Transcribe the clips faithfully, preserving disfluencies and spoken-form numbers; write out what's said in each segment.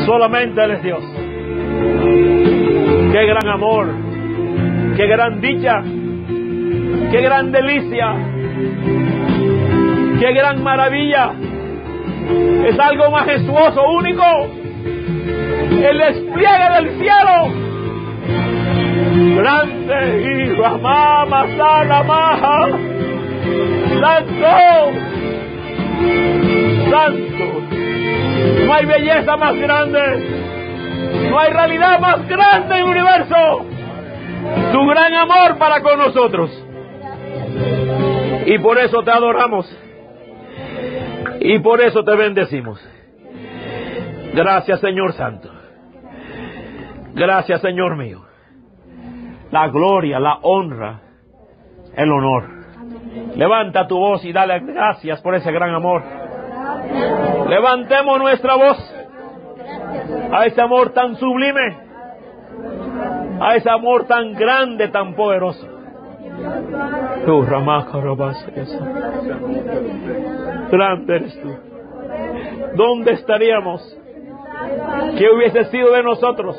Solamente Él es Dios. Qué gran amor, qué gran dicha, qué gran delicia, qué gran maravilla. Es algo majestuoso, único. El despliegue del cielo. Grande y Ramá, Masala, Maja. Santo. Santo. No hay belleza más grande. No hay realidad más grande en el universo. Tu gran amor para con nosotros. Y por eso te adoramos. Y por eso te bendecimos. Gracias, Señor Santo. Gracias, Señor mío. La gloria, la honra, el honor. Levanta tu voz y dale gracias por ese gran amor. Levantemos nuestra voz a ese amor tan sublime, a ese amor tan grande, tan poderoso. Tú, Ramaja, grande eres tú. ¿Dónde estaríamos? ¿Qué hubiese sido de nosotros?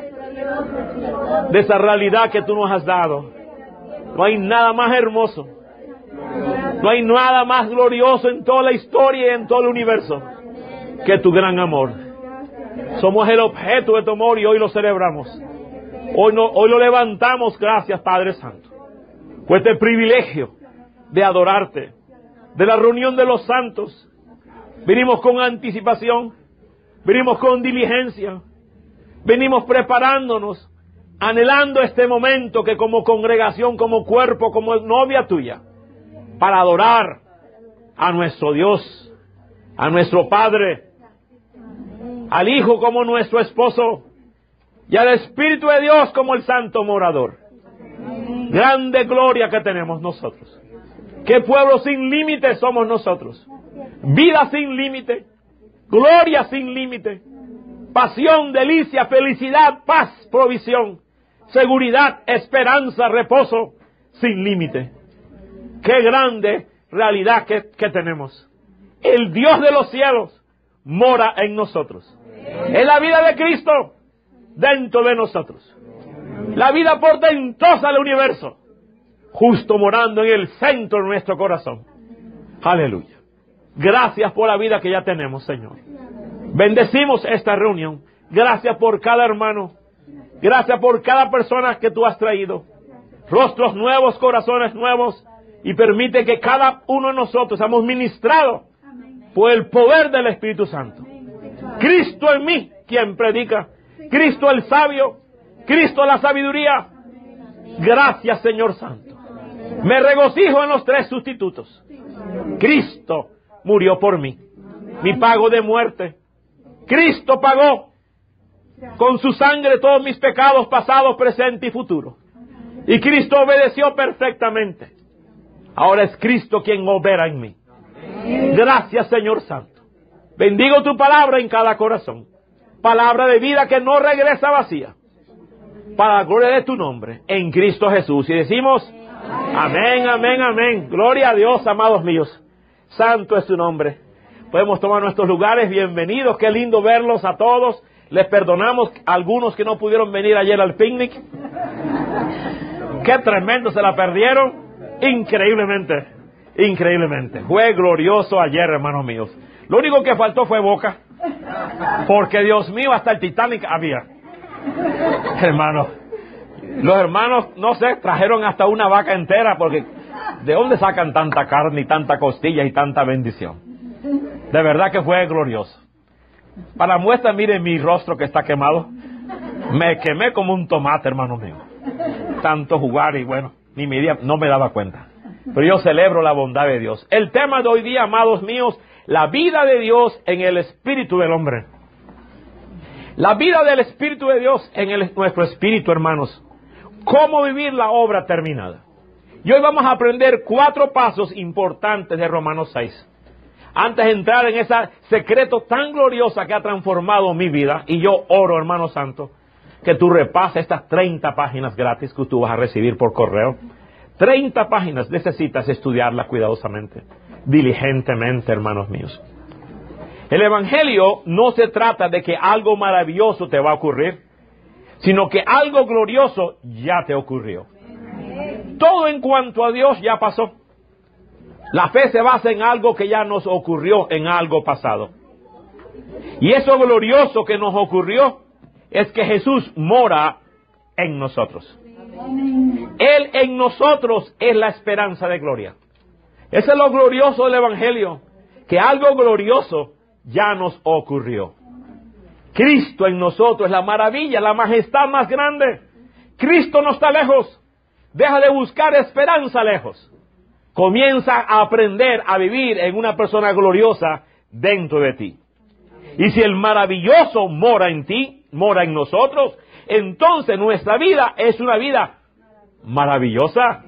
De esa realidad que tú nos has dado. No hay nada más hermoso. No hay nada más glorioso en toda la historia y en todo el universo que tu gran amor. Somos el objeto de tu amor y hoy lo celebramos. Hoy, no, hoy lo levantamos, gracias Padre Santo. Por este privilegio de adorarte, de la reunión de los santos. Venimos con anticipación, venimos con diligencia, venimos preparándonos, anhelando este momento que como congregación, como cuerpo, como novia tuya, para adorar a nuestro Dios, a nuestro Padre, al Hijo como nuestro esposo y al Espíritu de Dios como el Santo Morador. Grande gloria que tenemos nosotros. Qué pueblo sin límites somos nosotros. Vida sin límite, gloria sin límite, pasión, delicia, felicidad, paz, provisión, seguridad, esperanza, reposo sin límite. Qué grande realidad que, que tenemos. El Dios de los cielos mora en nosotros. Es la vida de Cristo dentro de nosotros. La vida portentosa del universo, justo morando en el centro de nuestro corazón. Aleluya. Gracias por la vida que ya tenemos, Señor. Bendecimos esta reunión. Gracias por cada hermano. Gracias por cada persona que tú has traído. Rostros nuevos, corazones nuevos. Y permite que cada uno de nosotros seamos ministrados por el poder del Espíritu Santo. Cristo en mí, quien predica. Cristo el sabio. Cristo la sabiduría. Gracias, Señor Santo. Me regocijo en los tres sustitutos. Cristo murió por mí. Mi pago de muerte. Cristo pagó con su sangre todos mis pecados pasados, presentes y futuros. Y Cristo obedeció perfectamente. Ahora es Cristo quien opera en mí. Gracias, Señor Santo. Bendigo tu palabra en cada corazón. Palabra de vida que no regresa vacía. Para la gloria de tu nombre, en Cristo Jesús. Y decimos, amén, amén, amén. Gloria a Dios, amados míos. Santo es tu nombre. Podemos tomar nuestros lugares. Bienvenidos. Qué lindo verlos a todos. Les perdonamos a algunos que no pudieron venir ayer al picnic. Qué tremendo, se la perdieron. Increíblemente, increíblemente. Fue glorioso ayer, hermanos míos. Lo único que faltó fue boca. Porque, Dios mío, hasta el Titanic había. Hermanos, los hermanos, no sé, trajeron hasta una vaca entera, porque ¿de dónde sacan tanta carne y tanta costilla y tanta bendición? De verdad que fue glorioso. Para muestra, miren mi rostro que está quemado. Me quemé como un tomate, hermano mío. Tanto jugar y bueno, ni me, no me daba cuenta. Pero yo celebro la bondad de Dios. El tema de hoy día, amados míos, la vida de Dios en el espíritu del hombre. La vida del Espíritu de Dios en el, nuestro espíritu, hermanos. Cómo vivir la obra terminada. Y hoy vamos a aprender cuatro pasos importantes de Romanos seis. Antes de entrar en ese secreto tan glorioso que ha transformado mi vida. Y yo oro, hermano santo, que tú repases estas treinta páginas gratis que tú vas a recibir por correo. treinta páginas, necesitas estudiarlas cuidadosamente, diligentemente, hermanos míos. El Evangelio no se trata de que algo maravilloso te va a ocurrir, sino que algo glorioso ya te ocurrió. Todo en cuanto a Dios ya pasó. La fe se basa en algo que ya nos ocurrió, en algo pasado. Y eso glorioso que nos ocurrió es que Jesús mora en nosotros. Él en nosotros es la esperanza de gloria. Eso es lo glorioso del Evangelio, que algo glorioso ya nos ocurrió. Cristo en nosotros es la maravilla, la majestad más grande. Cristo no está lejos. Deja de buscar esperanza lejos. Comienza a aprender a vivir en una persona gloriosa dentro de ti. Y si el maravilloso mora en ti, mora en nosotros, entonces nuestra vida es una vida maravillosa.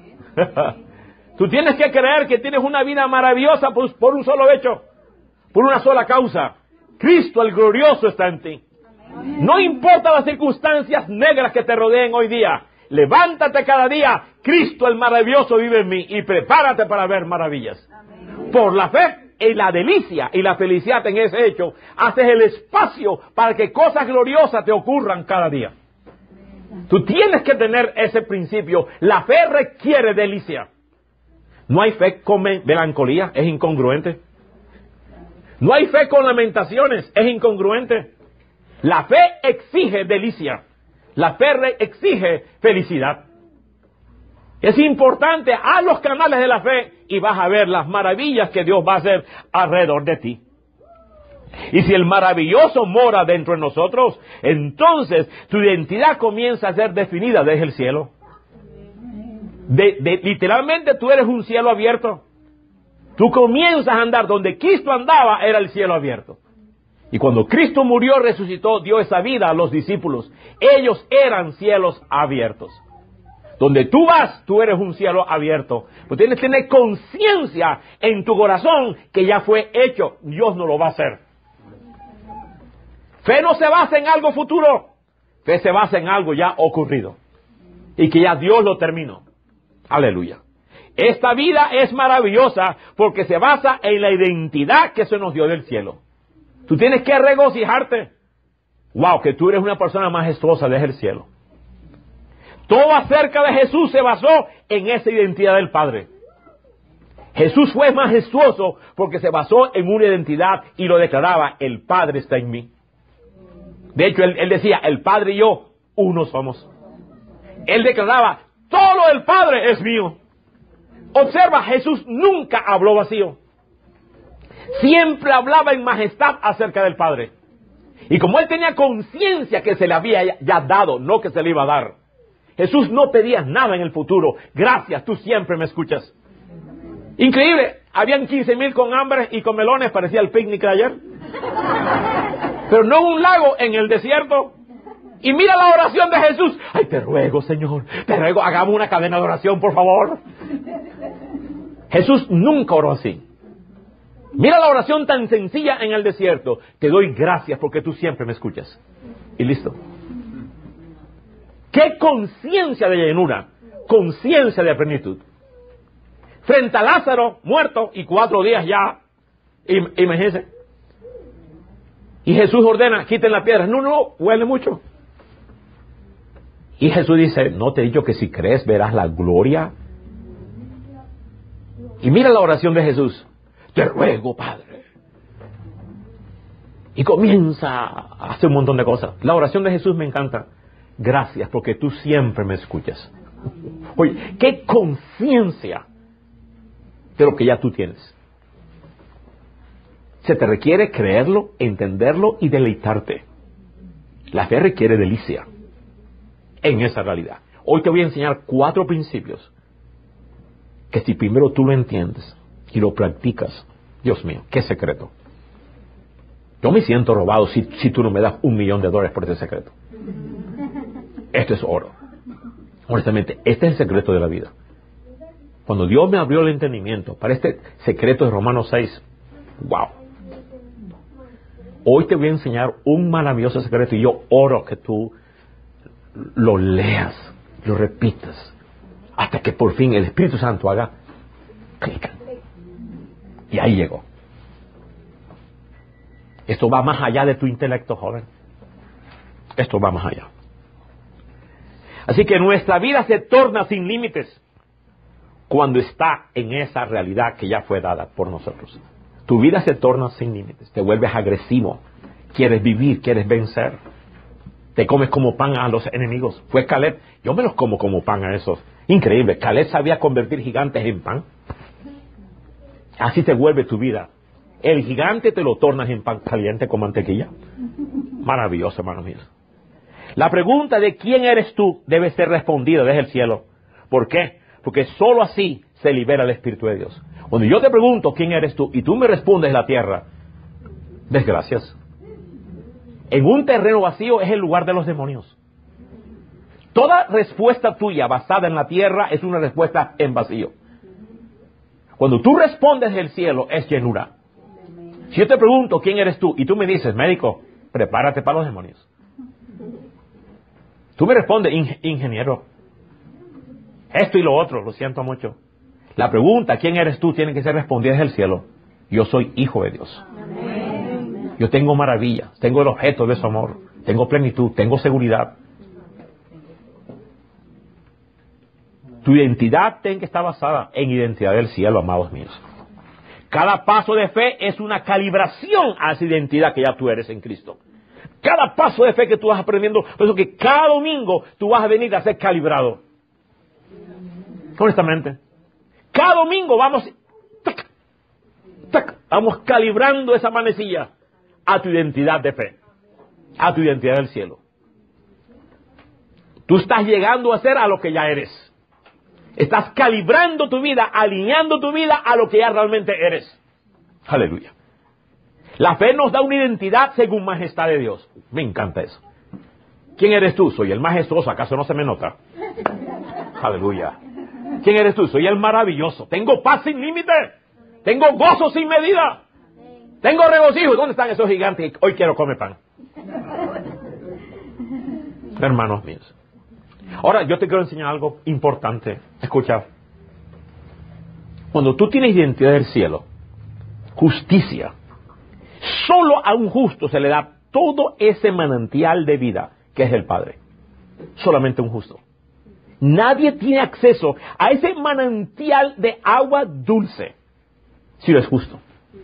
Tú tienes que creer que tienes una vida maravillosa por, por un solo hecho, por una sola causa. Cristo el glorioso está en ti. No importa las circunstancias negras que te rodeen hoy día. Levántate cada día. Cristo el maravilloso vive en mí y prepárate para ver maravillas. Por la fe y la delicia y la felicidad en ese hecho, haces el espacio para que cosas gloriosas te ocurran cada día. Tú tienes que tener ese principio. La fe requiere delicia. No hay fe con melancolía, es incongruente. No hay fe con lamentaciones, es incongruente. La fe exige delicia. La fe exige felicidad. Es importante, haz los canales de la fe y vas a ver las maravillas que Dios va a hacer alrededor de ti. Y si el maravilloso mora dentro de nosotros, entonces tu identidad comienza a ser definida desde el cielo. De, de, literalmente tú eres un cielo abierto. Tú comienzas a andar donde Cristo andaba, era el cielo abierto. Y cuando Cristo murió, resucitó, dio esa vida a los discípulos. Ellos eran cielos abiertos. Donde tú vas, tú eres un cielo abierto. Pero tienes que tener conciencia en tu corazón que ya fue hecho. Dios no lo va a hacer. Fe no se basa en algo futuro. Fe se basa en algo ya ocurrido. Y que ya Dios lo terminó. Aleluya. Esta vida es maravillosa porque se basa en la identidad que se nos dio del cielo. Tú tienes que regocijarte. Wow, que tú eres una persona majestuosa desde el cielo. Todo acerca de Jesús se basó en esa identidad del Padre. Jesús fue majestuoso porque se basó en una identidad y lo declaraba: el Padre está en mí. De hecho, él, él decía: el Padre y yo, uno somos. Él declaraba: todo lo del Padre es mío. Observa, Jesús nunca habló vacío. Siempre hablaba en majestad acerca del Padre. Y como él tenía conciencia que se le había ya dado, no que se le iba a dar, Jesús no pedía nada en el futuro. Gracias, tú siempre me escuchas. Increíble, habían quince mil con hambre y con melones, parecía el picnic de ayer. Pero no un lago en el desierto. Y mira la oración de Jesús. Ay, te ruego, Señor, te ruego, hagamos una cadena de oración, por favor. Jesús nunca oró así. Mira la oración tan sencilla en el desierto. Te doy gracias porque tú siempre me escuchas. Y listo. ¡Qué conciencia de llenura! Conciencia de plenitud. Frente a Lázaro, muerto, y cuatro días ya. Imagínense. Y Jesús ordena: quiten la piedra. No, no, huele mucho. Y Jesús dice: ¿no te he dicho que si crees verás la gloria? Y mira la oración de Jesús. Te ruego, Padre. Y comienza a hacer un montón de cosas. La oración de Jesús me encanta. Gracias porque tú siempre me escuchas. Oye, qué conciencia de lo que ya tú tienes. Se te requiere creerlo, entenderlo y deleitarte. La fe requiere delicia en esa realidad. Hoy te voy a enseñar cuatro principios que si primero tú lo entiendes y lo practicas, Dios mío, qué secreto. Yo me siento robado si, si tú no me das un millón de dólares por ese secreto. Esto es oro. Honestamente, este es el secreto de la vida. Cuando Dios me abrió el entendimiento para este secreto de Romanos seis, wow. Hoy te voy a enseñar un maravilloso secreto y yo oro que tú lo leas, lo repitas, hasta que por fin el Espíritu Santo haga clic. Y ahí llegó. Esto va más allá de tu intelecto, joven. Esto va más allá. Así que nuestra vida se torna sin límites cuando está en esa realidad que ya fue dada por nosotros. Tu vida se torna sin límites. Te vuelves agresivo. Quieres vivir, quieres vencer. Te comes como pan a los enemigos. Fue Caleb. Yo me los como como pan a esos. Increíble. Caleb sabía convertir gigantes en pan. Así te vuelve tu vida. El gigante te lo tornas en pan caliente con mantequilla. Maravilloso, hermanos míos. La pregunta de quién eres tú debe ser respondida desde el cielo. ¿Por qué? Porque sólo así se libera el Espíritu de Dios. Cuando yo te pregunto quién eres tú y tú me respondes la tierra, desgracias. En un terreno vacío es el lugar de los demonios. Toda respuesta tuya basada en la tierra es una respuesta en vacío. Cuando tú respondes del cielo es llenura. Si yo te pregunto quién eres tú y tú me dices, médico, prepárate para los demonios. Tú me respondes, ingeniero, esto y lo otro, lo siento mucho. La pregunta, ¿quién eres tú?, tiene que ser respondida desde el cielo. Yo soy hijo de Dios. Yo tengo maravilla, tengo el objeto de su amor, tengo plenitud, tengo seguridad. Tu identidad tiene que estar basada en identidad del cielo, amados míos. Cada paso de fe es una calibración a esa identidad que ya tú eres en Cristo. Cada paso de fe que tú vas aprendiendo, por eso que cada domingo tú vas a venir a ser calibrado. Honestamente. Cada domingo vamos, tac, tac, vamos calibrando esa manecilla a tu identidad de fe, a tu identidad del cielo. Tú estás llegando a ser a lo que ya eres. Estás calibrando tu vida, alineando tu vida a lo que ya realmente eres. Aleluya. La fe nos da una identidad según majestad de Dios. Me encanta eso. ¿Quién eres tú? Soy el majestuoso. ¿Acaso no se me nota? Aleluya. ¿Quién eres tú? Soy el maravilloso. Tengo paz sin límite. Tengo gozo sin medida. Tengo regocijo. ¿Dónde están esos gigantes? Hoy quiero comer pan. Hermanos míos. Ahora, yo te quiero enseñar algo importante. Escucha. Cuando tú tienes identidad del cielo, justicia, solo a un justo se le da todo ese manantial de vida que es el Padre. Solamente un justo. Nadie tiene acceso a ese manantial de agua dulce si no es justo.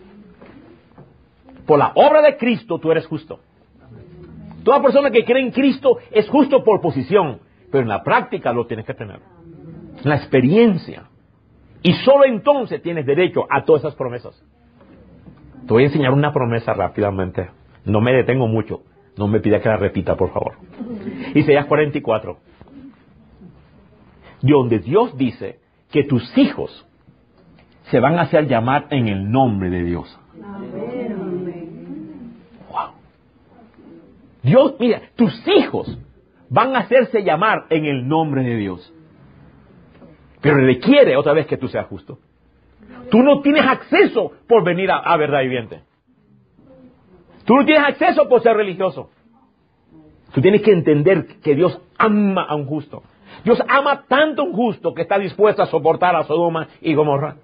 Por la obra de Cristo tú eres justo. Toda persona que cree en Cristo es justo por posición, pero en la práctica lo tienes que tener. En la experiencia. Y solo entonces tienes derecho a todas esas promesas. Te voy a enseñar una promesa rápidamente. No me detengo mucho. No me pida que la repita, por favor. Isaías cuarenta y cuatro. Donde Dios dice que tus hijos se van a hacer llamar en el nombre de Dios. Wow. Dios, mira, tus hijos van a hacerse llamar en el nombre de Dios. Pero requiere otra vez que tú seas justo. Tú no tienes acceso por venir a, a verdad viviente. Tú no tienes acceso por ser religioso. Tú tienes que entender que Dios ama a un justo. Dios ama tanto a un justo que está dispuesto a soportar a Sodoma y Gomorra.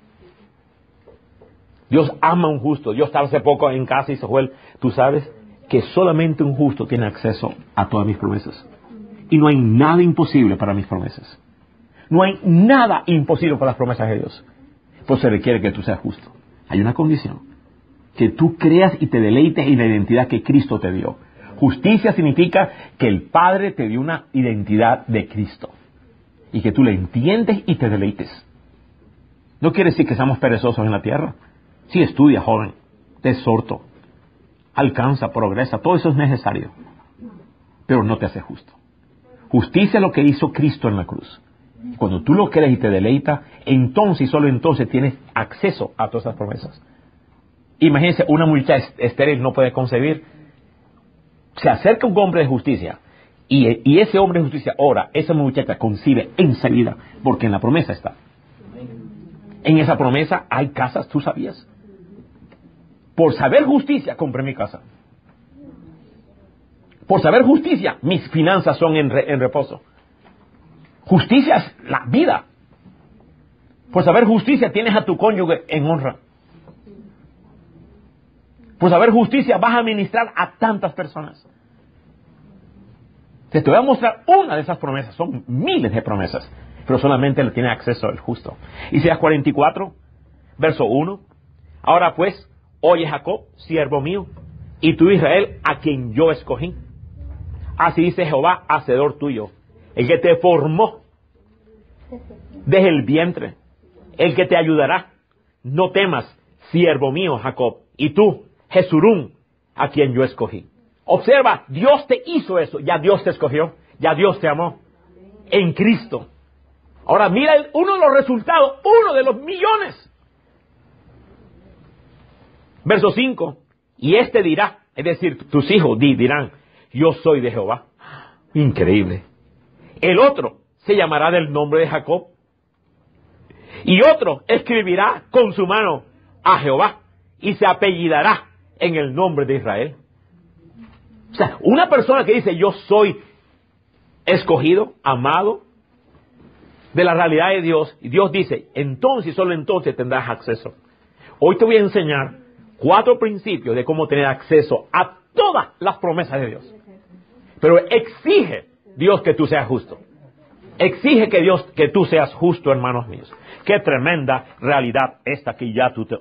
Dios ama a un justo. Yo estaba hace poco en casa y dice, Joel, tú sabes que solamente un justo tiene acceso a todas mis promesas. Y no hay nada imposible para mis promesas. No hay nada imposible para las promesas de Dios. Pues se requiere que tú seas justo. Hay una condición. Que tú creas y te deleites en la identidad que Cristo te dio. Justicia significa que el Padre te dio una identidad de Cristo. Y que tú la entiendes y te deleites. No quiere decir que seamos perezosos en la tierra. Sí, estudia, joven. Te exhorto. Alcanza, progresa. Todo eso es necesario. Pero no te hace justo. Justicia es lo que hizo Cristo en la cruz. Cuando tú lo crees y te deleitas, entonces y solo entonces tienes acceso a todas esas promesas. Imagínense, una muchacha estéril no puede concebir. Se acerca un hombre de justicia y, y ese hombre de justicia ora, esa muchacha concibe enseguida, porque en la promesa está. En esa promesa hay casas, ¿tú sabías? Por saber justicia, compré mi casa. Por saber justicia, mis finanzas son en, re, en reposo. Justicia es la vida. Por saber justicia, tienes a tu cónyuge en honra. Por saber justicia vas a ministrar a tantas personas. Te voy a mostrar una de esas promesas. Son miles de promesas, pero solamente le tiene acceso el justo. Isaías cuarenta y cuatro, verso uno. Ahora pues, oye Jacob, siervo mío, y tú Israel, a quien yo escogí. Así dice Jehová, hacedor tuyo, el que te formó desde el vientre, el que te ayudará. No temas, siervo mío Jacob, y tú, Jesurún, a quien yo escogí. Observa, Dios te hizo eso, ya Dios te escogió, ya Dios te amó, en Cristo. Ahora mira el, uno de los resultados, uno de los millones. Verso cinco, y este dirá, es decir, tus hijos di, dirán, yo soy de Jehová. Increíble. El otro se llamará del nombre de Jacob, y otro escribirá con su mano a Jehová, y se apellidará en el nombre de Israel. O sea, una persona que dice, yo soy escogido, amado, de la realidad de Dios, y Dios dice, entonces, solo entonces tendrás acceso. Hoy te voy a enseñar cuatro principios de cómo tener acceso a todas las promesas de Dios. Pero exige Dios que tú seas justo. Exige que Dios, que tú seas justo, hermanos míos. Qué tremenda realidad esta que ya tú te...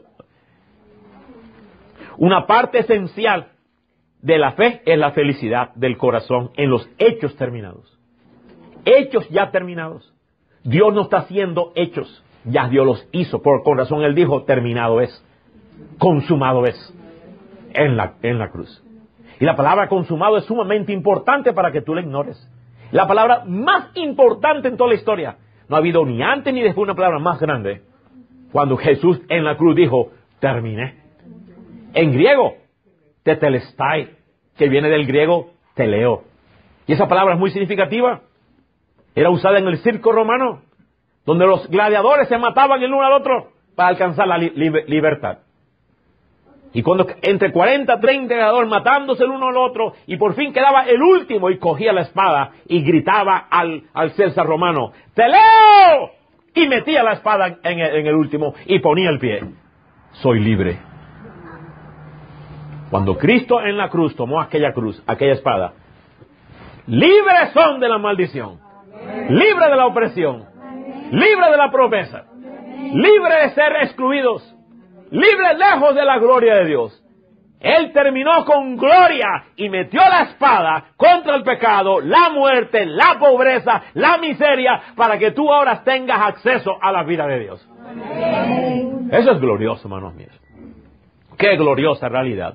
Una parte esencial de la fe es la felicidad del corazón en los hechos terminados. Hechos ya terminados. Dios no está haciendo hechos, ya Dios los hizo. Por con razón Él dijo, terminado es, consumado es, en la, en la cruz. Y la palabra consumado es sumamente importante para que tú la ignores. La palabra más importante en toda la historia. No ha habido ni antes ni después una palabra más grande. Cuando Jesús en la cruz dijo, terminé. En griego, tetelestai, que viene del griego teleo. Y esa palabra es muy significativa. Era usada en el circo romano, donde los gladiadores se mataban el uno al otro para alcanzar la li li libertad. Y cuando entre cuarenta, treinta gladiadores matándose el uno al otro, y por fin quedaba el último y cogía la espada y gritaba al, al César romano, ¡Teleo! Y metía la espada en el, en el último y ponía el pie. Soy libre. Cuando Cristo en la cruz tomó aquella cruz, aquella espada, libres son de la maldición, libre de la opresión, libre de la promesa, libre de ser excluidos, libre lejos de la gloria de Dios. Él terminó con gloria y metió la espada contra el pecado, la muerte, la pobreza, la miseria, para que tú ahora tengas acceso a la vida de Dios. Eso es glorioso, hermanos míos. Qué gloriosa realidad.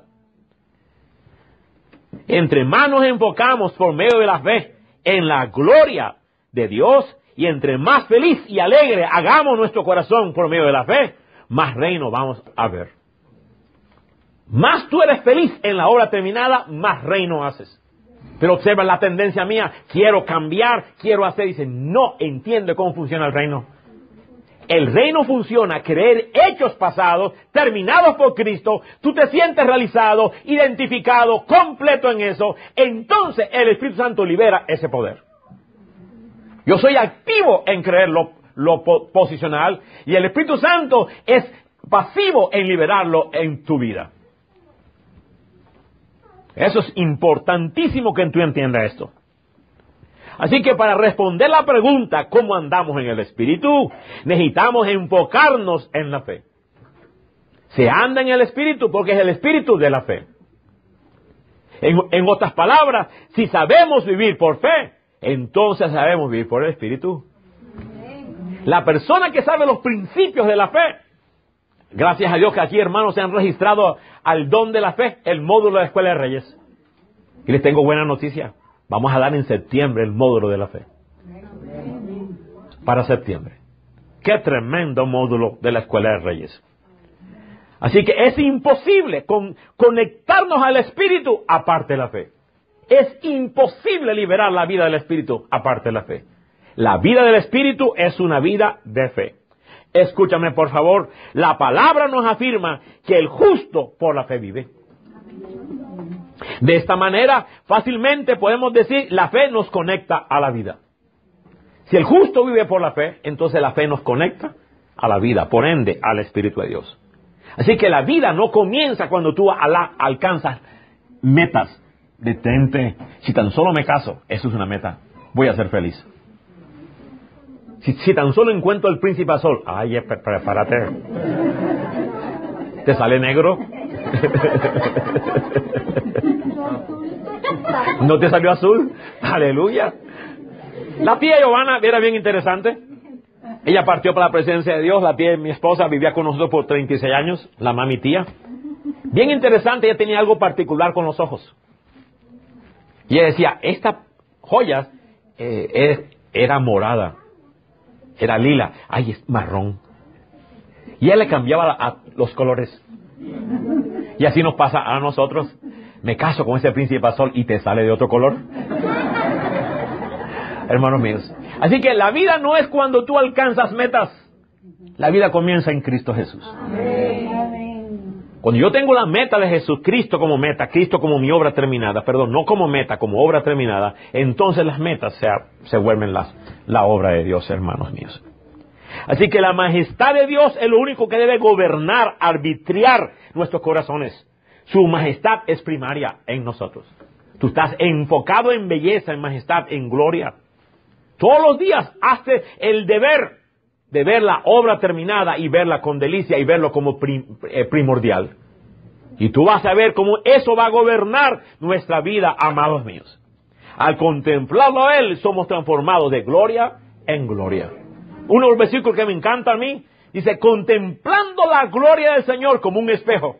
Entre más nos enfocamos por medio de la fe en la gloria de Dios, y entre más feliz y alegre hagamos nuestro corazón por medio de la fe, más reino vamos a ver. Más tú eres feliz en la obra terminada, más reino haces. Pero observa la tendencia mía, quiero cambiar, quiero hacer, dice, no entiende cómo funciona el reino. El reino funciona, creer hechos pasados, terminados por Cristo, tú te sientes realizado, identificado, completo en eso, entonces el Espíritu Santo libera ese poder. Yo soy activo en creer lo, lo po posicional, y el Espíritu Santo es pasivo en liberarlo en tu vida. Eso es importantísimo que tú entiendas esto. Así que para responder la pregunta, ¿cómo andamos en el Espíritu? Necesitamos enfocarnos en la fe. Se anda en el Espíritu porque es el Espíritu de la fe. En, en otras palabras, si sabemos vivir por fe, entonces sabemos vivir por el Espíritu. La persona que sabe los principios de la fe, gracias a Dios que aquí, hermanos, se han registrado al don de la fe, el módulo de la Escuela de Reyes. Y les tengo buena noticia. Vamos a dar en septiembre el módulo de la fe. Para septiembre. Qué tremendo módulo de la Escuela de Reyes. Así que es imposible con, conectarnos al Espíritu aparte de la fe. Es imposible liberar la vida del Espíritu aparte de la fe. La vida del Espíritu es una vida de fe. Escúchame por favor, la palabra nos afirma que el justo por la fe vive. De esta manera, fácilmente podemos decir, la fe nos conecta a la vida. Si el justo vive por la fe, entonces la fe nos conecta a la vida, por ende, al Espíritu de Dios. Así que la vida no comienza cuando tú ala- alcanzas metas. Detente. Si tan solo me caso, eso es una meta. Voy a ser feliz. Si, si tan solo encuentro el príncipe azul, ay, eh, pre- prepárate. ¿Te sale negro? ¿No te salió azul? Aleluya. La tía Giovanna era bien interesante. Ella partió para la presencia de Dios. La tía, mi esposa, vivía con nosotros por treinta y seis años. La mami tía. Bien interesante, ella tenía algo particular con los ojos. Y ella decía, esta joya eh, es- era morada. Era lila. Ay, es marrón. Y ella le cambiaba a, a los colores. Y así nos pasa a nosotros. Me caso con ese príncipe azul y te sale de otro color. Hermanos míos. Así que la vida no es cuando tú alcanzas metas. La vida comienza en Cristo Jesús. Cuando yo tengo la meta de Jesucristo como meta, Cristo como mi obra terminada, perdón, no como meta, como obra terminada, entonces las metas se, se vuelven las, la obra de Dios, hermanos míos. Así que la majestad de Dios es lo único que debe gobernar, arbitrar nuestros corazones. Su majestad es primaria en nosotros. Tú estás enfocado en belleza, en majestad, en gloria. Todos los días hazte el deber de ver la obra terminada y verla con delicia y verlo como prim, eh, primordial. Y tú vas a ver cómo eso va a gobernar nuestra vida, amados míos. Al contemplarlo a Él, somos transformados de gloria en gloria. Uno de los versículos que me encanta a mí, dice, contemplando la gloria del Señor como un espejo.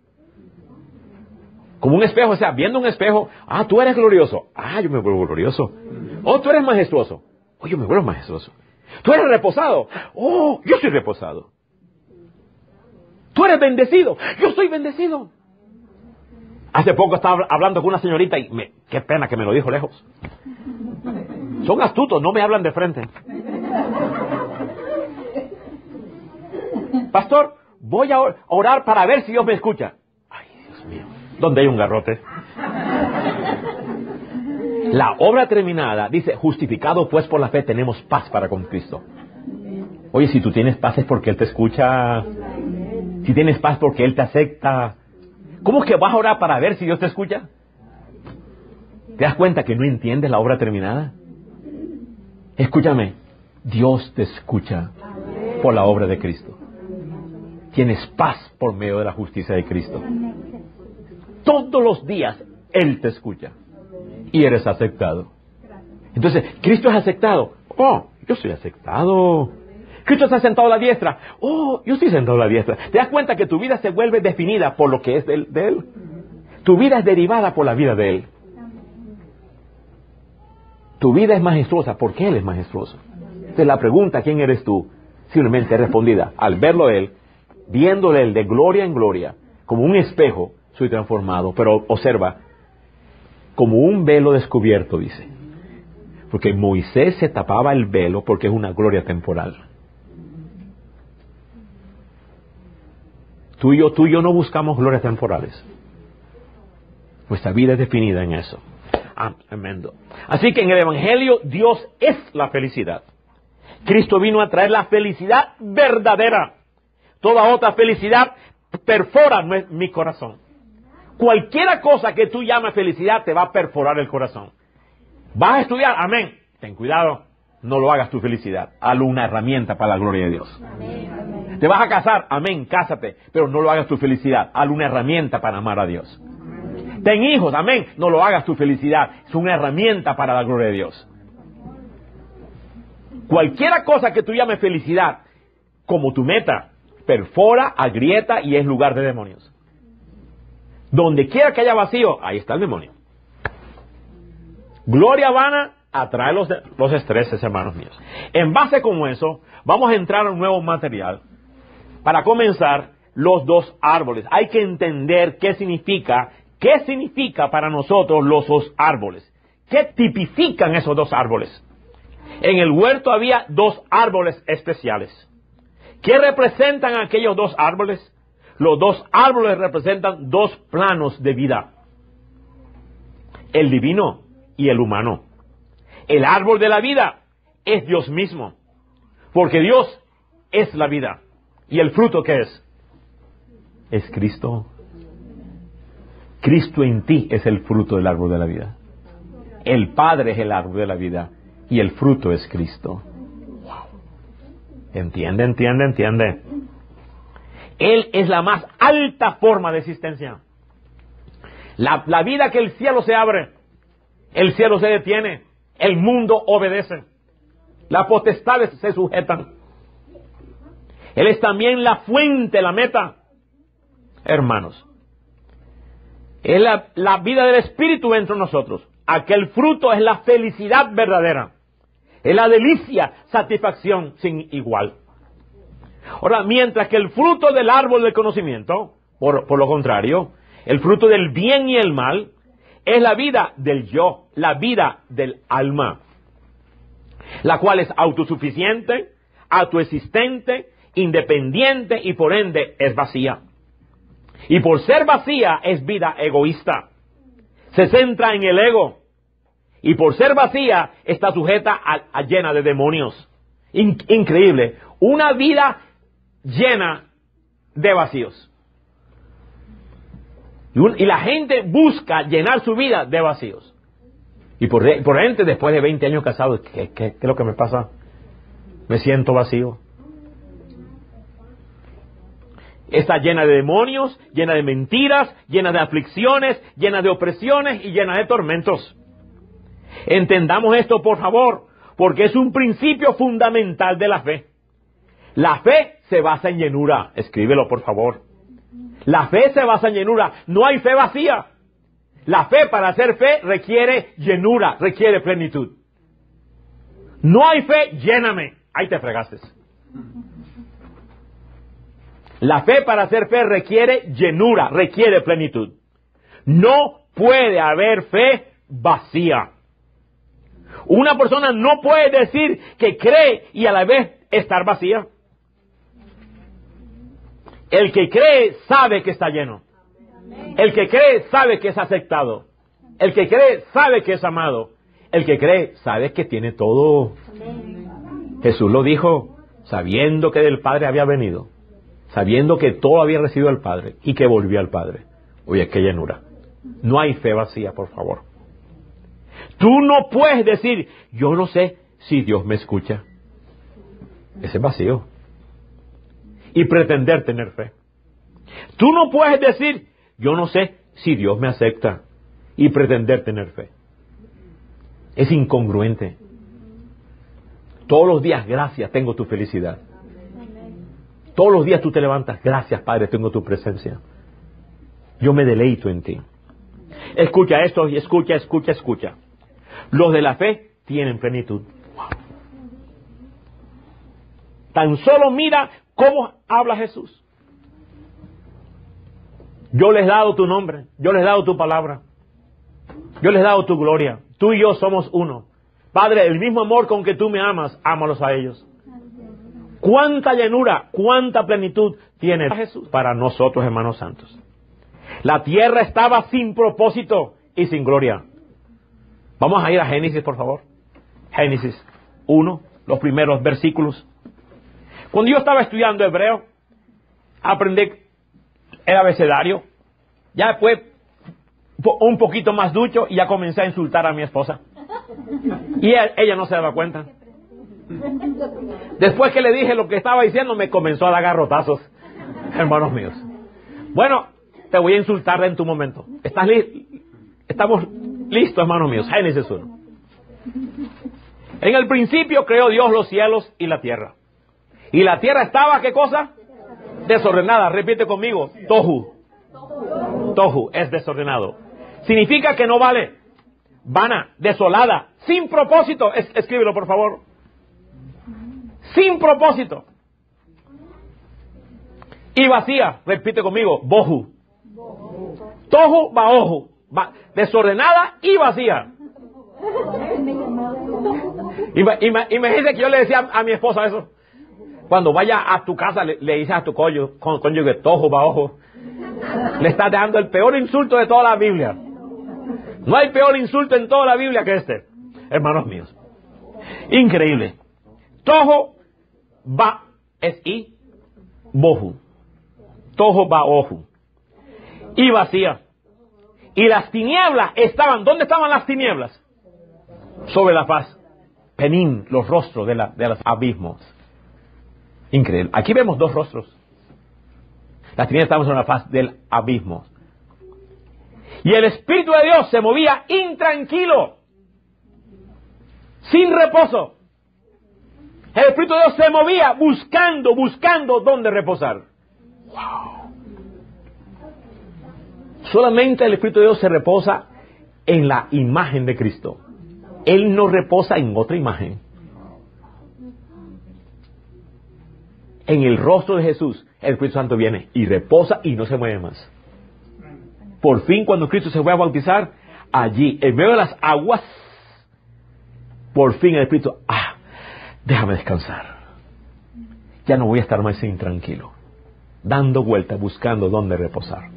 Como un espejo, o sea, viendo un espejo, ah, tú eres glorioso. Ah, yo me vuelvo glorioso. Oh, tú eres majestuoso. Oh, yo me vuelvo majestuoso. Tú eres reposado. Oh, yo soy reposado. Tú eres bendecido. Yo soy bendecido. Hace poco estaba hablando con una señorita y me, qué pena que me lo dijo lejos. Son astutos, no me hablan de frente. Pastor, voy a orar para ver si Dios me escucha. Ay, Dios mío. ¿Dónde hay un garrote? La obra terminada, dice, justificado pues por la fe tenemos paz para con Cristo. Oye, si tú tienes paz es porque Él te escucha. Si tienes paz porque Él te acepta. ¿Cómo que vas a orar para ver si Dios te escucha? ¿Te das cuenta que no entiendes la obra terminada? Escúchame, Dios te escucha por la obra de Cristo. Tienes paz por medio de la justicia de Cristo. Todos los días Él te escucha. Y eres aceptado. Entonces, Cristo es aceptado. Oh, yo soy aceptado. Cristo está sentado a la diestra. Oh, yo estoy sentado a la diestra. ¿Te das cuenta que tu vida se vuelve definida por lo que es de él? De él? Tu vida es derivada por la vida de Él. Tu vida es majestuosa porque Él es majestuoso. Entonces la pregunta, ¿quién eres tú? Simplemente es respondida. Al verlo Él, viéndole Él de gloria en gloria, como un espejo, soy transformado. Pero observa, como un velo descubierto, dice. Porque Moisés se tapaba el velo porque es una gloria temporal. Tú y yo, tú y yo no buscamos glorias temporales. Nuestra vida es definida en eso. Ah, tremendo. Así que en el Evangelio Dios es la felicidad. Cristo vino a traer la felicidad verdadera. Toda otra felicidad perfora mi corazón. Cualquiera cosa que tú llames felicidad te va a perforar el corazón. ¿Vas a estudiar? Amén. Ten cuidado. No lo hagas tu felicidad. Hazlo una herramienta para la gloria de Dios. Amén. ¿Te vas a casar? Amén. Cásate. Pero no lo hagas tu felicidad. Hazlo una herramienta para amar a Dios. Ten hijos. Amén. No lo hagas tu felicidad. Es una herramienta para la gloria de Dios. Cualquiera cosa que tú llames felicidad como tu meta, perfora, agrieta y es lugar de demonios. Donde quiera que haya vacío, ahí está el demonio. Gloria vana atrae los, los estreses, hermanos míos. En base como eso, vamos a entrar a un nuevo material. Para comenzar, los dos árboles. Hay que entender qué significa, qué significa para nosotros los dos árboles. ¿Qué tipifican esos dos árboles? En el huerto había dos árboles especiales. ¿Qué representan aquellos dos árboles? Los dos árboles representan dos planos de vida. El divino y el humano. El árbol de la vida es Dios mismo. Porque Dios es la vida. ¿Y el fruto qué es? es Cristo. Cristo en ti es el fruto del árbol de la vida. El Padre es el árbol de la vida y el fruto es Cristo. Wow. Entiende, entiende, entiende. Él es la más alta forma de existencia. La, la vida que el cielo se abre, el cielo se detiene, el mundo obedece, las potestades se sujetan. Él es también la fuente, la meta. Hermanos, es la, la vida del Espíritu dentro de nosotros. Aquel fruto es la felicidad verdadera. Es la delicia, satisfacción sin igual. Ahora, mientras que el fruto del árbol del conocimiento, por, por lo contrario, el fruto del bien y el mal, es la vida del yo, la vida del alma, la cual es autosuficiente, autoexistente, independiente y por ende es vacía. Y por ser vacía es vida egoísta. Se centra en el ego. Y por ser vacía está sujeta a, a llena de demonios. In, increíble. Una vida llena de vacíos. Y, un, y la gente busca llenar su vida de vacíos. Y por, por gente después de veinte años casados, ¿qué, qué, qué es lo que me pasa? Me siento vacío. Está llena de demonios, llena de mentiras, llena de aflicciones, llena de opresiones y llena de tormentos. Entendamos esto, por favor, porque es un principio fundamental de la fe. La fe se basa en llenura. Escríbelo, por favor. La fe se basa en llenura. No hay fe vacía. La fe, para hacer fe, requiere llenura, requiere plenitud. No hay fe, lléname. Ahí te fregaste. La fe, para hacer fe, requiere llenura, requiere plenitud. No puede haber fe vacía. Una persona no puede decir que cree y a la vez estar vacía. El que cree sabe que está lleno. El que cree sabe que es aceptado. El que cree sabe que es amado. El que cree sabe que tiene todo. Jesús lo dijo, sabiendo que del Padre había venido, sabiendo que todo había recibido al Padre y que volvía al Padre. Oye, qué llenura. No hay fe vacía, por favor. Tú no puedes decir, yo no sé si Dios me escucha. Ese es vacío. Y pretender tener fe. Tú no puedes decir, yo no sé si Dios me acepta. Y pretender tener fe. Es incongruente. Todos los días, gracias, tengo tu felicidad. Todos los días tú te levantas, gracias Padre, tengo tu presencia. Yo me deleito en ti. Escucha esto y escucha, escucha, escucha. Los de la fe tienen plenitud. Wow. Tan solo mira cómo habla Jesús. Yo les he dado tu nombre, yo les he dado tu palabra, yo les he dado tu gloria. Tú y yo somos uno. Padre, el mismo amor con que tú me amas, ámalos a ellos. Cuánta llenura, cuánta plenitud tiene Jesús para nosotros, hermanos santos. La tierra estaba sin propósito y sin gloria. Vamos a ir a Génesis, por favor. Génesis uno, los primeros versículos. Cuando yo estaba estudiando hebreo, aprendí el abecedario. Ya después, un poquito más ducho, y ya comencé a insultar a mi esposa. Y ella, ella no se daba cuenta. Después que le dije lo que estaba diciendo, me comenzó a dar garrotazos, hermanos míos. Bueno, te voy a insultar en tu momento. ¿Estás li- Estamos listos, hermanos míos. Génesis uno. En el principio creó Dios los cielos y la tierra. Y la tierra estaba, ¿qué cosa? Desordenada. Repite conmigo. Tohu. Tohu es desordenado. Significa que no vale. Vana, desolada, sin propósito. Es- escríbelo, por favor. Sin propósito. Y vacía. Repite conmigo. Bohu. Tohu baohu. Va, desordenada y vacía. Ima- ima- Imagínate que yo le decía a, a mi esposa eso. Cuando vaya a tu casa le, le dices a tu cónyuge, con, cónyuge tojo baojo. Le estás dando el peor insulto de toda la Biblia. No hay peor insulto en toda la Biblia que este, hermanos míos. Increíble. Tojo ba es i bohu. tohu vabohu, y vacía. Y las tinieblas estaban, ¿dónde estaban las tinieblas? Sobre la faz. Penín, los rostros de, la, de los abismos. Increíble. Aquí vemos dos rostros. Las tinieblas estaban sobre la faz del abismo. Y el Espíritu de Dios se movía intranquilo, sin reposo. El Espíritu de Dios se movía buscando, buscando dónde reposar. Wow. Solamente el Espíritu de Dios se reposa en la imagen de Cristo. Él no reposa en otra imagen. En el rostro de Jesús, el Espíritu Santo viene y reposa y no se mueve más. Por fin, cuando Cristo se fue a bautizar, allí, en medio de las aguas, por fin el Espíritu, ah, déjame descansar. Ya no voy a estar más intranquilo, dando vueltas, buscando dónde reposar.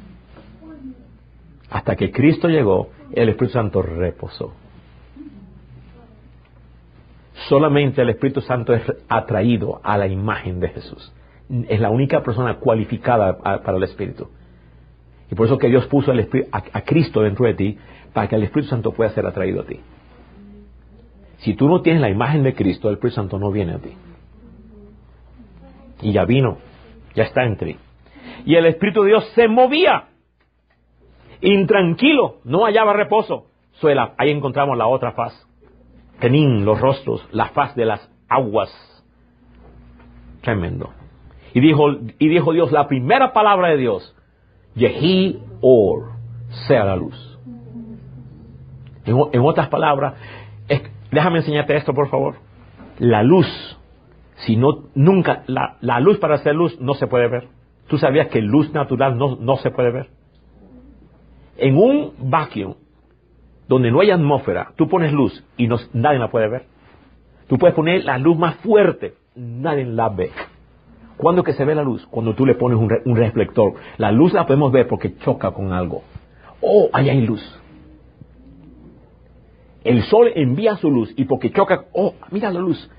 Hasta que Cristo llegó, el Espíritu Santo reposó. Solamente el Espíritu Santo es atraído a la imagen de Jesús. Es la única persona cualificada para el Espíritu. Y por eso que Dios puso el Espíritu, a, a Cristo dentro de ti, para que el Espíritu Santo pueda ser atraído a ti. Si tú no tienes la imagen de Cristo, el Espíritu Santo no viene a ti. Y ya vino, ya está en ti. Y el Espíritu de Dios se movía. Intranquilo, no hallaba reposo. Suela, ahí encontramos la otra faz. Tenín, los rostros, la faz de las aguas. Tremendo. Y dijo, y dijo Dios, la primera palabra de Dios, Yehi Or, sea la luz. En, en otras palabras, es, déjame enseñarte esto, por favor. La luz, si no, nunca, la, la luz para hacer luz no se puede ver. ¿Tú sabías que luz natural no, no se puede ver? En un vacuum, donde no hay atmósfera, tú pones luz y no, nadie la puede ver. Tú puedes poner la luz más fuerte, nadie la ve. ¿Cuándo que se ve la luz? Cuando tú le pones un, re, un reflector. La luz la podemos ver porque choca con algo. Oh, ahí hay luz. El sol envía su luz y porque choca, oh, mira la luz.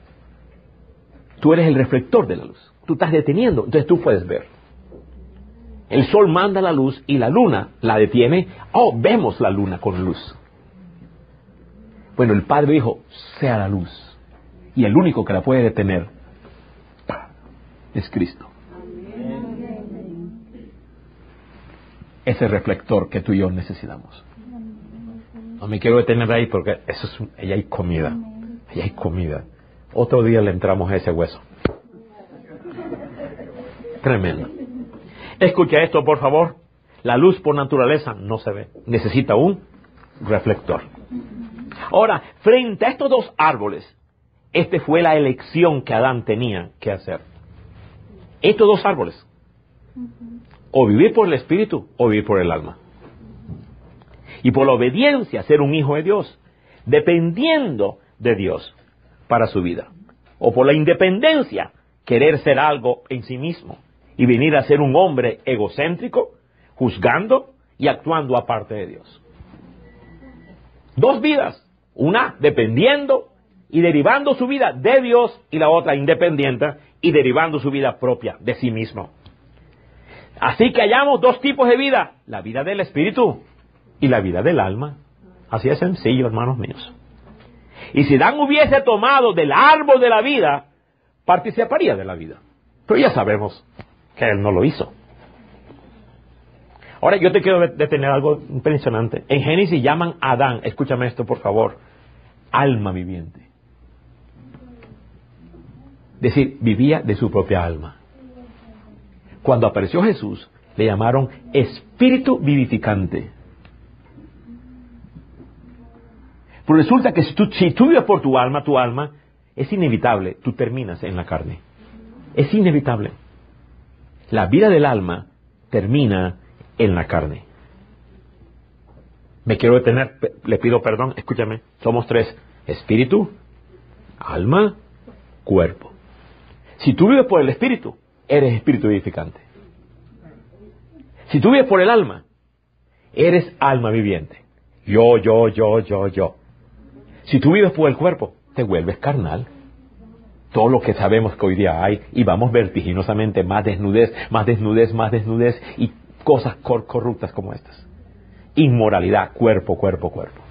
Tú eres el reflector de la luz. Tú estás deteniendo, entonces tú puedes ver. El sol manda la luz y la luna la detiene. Oh, vemos la luna con luz. Bueno, el Padre dijo, sea la luz. Y el único que la puede detener es Cristo. Ese reflector que tú y yo necesitamos. No me quiero detener ahí porque eso es un, ahí hay comida. Ahí hay comida. Otro día le entramos a ese hueso. Tremendo. Escucha esto, por favor. La luz por naturaleza no se ve. Necesita un reflector. Ahora, frente a estos dos árboles, esta fue la elección que Adán tenía que hacer. Estos dos árboles. O vivir por el espíritu o vivir por el alma. Y por la obediencia ser un hijo de Dios, dependiendo de Dios para su vida. O por la independencia, querer ser algo en sí mismo y venir a ser un hombre egocéntrico, juzgando y actuando aparte de Dios. Dos vidas, una dependiendo y derivando su vida de Dios y la otra independiente y derivando su vida propia de sí mismo. Así que hallamos dos tipos de vida, la vida del espíritu y la vida del alma. Así es sencillo, hermanos míos. Y si Adán hubiese tomado del árbol de la vida, participaría de la vida. Pero ya sabemos que él no lo hizo. Ahora yo te quiero detener algo impresionante. En Génesis llaman a Adán, escúchame esto por favor, alma viviente. Es decir, vivía de su propia alma. Cuando apareció Jesús, le llamaron espíritu vivificante. Pero resulta que si tú, si tú vives por tu alma, tu alma, es inevitable, tú terminas en la carne. Es inevitable. La vida del alma termina en la carne. Me quiero detener, le pido perdón, escúchame, somos tres, espíritu, alma, cuerpo. Si tú vives por el espíritu, eres espíritu vivificante. Si tú vives por el alma, eres alma viviente. Yo, yo, yo, yo, yo. Si tú vives por el cuerpo, te vuelves carnal. todo lo que sabemos que hoy día hay, y vamos vertiginosamente más desnudez, más desnudez, más desnudez, y cosas cor- corruptas como estas. Inmoralidad, cuerpo, cuerpo, cuerpo.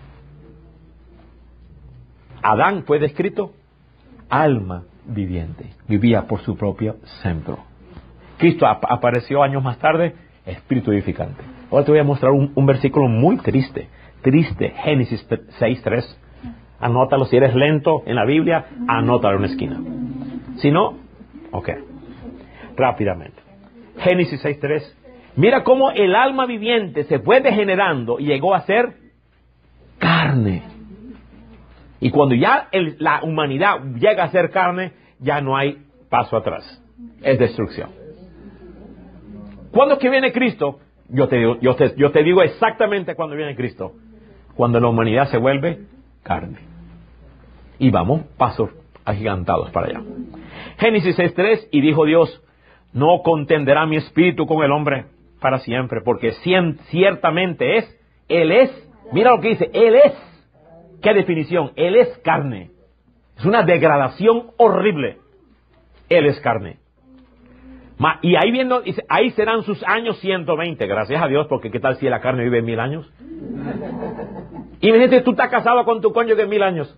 Adán fue descrito alma viviente, vivía por su propio centro. Cristo ap- apareció años más tarde, espíritu edificante. Ahora te voy a mostrar un, un versículo muy triste, triste, Génesis seis tres. Anótalo, si eres lento en la Biblia, anótalo en una esquina. Si no, ok, rápidamente. Génesis seis tres. Mira cómo el alma viviente se fue degenerando y llegó a ser carne. Y cuando ya el, la humanidad llega a ser carne, ya no hay paso atrás. Es destrucción. ¿Cuándo es que viene Cristo? Yo te, digo, yo, te, yo te digo exactamente cuándo viene Cristo. Cuando la humanidad se vuelve carne. Y vamos pasos agigantados para allá. Génesis seis tres. Y dijo Dios, no contenderá mi espíritu con el hombre para siempre, porque ciertamente es, Él es, mira lo que dice, Él es. ¿Qué definición? Él es carne. Es una degradación horrible. Él es carne. Y ahí viendo, dice, ahí serán sus años ciento veinte. Gracias a Dios, porque ¿qué tal si la carne vive mil años? Imagínate, tú estás casado con tu cónyuge mil años.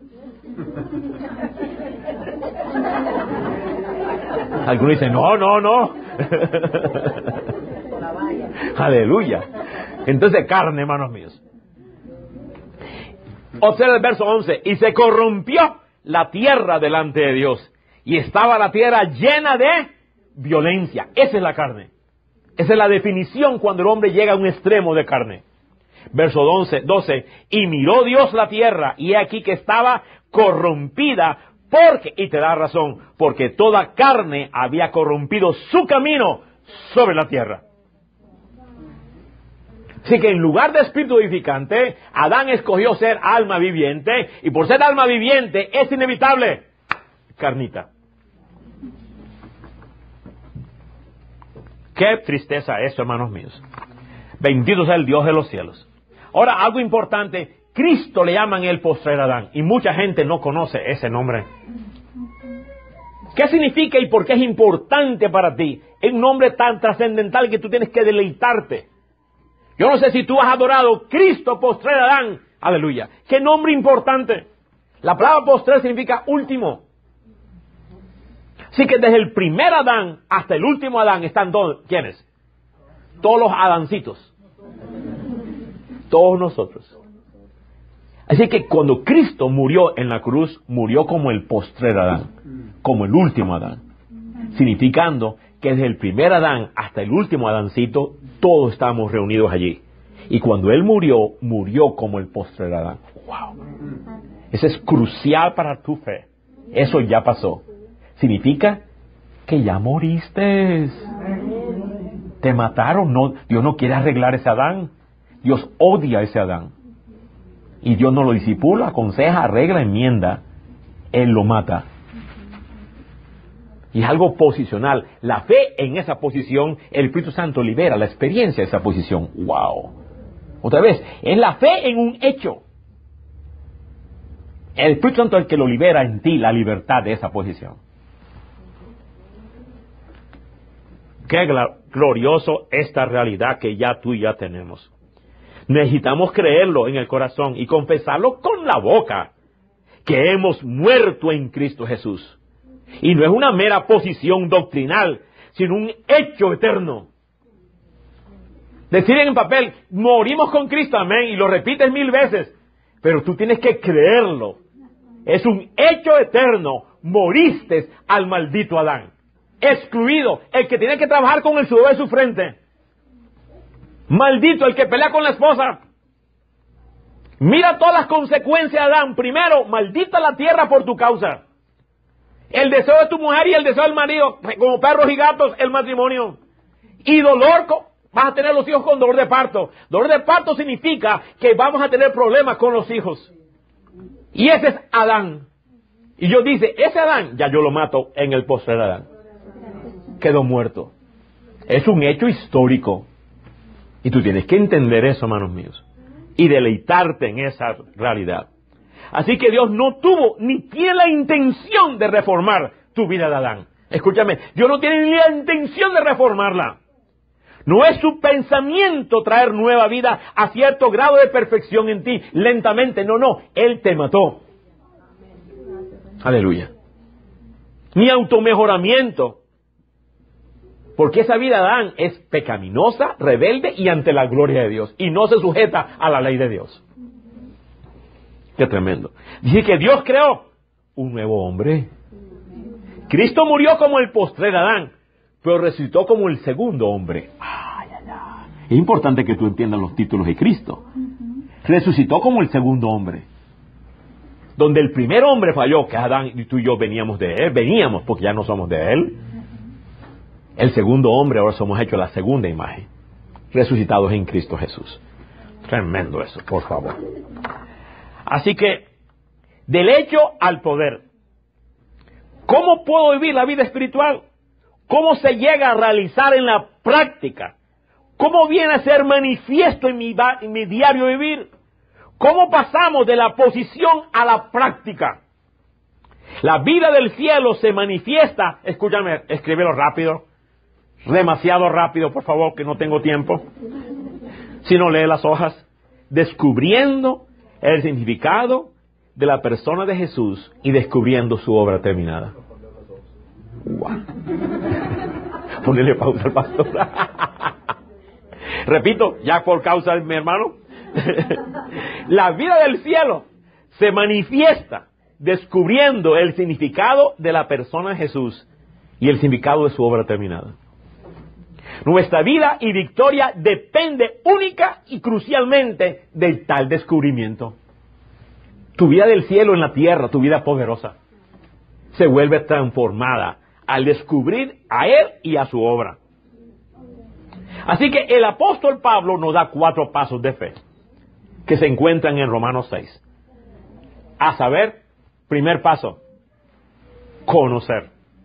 Algunos dicen, no, no, no. Aleluya. Entonces, carne, hermanos míos. Observa el verso once. Y se corrompió la tierra delante de Dios, y estaba la tierra llena de violencia. Esa es la carne. Esa es la definición cuando el hombre llega a un extremo de carne. Verso once, doce. Y miró Dios la tierra, y he aquí que estaba corrompida, porque, y te da razón, porque toda carne había corrompido su camino sobre la tierra. Así que en lugar de espíritu edificante, Adán escogió ser alma viviente, y por ser alma viviente es inevitable carnita. Qué tristeza eso, hermanos míos. Bendito sea el Dios de los cielos. Ahora, algo importante, Cristo le llaman el postrer Adán, y mucha gente no conoce ese nombre. ¿Qué significa y por qué es importante para ti? Es un nombre tan trascendental que tú tienes que deleitarte. Yo no sé si tú has adorado Cristo postrer Adán. Aleluya. ¿Qué nombre importante? La palabra postrer significa último. Así que desde el primer Adán hasta el último Adán están todos, ¿quiénes? Todos los Adancitos. Todos nosotros. Así que cuando Cristo murió en la cruz, murió como el postrer Adán, como el último Adán, significando que desde el primer Adán hasta el último Adancito, todos estamos reunidos allí. Y cuando Él murió, murió como el postrer Adán. ¡Wow! Eso es crucial para tu fe. Eso ya pasó. Significa que ya moriste. Te mataron. No, Dios no quiere arreglar ese Adán. Dios odia a ese Adán. Y Dios no lo disipula, aconseja, arregla, enmienda. Él lo mata. Y es algo posicional. La fe en esa posición, el Espíritu Santo libera la experiencia de esa posición. ¡Wow! Otra vez, es la fe en un hecho. El Espíritu Santo es el que lo libera en ti, la libertad de esa posición. Qué glorioso esta realidad que ya tú y ya tenemos. Necesitamos creerlo en el corazón y confesarlo con la boca, que hemos muerto en Cristo Jesús. Y no es una mera posición doctrinal, sino un hecho eterno. Decir en papel, morimos con Cristo, amén, y lo repites mil veces, pero tú tienes que creerlo. Es un hecho eterno. Moriste al maldito Adán. Excluido, el que tiene que trabajar con el sudor de su frente. Maldito, el que pelea con la esposa. Mira todas las consecuencias de Adán. Primero, maldita la tierra por tu causa. El deseo de tu mujer y el deseo del marido, como perros y gatos, el matrimonio. Y dolor, vas a tener los hijos con dolor de parto. Dolor de parto significa que vamos a tener problemas con los hijos. Y ese es Adán. Y Dios dice, ese Adán, ya yo lo mato en el postrer Adán. Quedó muerto. Es un hecho histórico. Y tú tienes que entender eso, hermanos míos. Y deleitarte en esa realidad. Así que Dios no tuvo ni tiene la intención de reformar tu vida de Adán. Escúchame, Dios no tiene ni la intención de reformarla. No es su pensamiento traer nueva vida a cierto grado de perfección en ti, lentamente. No, no, Él te mató. Aleluya. Ni automejoramiento. Porque esa vida de Adán es pecaminosa, rebelde y ante la gloria de Dios. Y no se sujeta a la ley de Dios. Qué tremendo. Dice que Dios creó un nuevo hombre. Cristo murió como el postrer Adán, pero resucitó como el segundo hombre. Ay, ay, ay. Es importante que tú entiendas los títulos de Cristo. Resucitó como el segundo hombre. Donde el primer hombre falló, que Adán y tú y yo veníamos de él, veníamos porque ya no somos de él. El segundo hombre, ahora somos hechos la segunda imagen, resucitados en Cristo Jesús. Tremendo eso, por favor. Así que, del hecho al poder. ¿Cómo puedo vivir la vida espiritual? ¿Cómo se llega a realizar en la práctica? ¿Cómo viene a ser manifiesto en mi, en mi diario vivir? ¿Cómo pasamos de la posición a la práctica? La vida del cielo se manifiesta, escúchame, escríbelo rápido, demasiado rápido, por favor, que no tengo tiempo. Si no, lee las hojas. Descubriendo el significado de la persona de Jesús y descubriendo su obra terminada. Wow. Ponle pausa al pastor. Repito, ya por causa de mi hermano. La vida del cielo se manifiesta descubriendo el significado de la persona de Jesús y el significado de su obra terminada. Nuestra vida y victoria depende única y crucialmente de tal descubrimiento. Tu vida del cielo en la tierra, tu vida poderosa, se vuelve transformada al descubrir a Él y a su obra. Así que el apóstol Pablo nos da cuatro pasos de fe que se encuentran en Romanos seis. A saber, primer paso, conocer.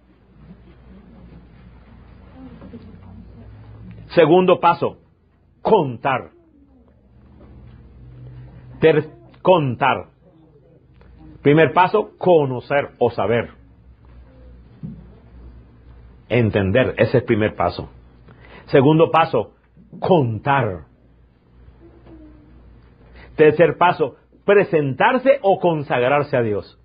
Segundo paso, contar. Ter contar. Primer paso, conocer o saber. Entender, ese es el primer paso. Segundo paso, contar. Tercer paso, presentarse o consagrarse a Dios.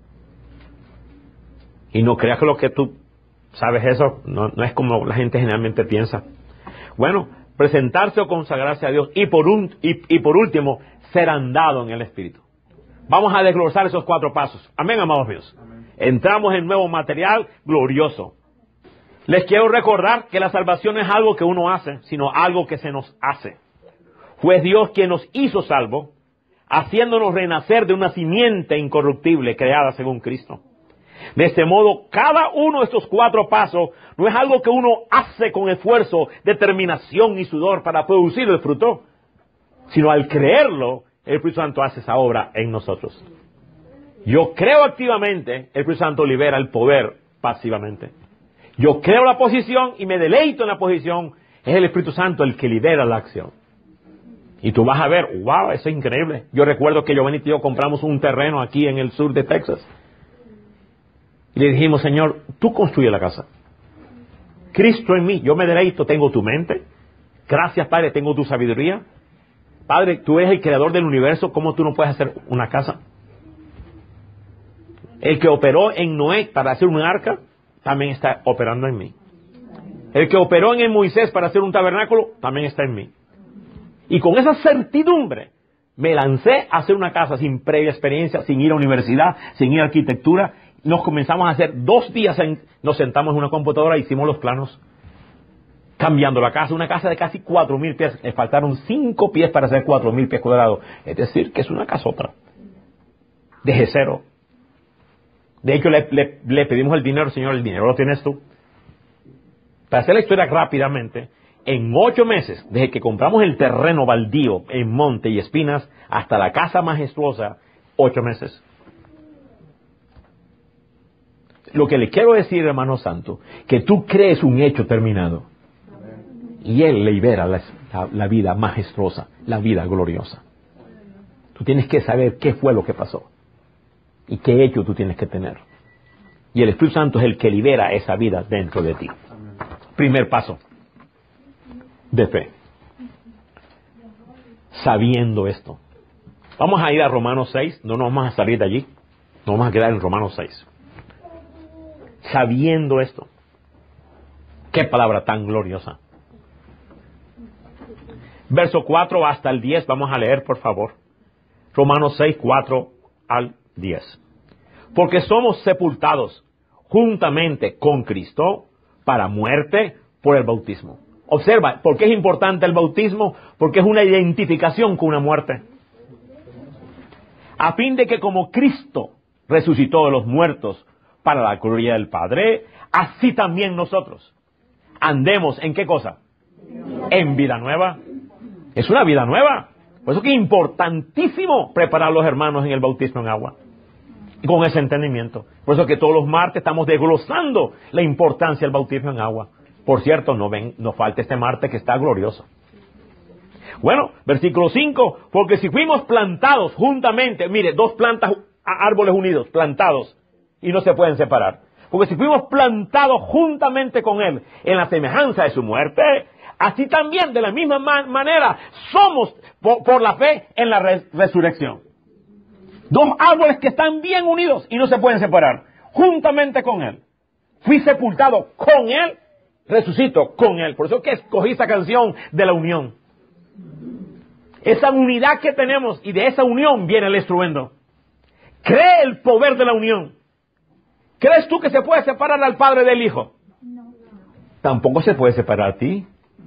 Y no creas que lo que tú sabes eso, no, no es como la gente generalmente piensa. Bueno, presentarse o consagrarse a Dios. Y por, un, y, y por último, ser andado en el Espíritu. Vamos a desglosar esos cuatro pasos. Amén, amados míos. Amén. Entramos en nuevo material glorioso. Les quiero recordar que la salvación no es algo que uno hace, sino algo que se nos hace. Fue Dios quien nos hizo salvo, haciéndonos renacer de una simiente incorruptible creada según Cristo. De este modo, cada uno de estos cuatro pasos no es algo que uno hace con esfuerzo, determinación y sudor para producir el fruto, sino al creerlo, el Espíritu Santo hace esa obra en nosotros. Yo creo activamente, el Espíritu Santo libera el poder pasivamente. Yo creo la posición y me deleito en la posición, es el Espíritu Santo el que libera la acción. Y tú vas a ver, wow, eso es increíble. Yo recuerdo que Giovanni y yo compramos un terreno aquí en el sur de Texas. Y le dijimos, Señor, tú construye la casa. Cristo en mí, yo me deleito, tengo tu mente. Gracias, Padre, tengo tu sabiduría. Padre, tú eres el creador del universo, ¿cómo tú no puedes hacer una casa? El que operó en Noé para hacer un arca, también está operando en mí. El que operó en el Moisés para hacer un tabernáculo, también está en mí. Y con esa certidumbre, me lancé a hacer una casa sin previa experiencia, sin ir a universidad, sin ir a arquitectura. Nos comenzamos a hacer dos días, en, nos sentamos en una computadora e hicimos los planos. Cambiando la casa, una casa de casi cuatro mil pies. Le faltaron cinco pies para hacer cuatro mil pies cuadrados. Es decir, que es una casota. Desde cero. De hecho, le, le, le pedimos el dinero, Señor, el dinero lo tienes tú. Para hacer la historia rápidamente, en ocho meses, desde que compramos el terreno baldío en Monte y Espinas, hasta la casa majestuosa, ocho meses. Lo que le quiero decir, hermano santo, que tú crees un hecho terminado. Y Él libera la, la, la vida majestuosa, la vida gloriosa. Tú tienes que saber qué fue lo que pasó. Y qué hecho tú tienes que tener. Y el Espíritu Santo es el que libera esa vida dentro de ti. Primer paso de fe. Sabiendo esto. Vamos a ir a Romanos seis. No nos vamos a salir de allí. Nos vamos a quedar en Romanos seis. Sabiendo esto. Qué palabra tan gloriosa. Verso cuatro hasta el diez. Vamos a leer, por favor. Romanos seis, cuatro al diez. Porque somos sepultados juntamente con Cristo para muerte por el bautismo. Observa, ¿por qué es importante el bautismo? Porque es una identificación con una muerte. A fin de que como Cristo resucitó de los muertos para la gloria del Padre, así también nosotros andemos ¿en qué cosa? En vida nueva. Es una vida nueva. Por eso que es importantísimo preparar a los hermanos en el bautismo en agua. Y con ese entendimiento. Por eso que todos los martes estamos desglosando la importancia del bautismo en agua. Por cierto, no ven, no falta este martes que está glorioso. Bueno, versículo cinco. Porque si fuimos plantados juntamente, mire, dos plantas, árboles unidos, plantados, y no se pueden separar. Porque si fuimos plantados juntamente con Él en la semejanza de su muerte, así también, de la misma man- manera, somos por, por la fe en la res- resurrección. Dos árboles que están bien unidos y no se pueden separar, juntamente con Él. Fui sepultado con Él, resucito con Él. Por eso que escogí esa canción de la unión. Esa unidad que tenemos, y de esa unión viene el estruendo. Cree el poder de la unión. ¿Crees tú que se puede separar al Padre del Hijo? Tampoco se puede separar a ti.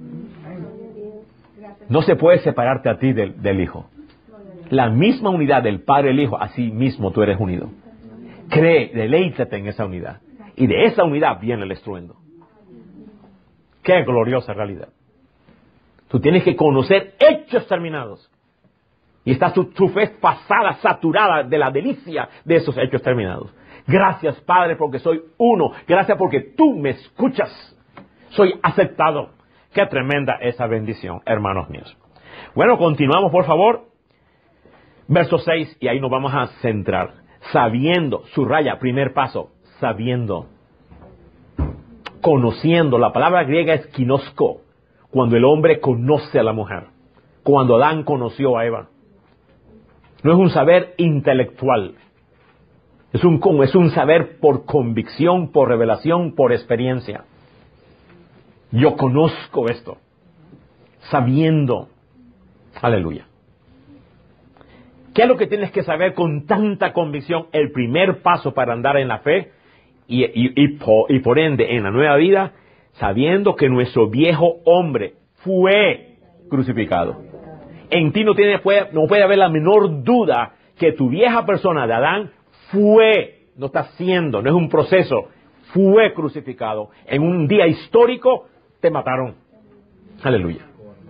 No se puede separarte a ti del, del Hijo. La misma unidad del Padre y el Hijo, así mismo tú eres unido. Cree, deleítate en esa unidad. Y de esa unidad viene el estruendo. Qué gloriosa realidad. Tú tienes que conocer hechos terminados. Y está tu, tu fe pasada, saturada de la delicia de esos hechos terminados. Gracias, Padre, porque soy uno. Gracias porque tú me escuchas. Soy aceptado. Qué tremenda esa bendición, hermanos míos. Bueno, continuamos, por favor. Verso seis, y ahí nos vamos a centrar. Sabiendo, subraya, primer paso, sabiendo. Conociendo, la palabra griega es kinosco, cuando el hombre conoce a la mujer. Cuando Adán conoció a Eva. No es un saber intelectual. Es un, es un saber por convicción, por revelación, por experiencia. Yo conozco esto. Sabiendo. Aleluya. ¿Qué es lo que tienes que saber con tanta convicción? El primer paso para andar en la fe y, y, y, por, y por ende en la nueva vida, sabiendo que nuestro viejo hombre fue crucificado. En ti no, tiene, puede, no puede haber la menor duda que tu vieja persona de Adán fue, no está siendo, no es un proceso, fue crucificado. En un día histórico te mataron. Aleluya.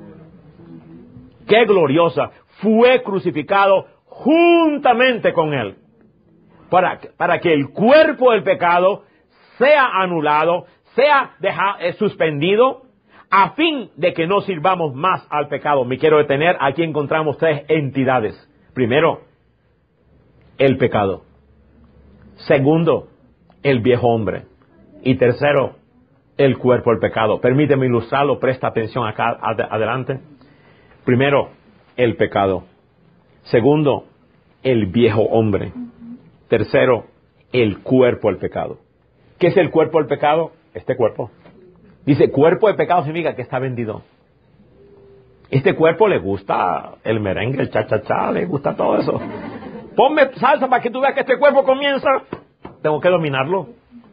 Qué gloriosa. Fue crucificado juntamente con Él. Para, para que el cuerpo del pecado sea anulado, sea deja, eh, suspendido, a fin de que no sirvamos más al pecado. Me quiero detener, aquí encontramos tres entidades. Primero, el pecado. Segundo, el viejo hombre. Y tercero, el cuerpo del pecado. Permíteme ilustrarlo, presta atención acá ad- adelante. Primero, el pecado. Segundo, el viejo hombre. Tercero, el cuerpo del pecado. ¿Qué es el cuerpo del pecado? Este cuerpo. Dice, cuerpo de pecado significa que está vendido. Este cuerpo le gusta el merengue, el cha-cha-cha, le gusta todo eso. Ponme salsa para que tú veas que este cuerpo comienza. Tengo que dominarlo.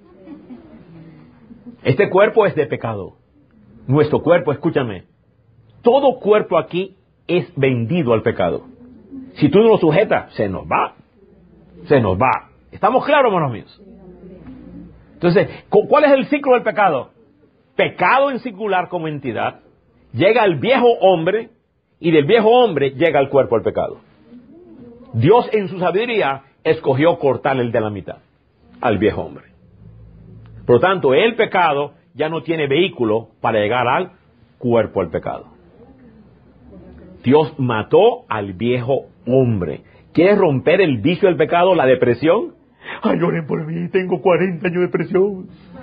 Este cuerpo es de pecado. Nuestro cuerpo, escúchame, todo cuerpo aquí es vendido al pecado. Si tú no lo sujetas, se nos va. Se nos va. ¿Estamos claros, hermanos míos? Entonces, ¿cuál es el ciclo del pecado? Pecado en singular como entidad, llega al viejo hombre, y del viejo hombre llega al cuerpo del pecado. Dios en su sabiduría escogió cortar el de la mitad, al viejo hombre. Por lo tanto, el pecado ya no tiene vehículo para llegar al cuerpo del pecado. Dios mató al viejo hombre. ¿Quieres romper el vicio del pecado, la depresión? Ay, oren por mí, tengo cuarenta años de presión.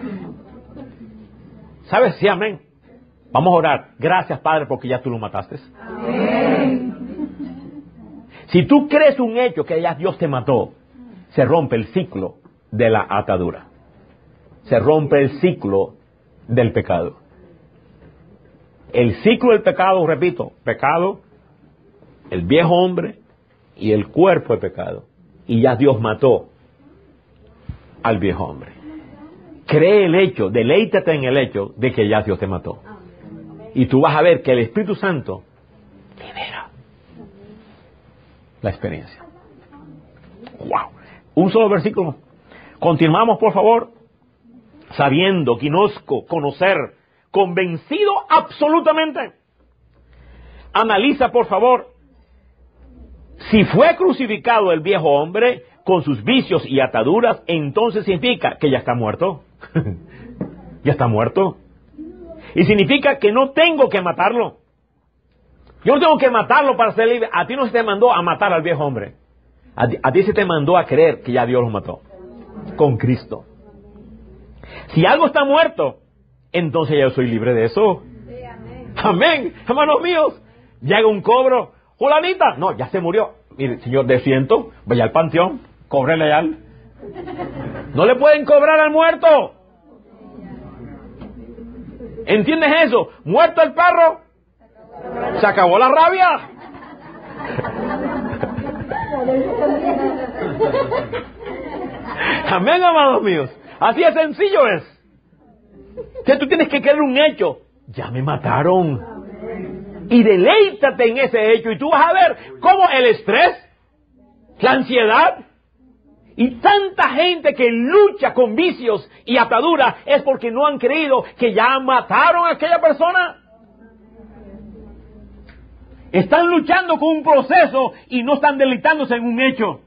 ¿Sabes? Sí, amén. Vamos a orar. Gracias, Padre, porque ya tú lo mataste. Amén. Si tú crees un hecho que ya Dios te mató, se rompe el ciclo de la atadura. Se rompe el ciclo del pecado. El ciclo del pecado, repito, pecado, el viejo hombre y el cuerpo de pecado. Y ya Dios mató al viejo hombre. Cree el hecho, deleítate en el hecho de que ya Dios te mató. Y tú vas a ver que el Espíritu Santo libera la experiencia. ¡Wow! Un solo versículo. Continuamos, por favor. Sabiendo, conozco, conocer, convencido absolutamente. Analiza, por favor, si fue crucificado el viejo hombre con sus vicios y ataduras, entonces significa que ya está muerto. Ya está muerto. Y significa que no tengo que matarlo. Yo no tengo que matarlo para ser libre. A ti no se te mandó a matar al viejo hombre. A ti, a ti se te mandó a creer que ya Dios lo mató. Con Cristo. Si algo está muerto, entonces yo soy libre de eso. Sí, amén. Amén. Hermanos míos, llega un cobro. Julanita, no, ya se murió. Mire, señor, de ciento, vaya al panteón, cóbrele a él. No le pueden cobrar al muerto. ¿Entiendes eso? Muerto el perro, se acabó la rabia. Amén, amados míos. Así de sencillo es. Que tú tienes que creer un hecho. Ya me mataron. Y deleítate en ese hecho. Y tú vas a ver cómo el estrés, la ansiedad y tanta gente que lucha con vicios y ataduras es porque no han creído que ya mataron a aquella persona. Están luchando con un proceso y no están deleitándose en un hecho.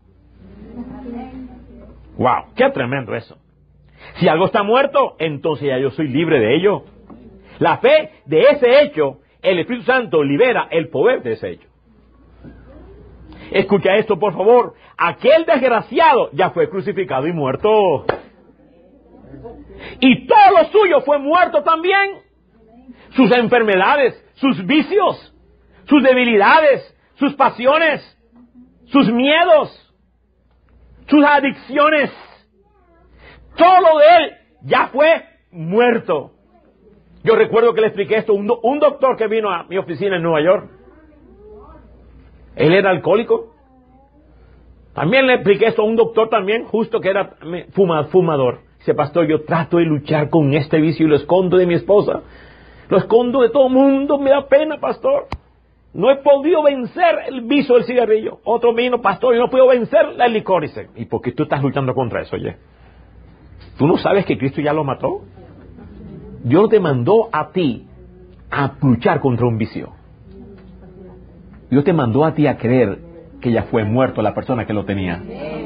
¡Wow! ¡Qué tremendo eso! Si algo está muerto, entonces ya yo soy libre de ello. La fe de ese hecho, el Espíritu Santo libera el poder de ese hecho. Escucha esto, por favor. Aquel desgraciado ya fue crucificado y muerto. Y todo lo suyo fue muerto también. Sus enfermedades, sus vicios, sus debilidades, sus pasiones, sus miedos, sus adicciones. Todo lo de él ya fue muerto. Yo recuerdo que le expliqué esto a un, do, un doctor que vino a mi oficina en Nueva York. Él era alcohólico. También le expliqué esto a un doctor también, justo que era fuma, fumador. Dice, pastor, yo trato de luchar con este vicio y lo escondo de mi esposa. Lo escondo de todo el mundo, me da pena, pastor. No he podido vencer el vicio del cigarrillo. Otro vino, pastor, yo no puedo vencer el licor. Dice, ¿y por qué tú estás luchando contra eso, oye? ¿Tú no sabes que Cristo ya lo mató? Dios te mandó a ti a luchar contra un vicio. Dios te mandó a ti a creer que ya fue muerto la persona que lo tenía.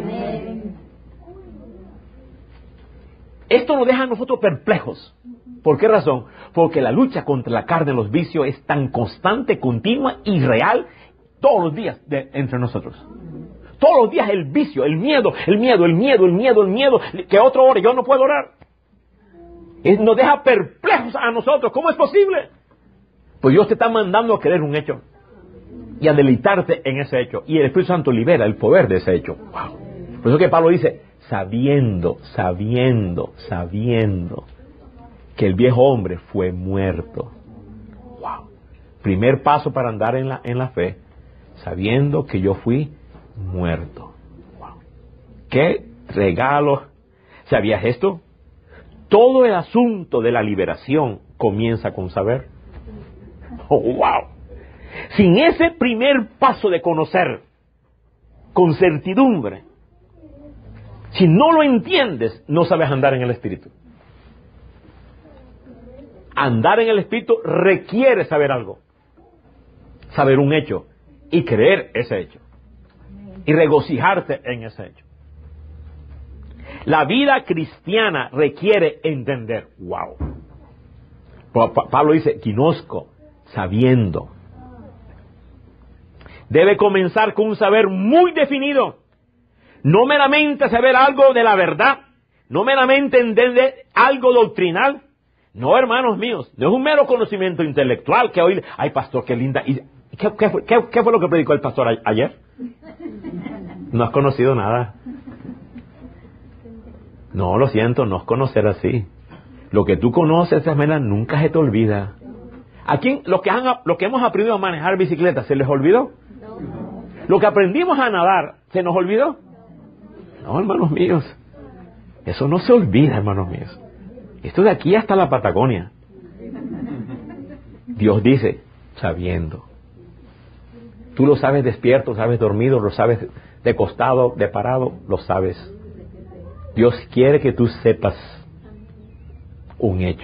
Esto nos deja a nosotros perplejos. ¿Por qué razón? Porque la lucha contra la carne de los vicios es tan constante, continua y real todos los días de, entre nosotros. Todos los días el vicio, el miedo, el miedo, el miedo, el miedo, el miedo, que otro ore, yo no puedo orar. Es, nos deja perplejos a nosotros. ¿Cómo es posible? Pues Dios te está mandando a creer un hecho y a deleitarte en ese hecho. Y el Espíritu Santo libera el poder de ese hecho. Wow. Por eso que Pablo dice, sabiendo, sabiendo, sabiendo que el viejo hombre fue muerto. Wow. Primer paso para andar en la, en la fe, sabiendo que yo fui muerto. Wow. ¿Qué regalo? ¿Sabías esto? Todo el asunto de la liberación comienza con saber. Oh, wow. Sin ese primer paso de conocer, con certidumbre, si no lo entiendes, no sabes andar en el Espíritu. Andar en el Espíritu requiere saber algo, saber un hecho y creer ese hecho y regocijarte en ese hecho. La vida cristiana requiere entender. Wow. Pablo dice, conozco, sabiendo. Debe comenzar con un saber muy definido. No meramente saber algo de la verdad, no meramente entender algo doctrinal. No, hermanos míos, no es un mero conocimiento intelectual que hoy, ay pastor, qué linda. ¿Y qué, qué, fue, qué, qué fue lo que predicó el pastor a, ayer? No has conocido nada. No, lo siento, no es conocer así. Lo que tú conoces, Esmeralda, nunca se te olvida. ¿A quién, los que, han, los que hemos aprendido a manejar bicicleta, se les olvidó? No. Lo que aprendimos a nadar, ¿se nos olvidó? No, hermanos míos. Eso no se olvida, hermanos míos. Esto de aquí hasta la Patagonia. Dios dice, sabiendo. Tú lo sabes despierto, sabes dormido, lo sabes de costado, de parado, lo sabes. Dios quiere que tú sepas un hecho.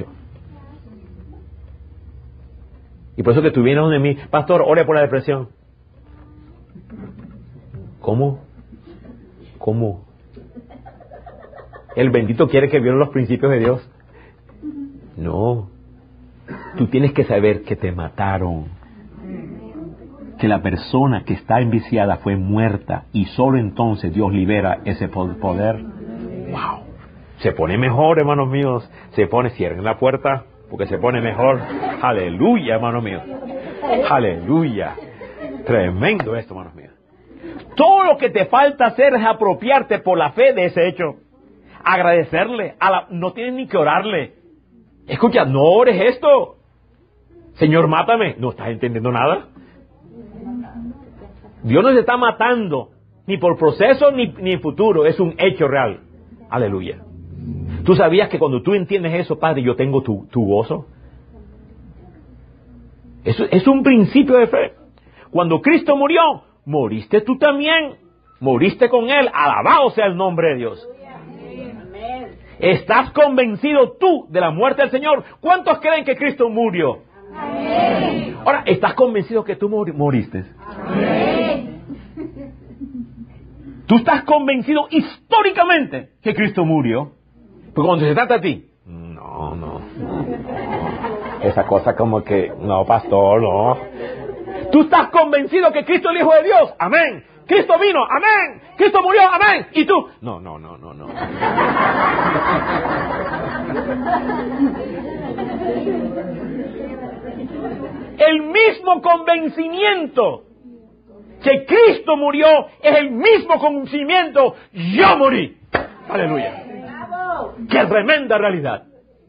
Y por eso que tú vienes donde mí, pastor, ore por la depresión. ¿Cómo? ¿Cómo? El bendito quiere que violen los principios de Dios. No. Tú tienes que saber que te mataron. Que la persona que está enviciada fue muerta y solo entonces Dios libera ese poder. ¡Wow! Se pone mejor, hermanos míos. Se pone, cierren la puerta porque se pone mejor. ¡Aleluya, hermanos míos! ¡Aleluya! Tremendo esto, hermanos míos. Todo lo que te falta hacer es apropiarte por la fe de ese hecho. Agradecerle. A la, no tienes ni que orarle. Escucha, no ores esto. Señor, mátame. No estás entendiendo nada. Dios no se está matando, ni por proceso, ni, ni en futuro. Es un hecho real. Aleluya. ¿Tú sabías que cuando tú entiendes eso, Padre, yo tengo tu, tu gozo? Eso es un principio de fe. Cuando Cristo murió, moriste tú también. Moriste con Él. Alabado sea el nombre de Dios. ¿Estás convencido tú de la muerte del Señor? ¿Cuántos creen que Cristo murió? Amén. Ahora, ¿estás convencido que tú mor moriste? Amén. ¿Tú estás convencido históricamente que Cristo murió? Porque cuando se trata de ti, no, no, no. Esa cosa como que, no, pastor, no. ¿Tú estás convencido que Cristo es el Hijo de Dios? Amén. Cristo vino, amén. Cristo murió, amén. ¿Y tú? No, no, no, no, no. El mismo convencimiento que Cristo murió es el mismo convencimiento, yo morí. Aleluya. ¡Qué tremenda realidad!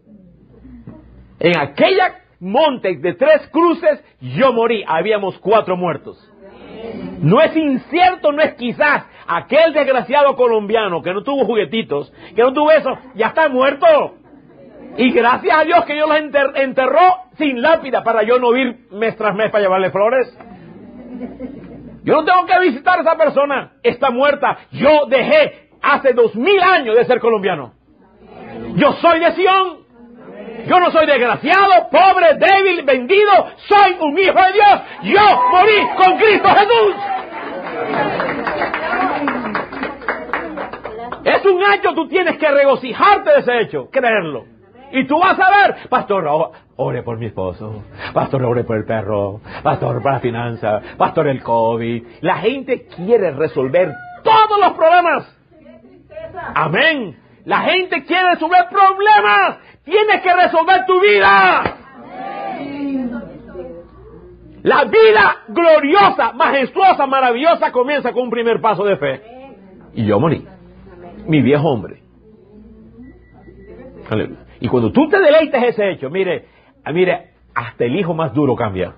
En aquella monte de tres cruces, yo morí. Habíamos cuatro muertos. No es incierto, no es quizás. Aquel desgraciado colombiano que no tuvo juguetitos, que no tuvo eso, ya está muerto. Y gracias a Dios que Dios los enter enterró sin lápida para yo no ir mes tras mes para llevarle flores. Yo no tengo que visitar a esa persona. Está muerta. Yo dejé hace dos mil años de ser colombiano. Yo soy de Sion. Yo no soy desgraciado, pobre, débil, vendido. Soy un hijo de Dios. Yo morí con Cristo Jesús. Es un hecho, tú tienes que regocijarte de ese hecho, creerlo. Y tú vas a ver, pastor, ore por mi esposo, pastor, ore por el perro, pastor, para la finanza, pastor, el COVID. La gente quiere resolver todos los problemas. Amén. La gente quiere resolver problemas. Tienes que resolver tu vida. La vida gloriosa, majestuosa, maravillosa comienza con un primer paso de fe. Y yo morí. Mi viejo hombre. Aleluya. Y cuando tú te deleites ese hecho, mire, mire, hasta el hijo más duro cambia.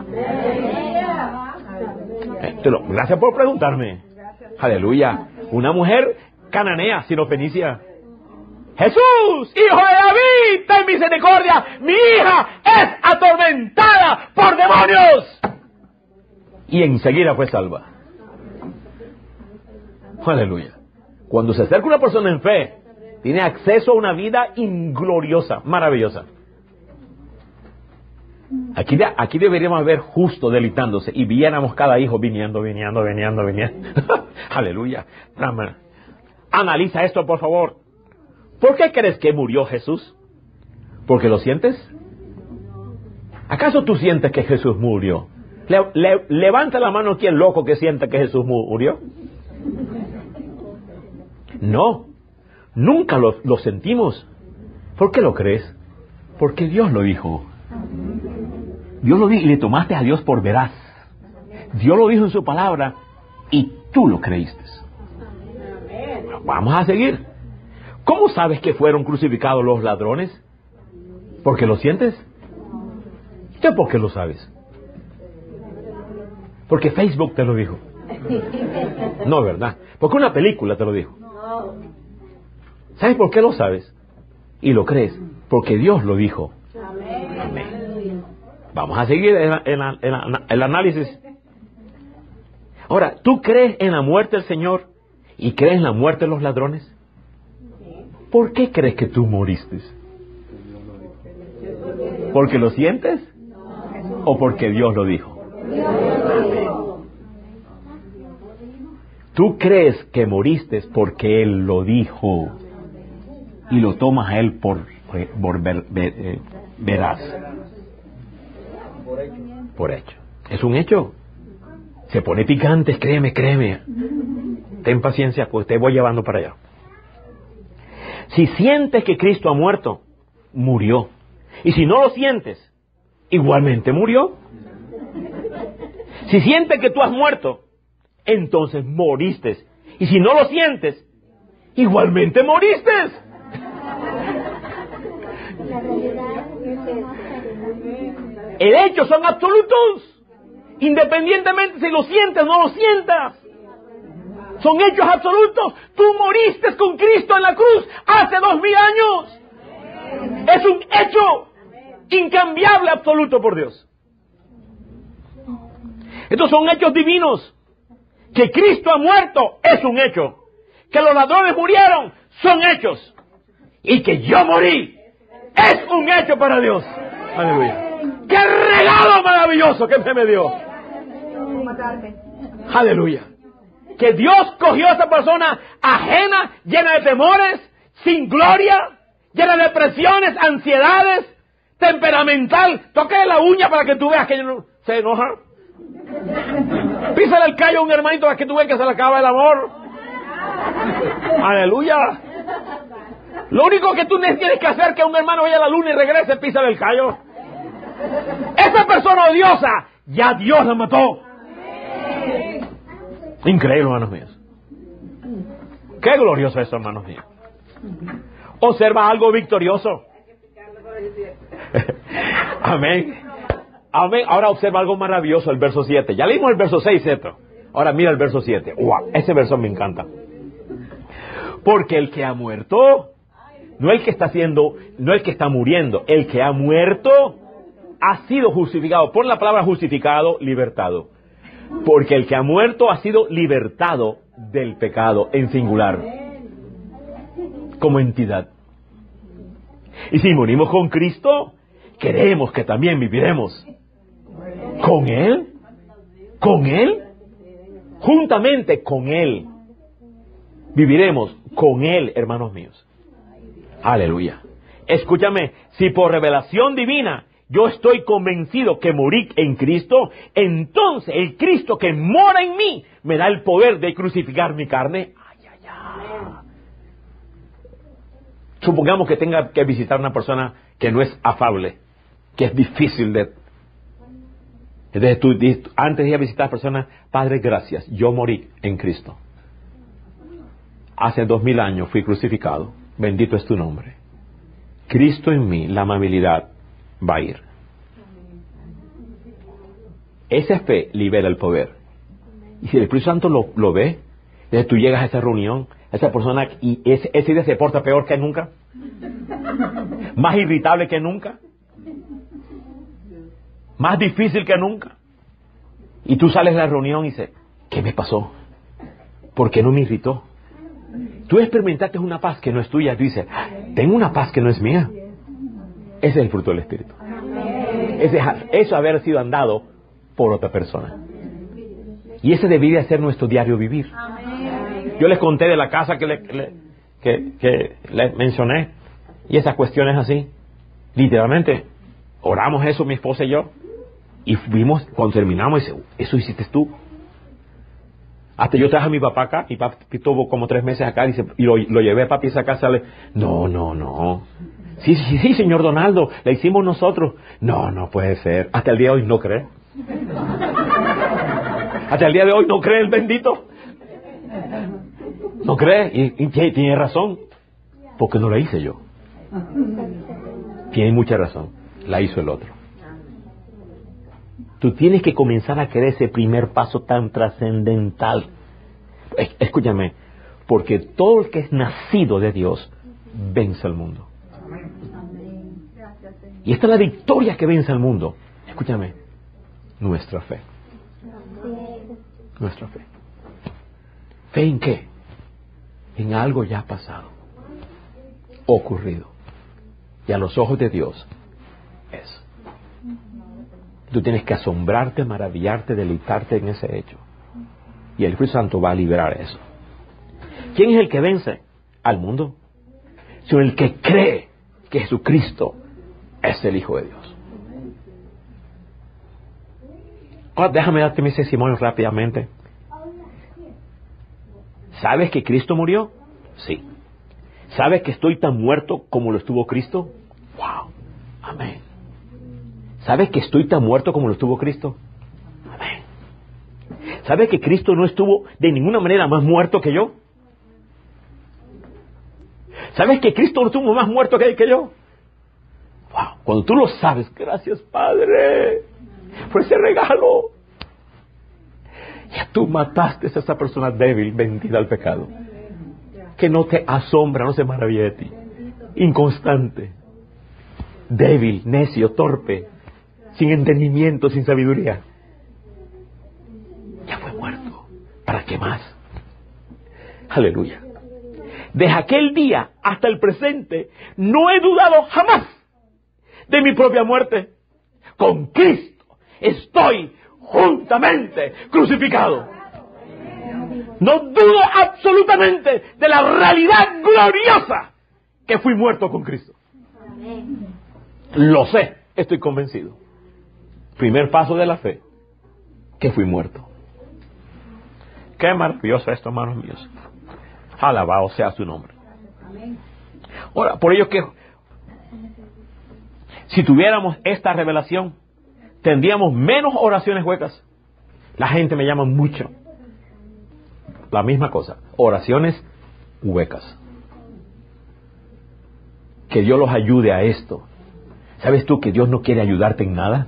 Eh, te lo, gracias por preguntarme. Aleluya. Una mujer cananea, sirofenicia. Jesús, hijo de David, ten misericordia. Mi hija es atormentada por demonios. Y enseguida fue salva. Aleluya. Cuando se acerca una persona en fe, tiene acceso a una vida ingloriosa, maravillosa. Aquí, de, aquí deberíamos ver justo deleitándose y viéramos cada hijo viniendo, viniendo, viniendo, viniendo. Aleluya. Analiza esto, por favor. ¿Por qué crees que murió Jesús? ¿Porque lo sientes? ¿Acaso tú sientes que Jesús murió? Le, le, levanta la mano quien loco que siente que Jesús murió. No, nunca lo, lo sentimos. ¿Por qué lo crees? Porque Dios lo dijo. Dios lo dijo y le tomaste a Dios por veraz. Dios lo dijo en su palabra y tú lo creíste. Vamos a seguir. ¿Cómo sabes que fueron crucificados los ladrones? ¿Porque lo sientes? ¿Qué por qué lo sabes? Porque Facebook te lo dijo. No, ¿verdad? Porque una película te lo dijo. ¿Sabes por qué lo sabes? Y lo crees. Porque Dios lo dijo. Amén. Vamos a seguir en la, en la, en la, el análisis. Ahora, ¿tú crees en la muerte del Señor y crees en la muerte de los ladrones? ¿Por qué crees que tú moriste? ¿Porque lo sientes? ¿O porque Dios lo dijo? Tú crees que moriste porque Él lo dijo y lo tomas a Él por, por ver, ver, eh, veraz. Por hecho. Es un hecho. Se pone picante, créeme, créeme. Ten paciencia, pues te voy llevando para allá. Si sientes que Cristo ha muerto, murió. Y si no lo sientes, igualmente murió. Si sientes que tú has muerto, entonces moriste. Y si no lo sientes, igualmente moriste. El hecho son absolutos. Independientemente si lo sientes o no lo sientas. Son hechos absolutos. Tú moriste con Cristo en la cruz hace dos mil años. Es un hecho incambiable, absoluto por Dios. Estos son hechos divinos. Que Cristo ha muerto es un hecho. Que los ladrones murieron son hechos. Y que yo morí es un hecho para Dios. Aleluya. ¡Qué regalo maravilloso que me dio! Aleluya. Que Dios cogió a esa persona ajena, llena de temores, sin gloria, llena de depresiones, ansiedades, temperamental. Tócale la uña para que tú veas que no se enoja. Písale el callo a un hermanito para que tú veas que se le acaba el amor. Aleluya. Lo único que tú tienes que hacer es que un hermano vaya a la luna y regrese, písale el callo. Esa persona odiosa, ya Dios la mató. Increíble, hermanos míos. Qué glorioso es eso, hermanos míos. Observa algo victorioso. Amén. Amén. Ahora observa algo maravilloso, el verso siete. Ya leímos el verso seis, ¿cierto? Ahora mira el verso siete. Wow, ese verso me encanta. Porque el que ha muerto, no el que está haciendo, no el que está muriendo, el que ha muerto ha sido justificado. Por la palabra justificado, libertado. Porque el que ha muerto ha sido libertado del pecado en singular, como entidad. Y si morimos con Cristo, queremos que también viviremos con Él, con Él, juntamente con Él. Viviremos con Él, hermanos míos. Aleluya. Escúchame, si por revelación divina yo estoy convencido que morí en Cristo, entonces el Cristo que mora en mí me da el poder de crucificar mi carne. Ay, ay, ay. Supongamos que tenga que visitar a una persona que no es afable, que es difícil de... Entonces tú, antes de ir a visitar a la persona, Padre, gracias, yo morí en Cristo. Hace dos mil años fui crucificado, bendito es tu nombre. Cristo en mí, la amabilidad va a ir. Esa fe libera el poder. Y si el Espíritu Santo lo, lo ve, entonces tú llegas a esa reunión, a esa persona, y ese, ese día se porta peor que nunca, más irritable que nunca, más difícil que nunca. Y tú sales de la reunión y dices, ¿qué me pasó? ¿Por qué no me irritó? Tú experimentaste una paz que no es tuya. Tú dices, tengo una paz que no es mía. Ese es el fruto del Espíritu. Ese, eso haber sido andado por otra persona. Y ese debería ser nuestro diario vivir. Yo les conté de la casa que le, que, que, que les mencioné. Y esas cuestiones así. Literalmente, oramos eso mi esposa y yo. Y fuimos, cuando terminamos, dice, ¿eso hiciste tú? Hasta yo traje a mi papá acá, y papá estuvo como tres meses acá y, se, y lo, lo llevé a papi a esa casa. Le, no, no, no. Sí, sí, sí, señor Donaldo, la hicimos nosotros. No, no puede ser. Hasta el día de hoy no cree. Hasta el día de hoy no cree el bendito. No cree. Y, y tiene razón. Porque no la hice yo. Tiene mucha razón. La hizo el otro. Tú tienes que comenzar a creer ese primer paso tan trascendental. Escúchame, porque todo el que es nacido de Dios vence al mundo. Y esta es la victoria que vence al mundo. Escúchame, nuestra fe. Nuestra fe. ¿Fe en qué? En algo ya pasado, ocurrido. Y a los ojos de Dios es. Tú tienes que asombrarte, maravillarte, deleitarte en ese hecho. Y el Espíritu Santo va a liberar eso. ¿Quién es el que vence? Al mundo. Sino el que cree que Jesucristo es el Hijo de Dios. Ahora déjame darte mi testimonio rápidamente. ¿Sabes que Cristo murió? Sí. ¿Sabes que estoy tan muerto como lo estuvo Cristo? ¡Wow! Amén. ¿Sabes que estoy tan muerto como lo estuvo Cristo? Amén. ¿Sabes que Cristo no estuvo de ninguna manera más muerto que yo? ¿Sabes que Cristo no estuvo más muerto que, que yo? ¡Wow! Cuando tú lo sabes, gracias Padre por ese regalo. Ya tú mataste a esa persona débil, vendida al pecado, que no te asombra, no se maravilla de ti, inconstante, débil, necio, torpe, sin entendimiento, sin sabiduría. Ya fue muerto. ¿Para qué más? Aleluya. Desde aquel día hasta el presente no he dudado jamás de mi propia muerte. Con Cristo estoy juntamente crucificado. No dudo absolutamente de la realidad gloriosa que fui muerto con Cristo. Lo sé, estoy convencido. Primer paso de la fe, que fui muerto. Qué maravilloso esto, hermanos míos. Alabado sea su nombre. Ahora, por ello que si tuviéramos esta revelación, tendríamos menos oraciones huecas. La gente me llama mucho. La misma cosa, oraciones huecas. Que Dios los ayude a esto. ¿Sabes tú que Dios no quiere ayudarte en nada?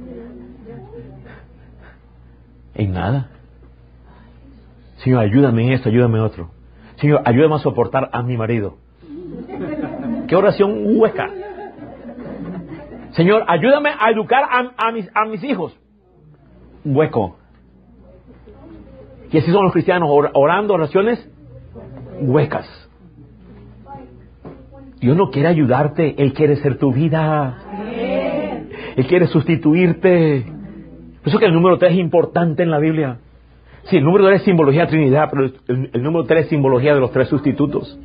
En nada. Señor, ayúdame en esto, ayúdame en otro. Señor, ayúdame a soportar a mi marido. ¿Qué oración hueca? Señor, ayúdame a educar a, a, mis, a mis hijos. Hueco. Y así son los cristianos, or, orando oraciones huecas. Dios no quiere ayudarte, Él quiere ser tu vida. Él quiere sustituirte. Por eso que el número tres es importante en la Biblia. Sí, el número tres es simbología de Trinidad, pero el, el número tres es simbología de los tres sustitutos.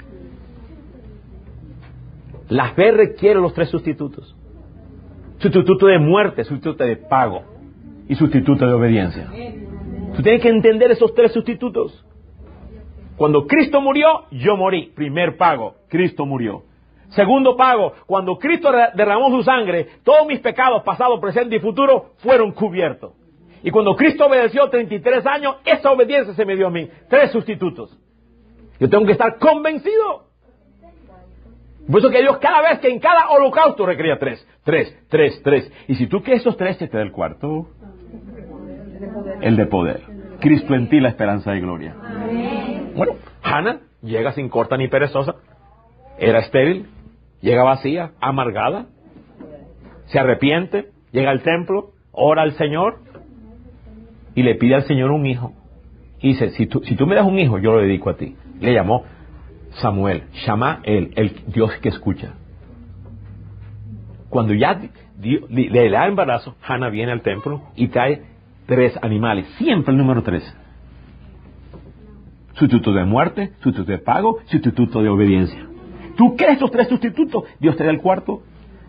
La fe requiere los tres sustitutos. Sustituto de muerte, sustituto de pago y sustituto de obediencia. Tú tienes que entender esos tres sustitutos. Cuando Cristo murió, yo morí. Primer pago, Cristo murió. Segundo pago, cuando Cristo derramó su sangre, todos mis pecados, pasado, presente y futuro, fueron cubiertos. Y cuando Cristo obedeció treinta y tres años, esa obediencia se me dio a mí. Tres sustitutos. Yo tengo que estar convencido. Por eso que Dios cada vez que en cada holocausto requería tres, tres, tres, tres. Y si tú quieres esos tres, se te da el cuarto. El de poder. Cristo en ti, la esperanza de gloria. Bueno, Hannah llega sin corta ni perezosa. Era estéril, llega vacía, amargada. Se arrepiente, llega al templo, ora al Señor y le pide al Señor un hijo. Y dice, si tú, si tú me das un hijo, yo lo dedico a ti. Le llamó Samuel, Shama, el, el Dios que escucha. Cuando ya Dios, le da embarazo, Hannah viene al templo y trae tres animales, siempre el número tres. Sustituto de muerte, sustituto de pago, sustituto de obediencia. ¿Tú crees estos tres sustitutos? Dios te da el cuarto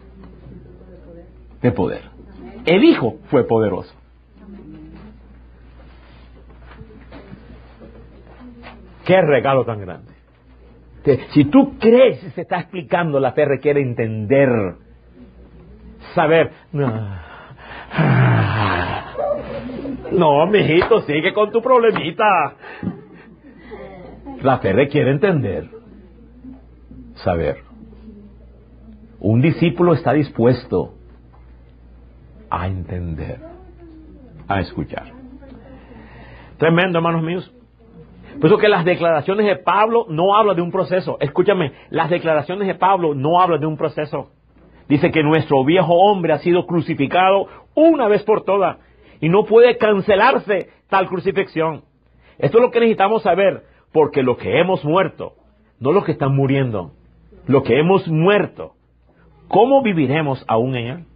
de poder. El hijo fue poderoso. ¡Qué regalo tan grande! Si tú crees y se está explicando, la fe requiere entender, saber. No, mijito, sigue con tu problemita. La fe requiere entender, saber. Un discípulo está dispuesto a entender, a escuchar. Tremendo, hermanos míos. Por eso que las declaraciones de Pablo no hablan de un proceso. Escúchame, las declaraciones de Pablo no hablan de un proceso. Dice que nuestro viejo hombre ha sido crucificado una vez por todas y no puede cancelarse tal crucifixión. Esto es lo que necesitamos saber, porque lo que hemos muerto, no los que están muriendo, lo que hemos muerto, ¿cómo viviremos aún en él?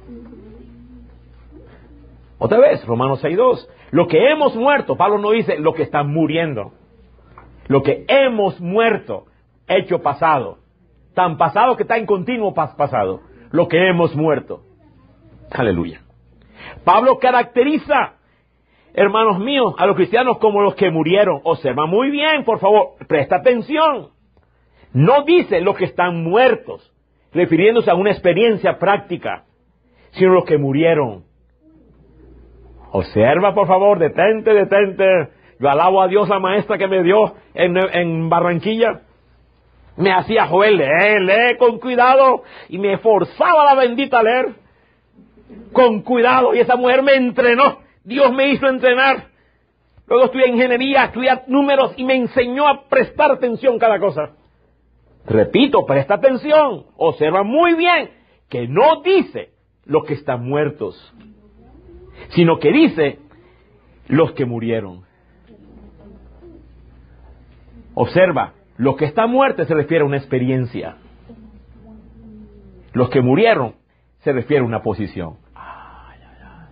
Otra vez, Romanos seis dos. Lo que hemos muerto, Pablo no dice lo que están muriendo. Lo que hemos muerto, hecho pasado. Tan pasado que está en continuo pasado. Lo que hemos muerto. Aleluya. Pablo caracteriza, hermanos míos, a los cristianos como los que murieron. Observa muy bien, por favor, presta atención. No dice los que están muertos, refiriéndose a una experiencia práctica, sino los que murieron. Observa, por favor, detente, detente. Yo alabo a Dios, la maestra que me dio en, en Barranquilla. Me hacía, Joel, lee, lee con cuidado. Y me forzaba la bendita a leer. Con cuidado. Y esa mujer me entrenó. Dios me hizo entrenar. Luego estudié ingeniería, estudié números y me enseñó a prestar atención a cada cosa. Repito, presta atención. Observa muy bien que no dice los que están muertos, sino que dice los que murieron. Observa, los que están muertos se refiere a una experiencia. Los que murieron se refiere a una posición. Ay, ay, ay.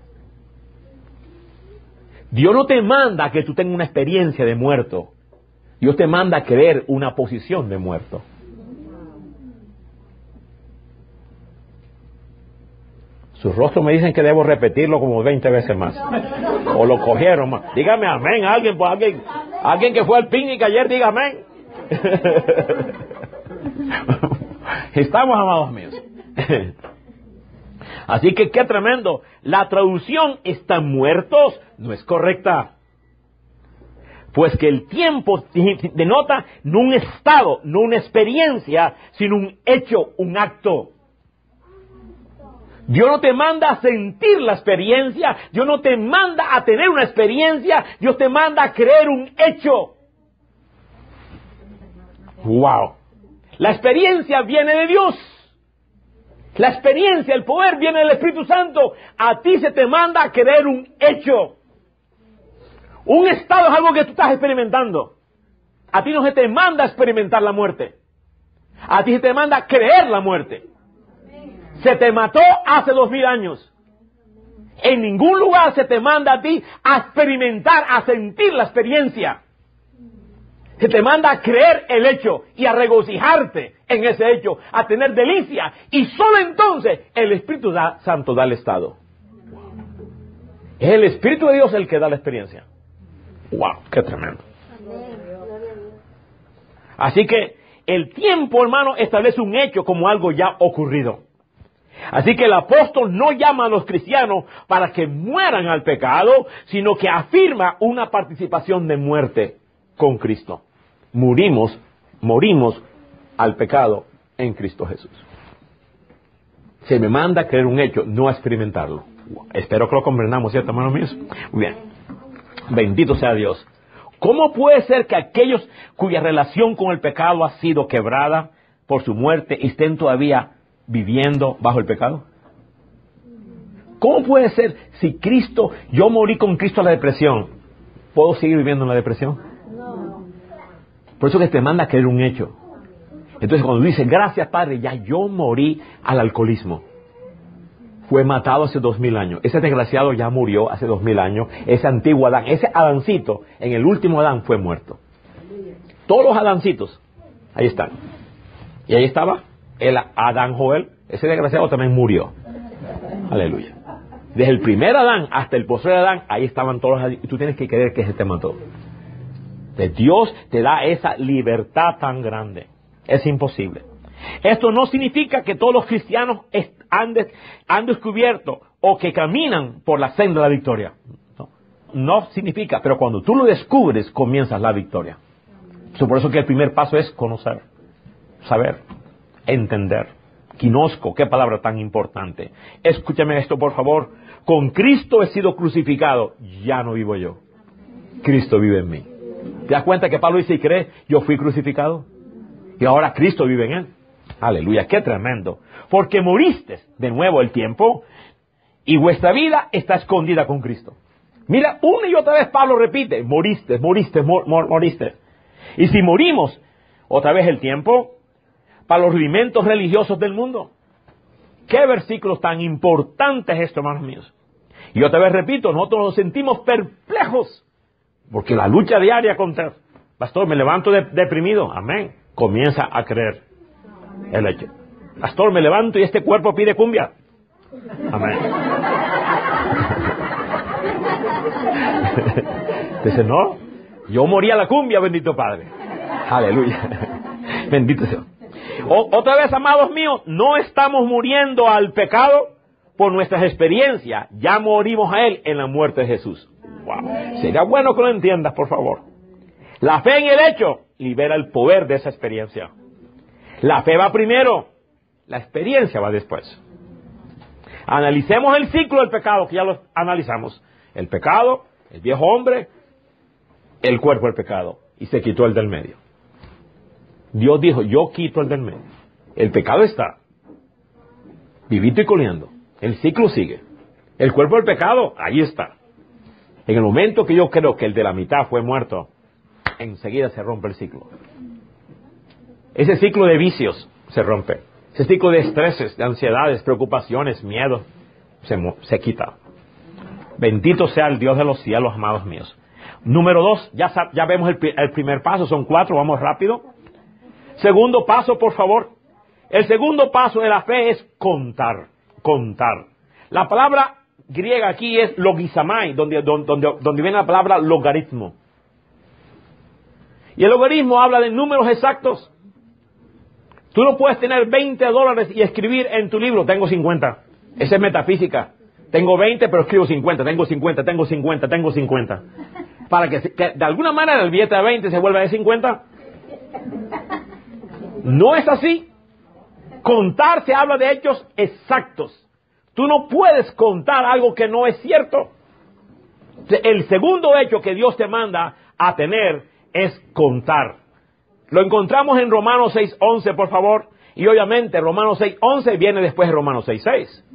Dios no te manda a que tú tengas una experiencia de muerto. Dios te manda a creer una posición de muerto. Sus rostros me dicen que debo repetirlo como veinte veces más. O lo cogieron más. Dígame amén. Alguien, pues, alguien, alguien que fue al picnic ayer, diga amén. Estamos, amados míos. Así que qué tremendo. La traducción "están muertos" no es correcta. Pues que el tiempo denota no un estado, no una experiencia, sino un hecho, un acto. Dios no te manda a sentir la experiencia, Dios no te manda a tener una experiencia, Dios te manda a creer un hecho. ¡Wow! La experiencia viene de Dios. La experiencia, el poder viene del Espíritu Santo. A ti se te manda a creer un hecho. Un estado es algo que tú estás experimentando. A ti no se te manda a experimentar la muerte. A ti se te manda a creer la muerte. Se te mató hace dos mil años. En ningún lugar se te manda a ti a experimentar, a sentir la experiencia. Se te manda a creer el hecho y a regocijarte en ese hecho, a tener delicia. Y solo entonces el Espíritu Santo da el estado. Es el Espíritu de Dios el que da la experiencia. ¡Wow! ¡Qué tremendo! Así que el tiempo, hermano, establece un hecho como algo ya ocurrido. Así que el apóstol no llama a los cristianos para que mueran al pecado, sino que afirma una participación de muerte con Cristo. Murimos, morimos al pecado en Cristo Jesús. Se me manda a creer un hecho, no a experimentarlo. Espero que lo comprendamos, ¿cierto, hermanos míos? Muy bien. Bendito sea Dios. ¿Cómo puede ser que aquellos cuya relación con el pecado ha sido quebrada por su muerte estén todavía viviendo bajo el pecado? ¿Cómo puede ser si Cristo, yo morí con Cristo a la depresión, puedo seguir viviendo en la depresión? No. Por eso que te manda a creer un hecho. Entonces cuando dice, gracias Padre, ya yo morí al alcoholismo. Fue matado hace dos mil años. Ese desgraciado ya murió hace dos mil años. Ese antiguo Adán, ese Adancito, en el último Adán fue muerto. Todos los Adancitos, ahí están. Y ahí estaba el Adán Joel, ese desgraciado también murió. Aleluya. Desde el primer Adán hasta el postrer Adán, ahí estaban todos los. Y tú tienes que creer que ese te mató. De Dios te da esa libertad tan grande. Es imposible. Esto no significa que todos los cristianos han, de, han descubierto o que caminan por la senda de la victoria. No, no significa, pero cuando tú lo descubres, comienzas la victoria. So, por eso que el primer paso es conocer, saber, entender. Ginosco, qué palabra tan importante. Escúchame esto, por favor. Con Cristo he sido crucificado, ya no vivo yo. Cristo vive en mí. ¿Te das cuenta que Pablo dice y cree? Yo fui crucificado y ahora Cristo vive en él. Aleluya, qué tremendo. Porque moriste de nuevo el tiempo y vuestra vida está escondida con Cristo. Mira, una y otra vez Pablo repite, moriste, moriste, mor, mor, moriste. Y si morimos, otra vez el tiempo, para los rudimentos religiosos del mundo. Qué versículos tan importantes esto, hermanos míos. Y otra vez repito, nosotros nos sentimos perplejos, porque la lucha diaria contra, pastor, me levanto de, deprimido, amén, comienza a creer el hecho. Pastor, me levanto y este cuerpo pide cumbia, amén. Dice, no, yo morí a la cumbia, bendito Padre. Aleluya. Bendito sea. O, otra vez, amados míos, no estamos muriendo al pecado por nuestras experiencias. Ya morimos a él en la muerte de Jesús. Wow. Sería bueno que lo entiendas, por favor. La fe en el hecho libera el poder de esa experiencia. La fe va primero, la experiencia va después. Analicemos el ciclo del pecado, que ya lo analizamos. El pecado, el viejo hombre, el cuerpo del pecado. Y se quitó el del medio. Dios dijo, yo quito el del medio. El pecado está. Vivito y coleando. El ciclo sigue. El cuerpo del pecado, ahí está. En el momento que yo creo que el de la mitad fue muerto, enseguida se rompe el ciclo. Ese ciclo de vicios se rompe. Ese ciclo de estreses, de ansiedades, preocupaciones, miedos, se, se quita. Bendito sea el Dios de los cielos, amados míos. Número dos, ya, ya vemos el, el primer paso, son cuatro, vamos rápido. Segundo paso, por favor. El segundo paso de la fe es contar, contar. La palabra griega aquí es logizamai, donde, donde, donde, donde viene la palabra logaritmo. Y el logaritmo habla de números exactos. Tú no puedes tener veinte dólares y escribir en tu libro, tengo cincuenta. Esa es metafísica. Tengo veinte, pero escribo cincuenta, tengo cincuenta, tengo cincuenta, tengo cincuenta. Para que, que de alguna manera el billete de veinte se vuelva de cincuenta. No es así. Contar se habla de hechos exactos. Tú no puedes contar algo que no es cierto. El segundo hecho que Dios te manda a tener es contar. Lo encontramos en Romanos seis once, por favor. Y obviamente Romanos seis once viene después de Romanos seis seis.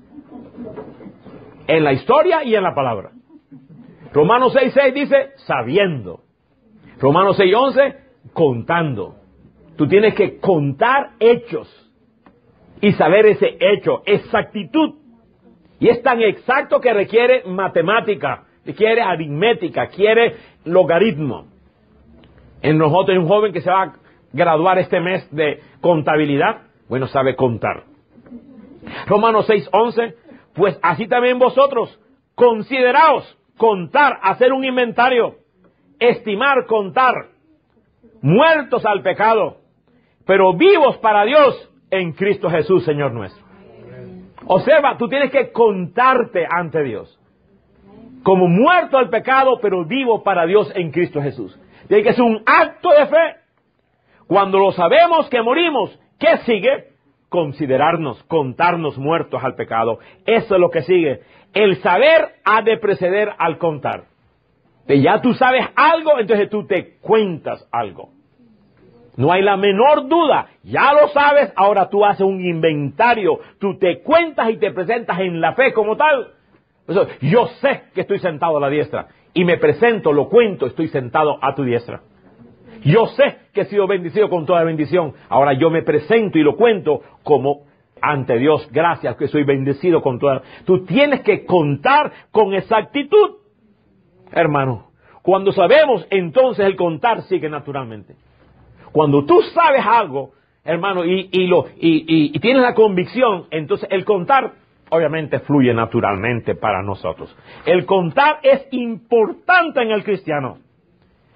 En la historia y en la palabra. Romanos seis seis dice, sabiendo. Romanos seis once, contando. Tú tienes que contar hechos y saber ese hecho, exactitud. Y es tan exacto que requiere matemática, requiere aritmética, quiere logaritmo. En nosotros hay un joven que se va a graduar este mes de contabilidad. Bueno, sabe contar. Romanos seis once, pues así también vosotros, consideraos, contar, hacer un inventario, estimar, contar, muertos al pecado, pero vivos para Dios en Cristo Jesús, Señor nuestro. Observa, tú tienes que contarte ante Dios. Como muerto al pecado, pero vivo para Dios en Cristo Jesús. Tiene que ser un acto de fe. Cuando lo sabemos que morimos, ¿qué sigue? Considerarnos, contarnos muertos al pecado. Eso es lo que sigue. El saber ha de preceder al contar. De ya tú sabes algo, entonces tú te cuentas algo. No hay la menor duda, ya lo sabes, ahora tú haces un inventario, tú te cuentas y te presentas en la fe como tal. Eso, yo sé que estoy sentado a la diestra y me presento, lo cuento, estoy sentado a tu diestra. Yo sé que he sido bendecido con toda bendición, ahora yo me presento y lo cuento como ante Dios, gracias que soy bendecido con toda. Tú tienes que contar con exactitud, hermano. Cuando sabemos, entonces el contar sigue naturalmente. Cuando tú sabes algo, hermano, y, y, lo, y, y, y tienes la convicción, entonces el contar obviamente fluye naturalmente para nosotros. El contar es importante en el cristiano.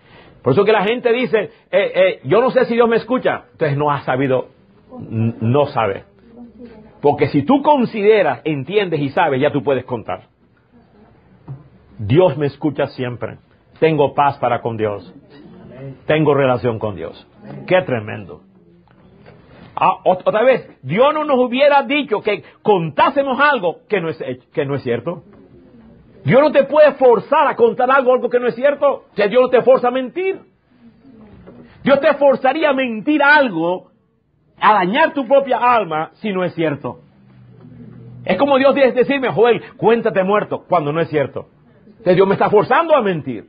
Por eso que la gente dice, eh, eh, yo no sé si Dios me escucha. Entonces no has sabido, n- no sabe. Porque si tú consideras, entiendes y sabes, ya tú puedes contar. Dios me escucha siempre. Tengo paz para con Dios. Tengo relación con Dios. Qué tremendo. Ah, otra vez, Dios no nos hubiera dicho que contásemos algo que no es, que no es cierto. Dios no te puede forzar a contar algo, algo que no es cierto. O sea, Dios no te forza a mentir. Dios te forzaría a mentir algo, a dañar tu propia alma, si no es cierto. Es como Dios dice decirme, Joel, cuéntate muerto, cuando no es cierto. Entonces Dios me está forzando a mentir.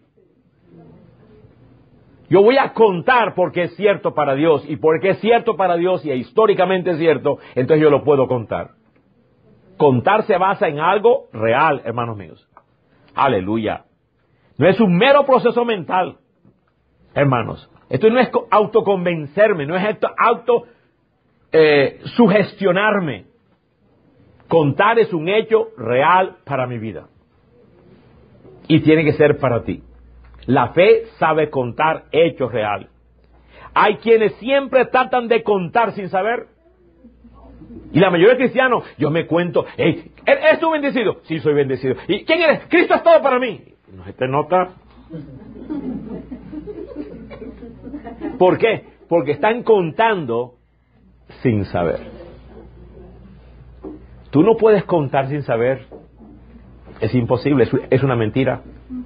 Yo voy a contar porque es cierto para Dios, y porque es cierto para Dios y es históricamente cierto, entonces yo lo puedo contar. Contar se basa en algo real, hermanos míos. Aleluya. No es un mero proceso mental, hermanos. Esto no es autoconvencerme, no es esto auto eh, sugestionarme. Contar es un hecho real para mi vida. Y tiene que ser para ti. La fe sabe contar hechos reales. Hay quienes siempre tratan de contar sin saber. Y la mayoría de cristianos, yo me cuento, hey, ¿eres tú bendecido? Sí, soy bendecido. ¿Y quién eres? Cristo es todo para mí. No se te nota. ¿Por qué? Porque están contando sin saber. Tú no puedes contar sin saber. Es imposible, es una mentira.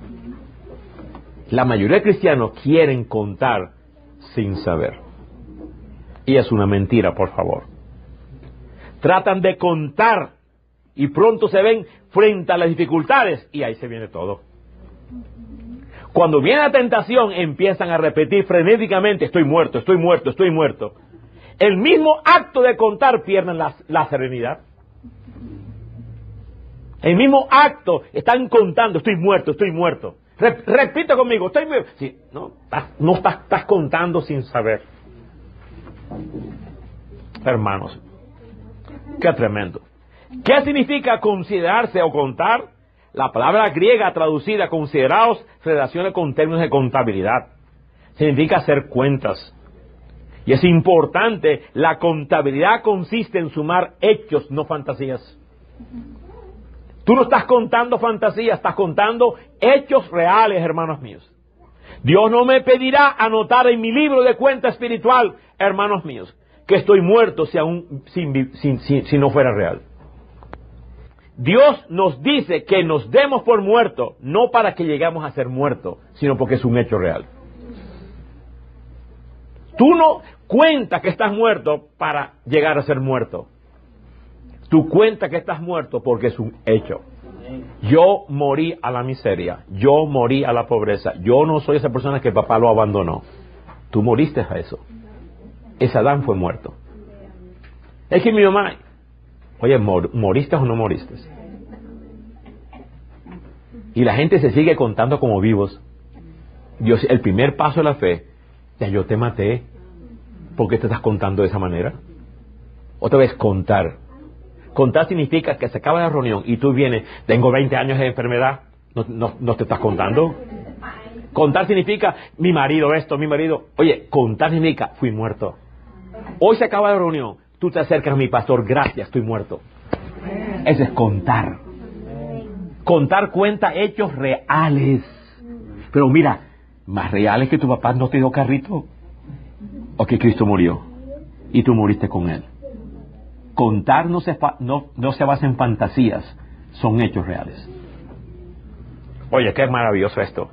La mayoría de cristianos quieren contar sin saber. Y es una mentira, por favor. Tratan de contar y pronto se ven frente a las dificultades y ahí se viene todo. Cuando viene la tentación empiezan a repetir frenéticamente, estoy muerto, estoy muerto, estoy muerto. El mismo acto de contar pierden la, la serenidad. El mismo acto están contando, estoy muerto, estoy muerto. Rep, repita conmigo, estoy muerto. Sí, no, no estás, estás contando sin saber. Hermanos, qué tremendo. ¿Qué significa considerarse o contar? La palabra griega traducida, consideraos, se relaciona con términos de contabilidad. Significa hacer cuentas. Y es importante, la contabilidad consiste en sumar hechos, no fantasías. Tú no estás contando fantasías, estás contando hechos reales, hermanos míos. Dios no me pedirá anotar en mi libro de cuenta espiritual, hermanos míos, que estoy muerto si, aún, si, si, si, si no fuera real. Dios nos dice que nos demos por muerto, no para que lleguemos a ser muertos, sino porque es un hecho real. Tú no cuentas que estás muerto para llegar a ser muerto. Tú cuentas que estás muerto porque es un hecho. Yo morí a la miseria, yo morí a la pobreza, yo no soy esa persona que papá lo abandonó. Tú moriste a eso. Ese Adán fue muerto. Es que mi mamá, oye, mor, ¿moriste o no moriste? Y la gente se sigue contando como vivos. Dios, el primer paso de la fe, ya yo te maté. ¿Por qué te estás contando de esa manera? Otra vez, contar. Contar significa que se acaba la reunión y tú vienes, tengo veinte años de enfermedad, no, no, no te estás contando. Contar significa, mi marido esto, mi marido... Oye, contar significa, fui muerto. Hoy se acaba la reunión, tú te acercas a mi pastor, gracias, estoy muerto. Eso es contar. Contar cuenta hechos reales. Pero mira, más reales que tu papá no te dio carrito. O que Cristo murió y tú moriste con él. Contar no se, fa, no, no se basa en fantasías, son hechos reales. Oye, qué maravilloso esto.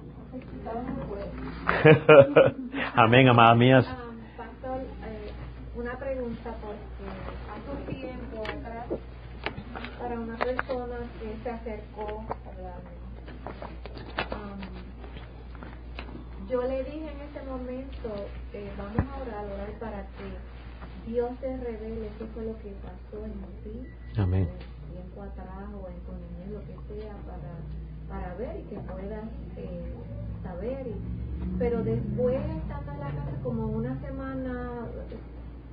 Amén, amadas mías. Um, pastor, eh, una pregunta, porque hace un tiempo atrás, para una persona que se acercó, um, yo le dije en ese momento, eh, vamos a orar, orar para que Dios te revele qué fue lo que pasó en ti, amén, en tiempo atrás o en tu niñez, lo que sea, para, para ver y que puedas eh, saber. Y, pero después, estando en la casa como una semana,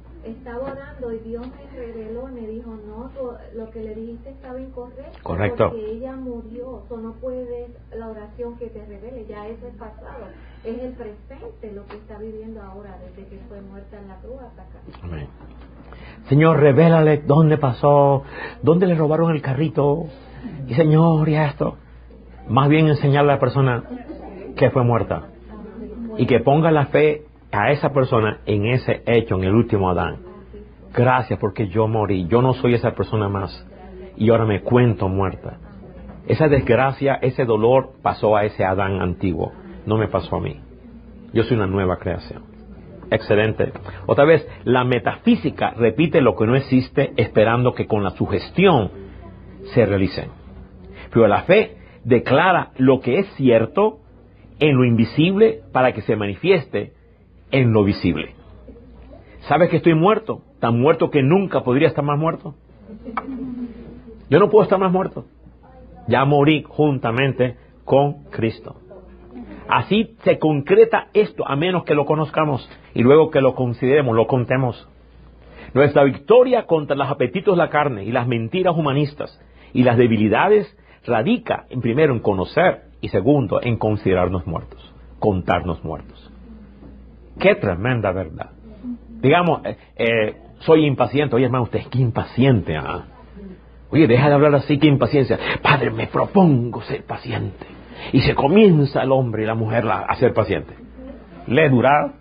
estaba orando y Dios me reveló, me dijo, no, tú, lo que le dijiste estaba incorrecto. Correcto. Porque ella murió, tú no puedes la oración que te revele, ya eso es pasado. Es el presente lo que está viviendo ahora, desde que fue muerta en la cruz hasta acá. Amén. Señor, revélale dónde pasó, dónde le robaron el carrito. Y Señor, y esto. Más bien enseñarle a la persona que fue muerta. Y que ponga la fe a esa persona en ese hecho, en el último Adán. Gracias porque yo morí, yo no soy esa persona más. Y ahora me cuento muerta. Esa desgracia, ese dolor pasó a ese Adán antiguo. No me pasó a mí. Yo soy una nueva creación. Excelente. Otra vez, la metafísica repite lo que no existe esperando que con la sugestión se realice. Pero la fe declara lo que es cierto en lo invisible para que se manifieste en lo visible. ¿Sabes que estoy muerto? Tan muerto que nunca podría estar más muerto. Yo no puedo estar más muerto. Ya morí juntamente con Cristo. Así se concreta esto, a menos que lo conozcamos y luego que lo consideremos, lo contemos. Nuestra victoria contra los apetitos de la carne y las mentiras humanistas y las debilidades radica, en primero, en conocer y segundo, en considerarnos muertos, contarnos muertos. ¡Qué tremenda verdad! Digamos, eh, eh, soy impaciente. Oye, hermano, usted es que impaciente. ¿Ah? Oye, deja de hablar así, que impaciencia. Padre, me propongo ser paciente. Y se comienza el hombre y la mujer a ser paciente. ¿Le dura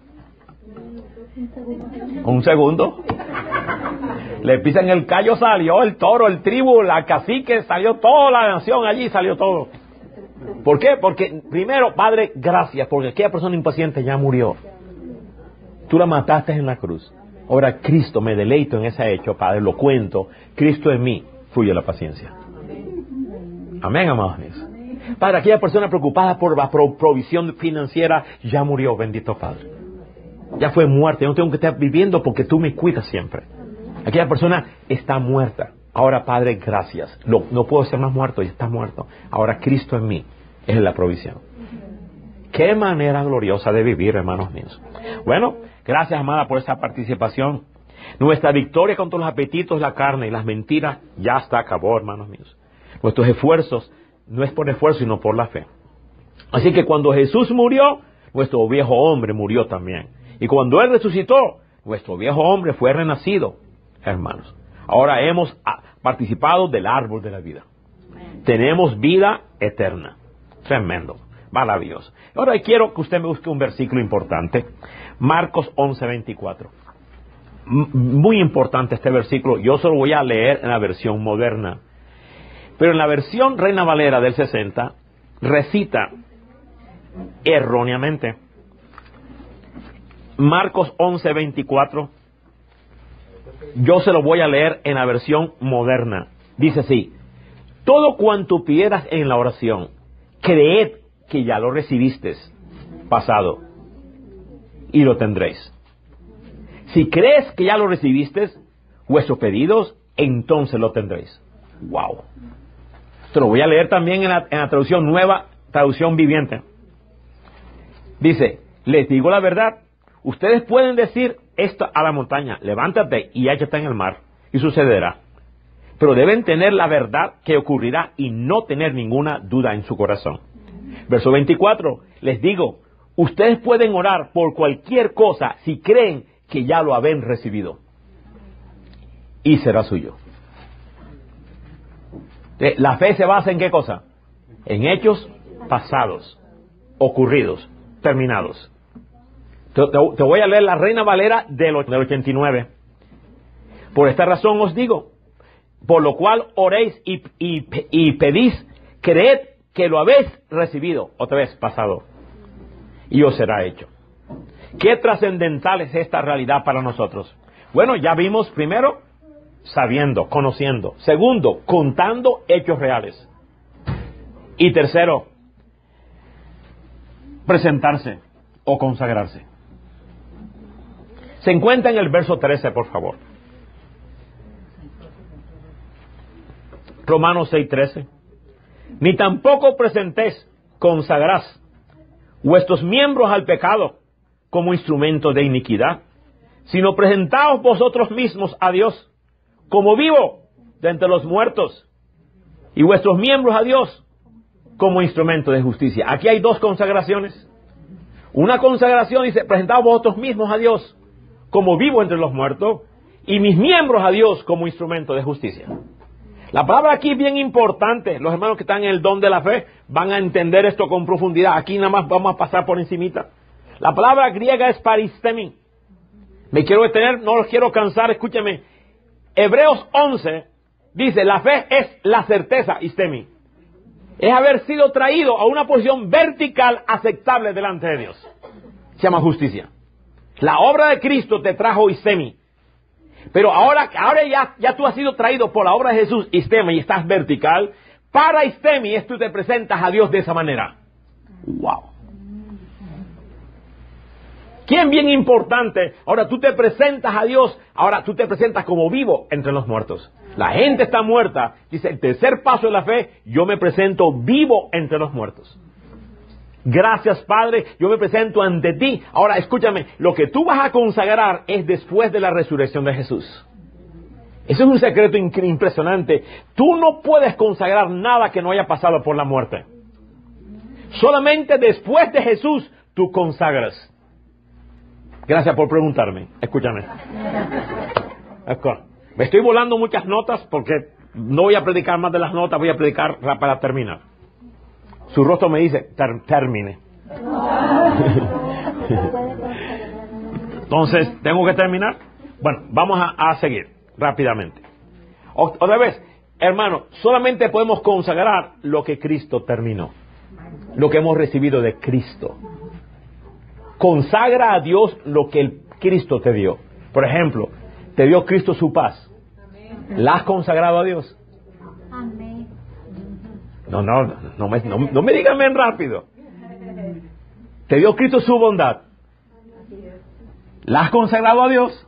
un segundo? Le pisan el callo, salió el toro, el tribu, la cacique, salió toda la nación allí, salió todo. ¿Por qué? Porque primero, Padre, gracias, porque aquella persona impaciente ya murió. Tú la mataste en la cruz. Ahora Cristo, me deleito en ese hecho, Padre, lo cuento. Cristo en mí, fluye la paciencia. Amén, amados míos. Padre, aquella persona preocupada por la provisión financiera ya murió, bendito Padre. Ya fue muerta, yo no tengo que estar viviendo porque tú me cuidas siempre. Aquella persona está muerta. Ahora, Padre, gracias. No, no puedo ser más muerto, ya está muerto. Ahora Cristo en mí es la provisión. Qué manera gloriosa de vivir, hermanos míos. Bueno, gracias, amada, por esta participación. Nuestra victoria contra los apetitos de la carne y las mentiras ya está acabó, hermanos míos. Nuestros esfuerzos no es por esfuerzo, sino por la fe. Así que cuando Jesús murió, nuestro viejo hombre murió también. Y cuando Él resucitó, nuestro viejo hombre fue renacido, hermanos. Ahora hemos participado del árbol de la vida. Tenemos vida eterna. Tremendo, maravilloso. Ahora quiero que usted me busque un versículo importante. Marcos once veinticuatro. Muy importante este versículo. Yo solo voy a leer en la versión moderna. Pero en la versión Reina Valera del sesenta, recita erróneamente. Marcos once veinticuatro. Yo se lo voy a leer en la versión moderna. Dice así: todo cuanto pidieras en la oración, creed que ya lo recibiste, pasado, y lo tendréis. Si crees que ya lo recibiste, vuestros pedidos, entonces lo tendréis. Wow. Esto lo voy a leer también en la, en la traducción nueva, traducción viviente. Dice: les digo la verdad, ustedes pueden decir esto a la montaña, levántate y échate en el mar, y sucederá. Pero deben tener la verdad que ocurrirá y no tener ninguna duda en su corazón. Verso veinticuatro, les digo, ustedes pueden orar por cualquier cosa si creen que ya lo habéis recibido, y será suyo. La fe se basa en ¿qué cosa? En hechos pasados, ocurridos, terminados. Te, te, te voy a leer la Reina Valera del, del ochenta y nueve. Por esta razón os digo, por lo cual oréis y, y, y pedís, creed que lo habéis recibido, otra vez pasado, y os será hecho. ¿Qué trascendental es esta realidad para nosotros? Bueno, ya vimos primero, sabiendo, conociendo. Segundo, contando hechos reales. Y tercero, presentarse o consagrarse. Se encuentra en el verso trece, por favor. Romanos seis trece. Ni tampoco presentéis, consagrás vuestros miembros al pecado como instrumento de iniquidad, sino presentaos vosotros mismos a Dios como vivo de entre los muertos, y vuestros miembros a Dios como instrumento de justicia. Aquí hay dos consagraciones. Una consagración dice, presentaos vosotros mismos a Dios como vivo entre los muertos, y mis miembros a Dios como instrumento de justicia. La palabra aquí es bien importante. Los hermanos que están en el don de la fe van a entender esto con profundidad. Aquí nada más vamos a pasar por encimita. La palabra griega es paristemi. Me quiero detener, no los quiero cansar, escúcheme. Hebreos once dice, la fe es la certeza, istemi. Es haber sido traído a una posición vertical aceptable delante de Dios. Se llama justicia. La obra de Cristo te trajo istemi. Pero ahora, ahora ya, ya tú has sido traído por la obra de Jesús, istemi, y estás vertical. Para istemi es tú te presentas a Dios de esa manera. Wow. ¿Quién bien importante? Ahora tú te presentas a Dios, ahora tú te presentas como vivo entre los muertos. La gente está muerta. Dice, el tercer paso de la fe, yo me presento vivo entre los muertos. Gracias, Padre, yo me presento ante ti. Ahora, escúchame, lo que tú vas a consagrar es después de la resurrección de Jesús. Eso es un secreto impresionante. Tú no puedes consagrar nada que no haya pasado por la muerte. Solamente después de Jesús tú consagras. Gracias por preguntarme. Escúchame. Me estoy volando muchas notas porque no voy a predicar más de las notas, voy a predicar para terminar. Su rostro me dice, ter termine. Entonces, ¿tengo que terminar? Bueno, vamos a, a seguir rápidamente. O, otra vez, hermano, solamente podemos consagrar lo que Cristo terminó. Lo que hemos recibido de Cristo. Consagra a Dios lo que el Cristo te dio. Por ejemplo, te dio Cristo su paz. ¿La has consagrado a Dios? Amén. No, no, no me, no, no me digan bien rápido. Te dio Cristo su bondad. ¿La has consagrado a Dios?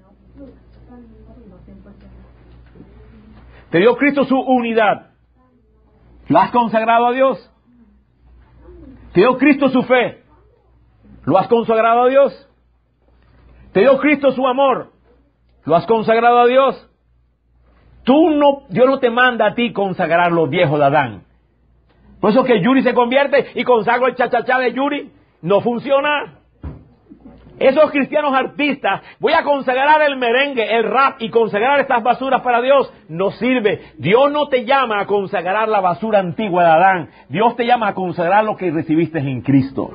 Te dio Cristo su unidad. ¿La has consagrado a Dios? Te dio Cristo su fe. ¿Lo has consagrado a Dios? Te dio Cristo su amor. ¿Lo has consagrado a Dios? Tú no, Dios no te manda a ti consagrar los viejos de Adán. Por eso que Yuri se convierte y consagro el cha-cha-cha de Yuri. No funciona. Esos cristianos artistas, voy a consagrar el merengue, el rap y consagrar estas basuras para Dios. No sirve. Dios no te llama a consagrar la basura antigua de Adán. Dios te llama a consagrar lo que recibiste en Cristo.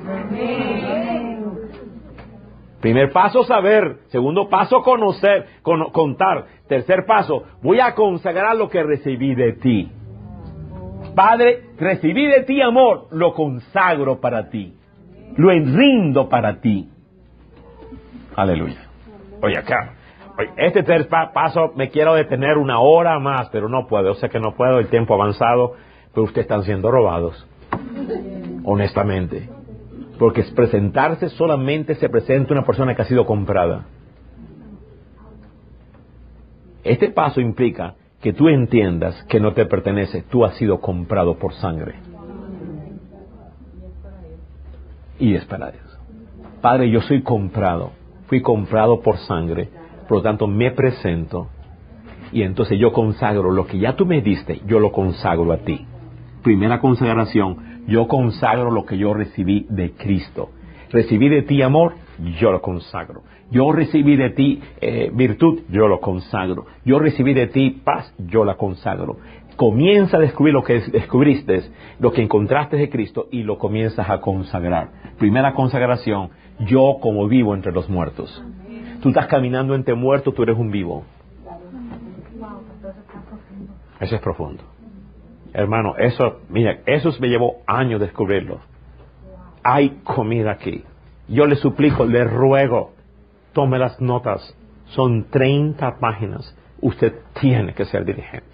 Primer paso, saber. Segundo paso, conocer, con, contar. Tercer paso, voy a consagrar lo que recibí de ti. Padre, recibí de ti amor, lo consagro para ti. Lo enrindo para ti. Aleluya. Oye, acá. Oye, este tercer paso me quiero detener una hora más, pero no puedo. Yo sé que no puedo, el tiempo avanzado, pero ustedes están siendo robados. Honestamente. Porque es presentarse solamente se presenta una persona que ha sido comprada. Este paso implica que tú entiendas que no te pertenece, tú has sido comprado por sangre. Y es para eso. Padre, yo soy comprado, fui comprado por sangre, por lo tanto me presento y entonces yo consagro lo que ya tú me diste, yo lo consagro a ti. Primera consagración, yo consagro lo que yo recibí de Cristo. Recibí de ti amor, yo lo consagro. Yo recibí de ti eh, virtud, yo lo consagro. Yo recibí de ti paz, yo la consagro. Comienza a descubrir lo que descubriste, lo que encontraste de Cristo y lo comienzas a consagrar. Primera consagración, yo como vivo entre los muertos. Tú estás caminando entre muertos, tú eres un vivo. Eso es profundo. Hermano, eso, mira, eso me llevó años descubrirlo. Hay comida aquí. Yo le suplico, le ruego, tome las notas. Son treinta páginas. Usted tiene que ser dirigente.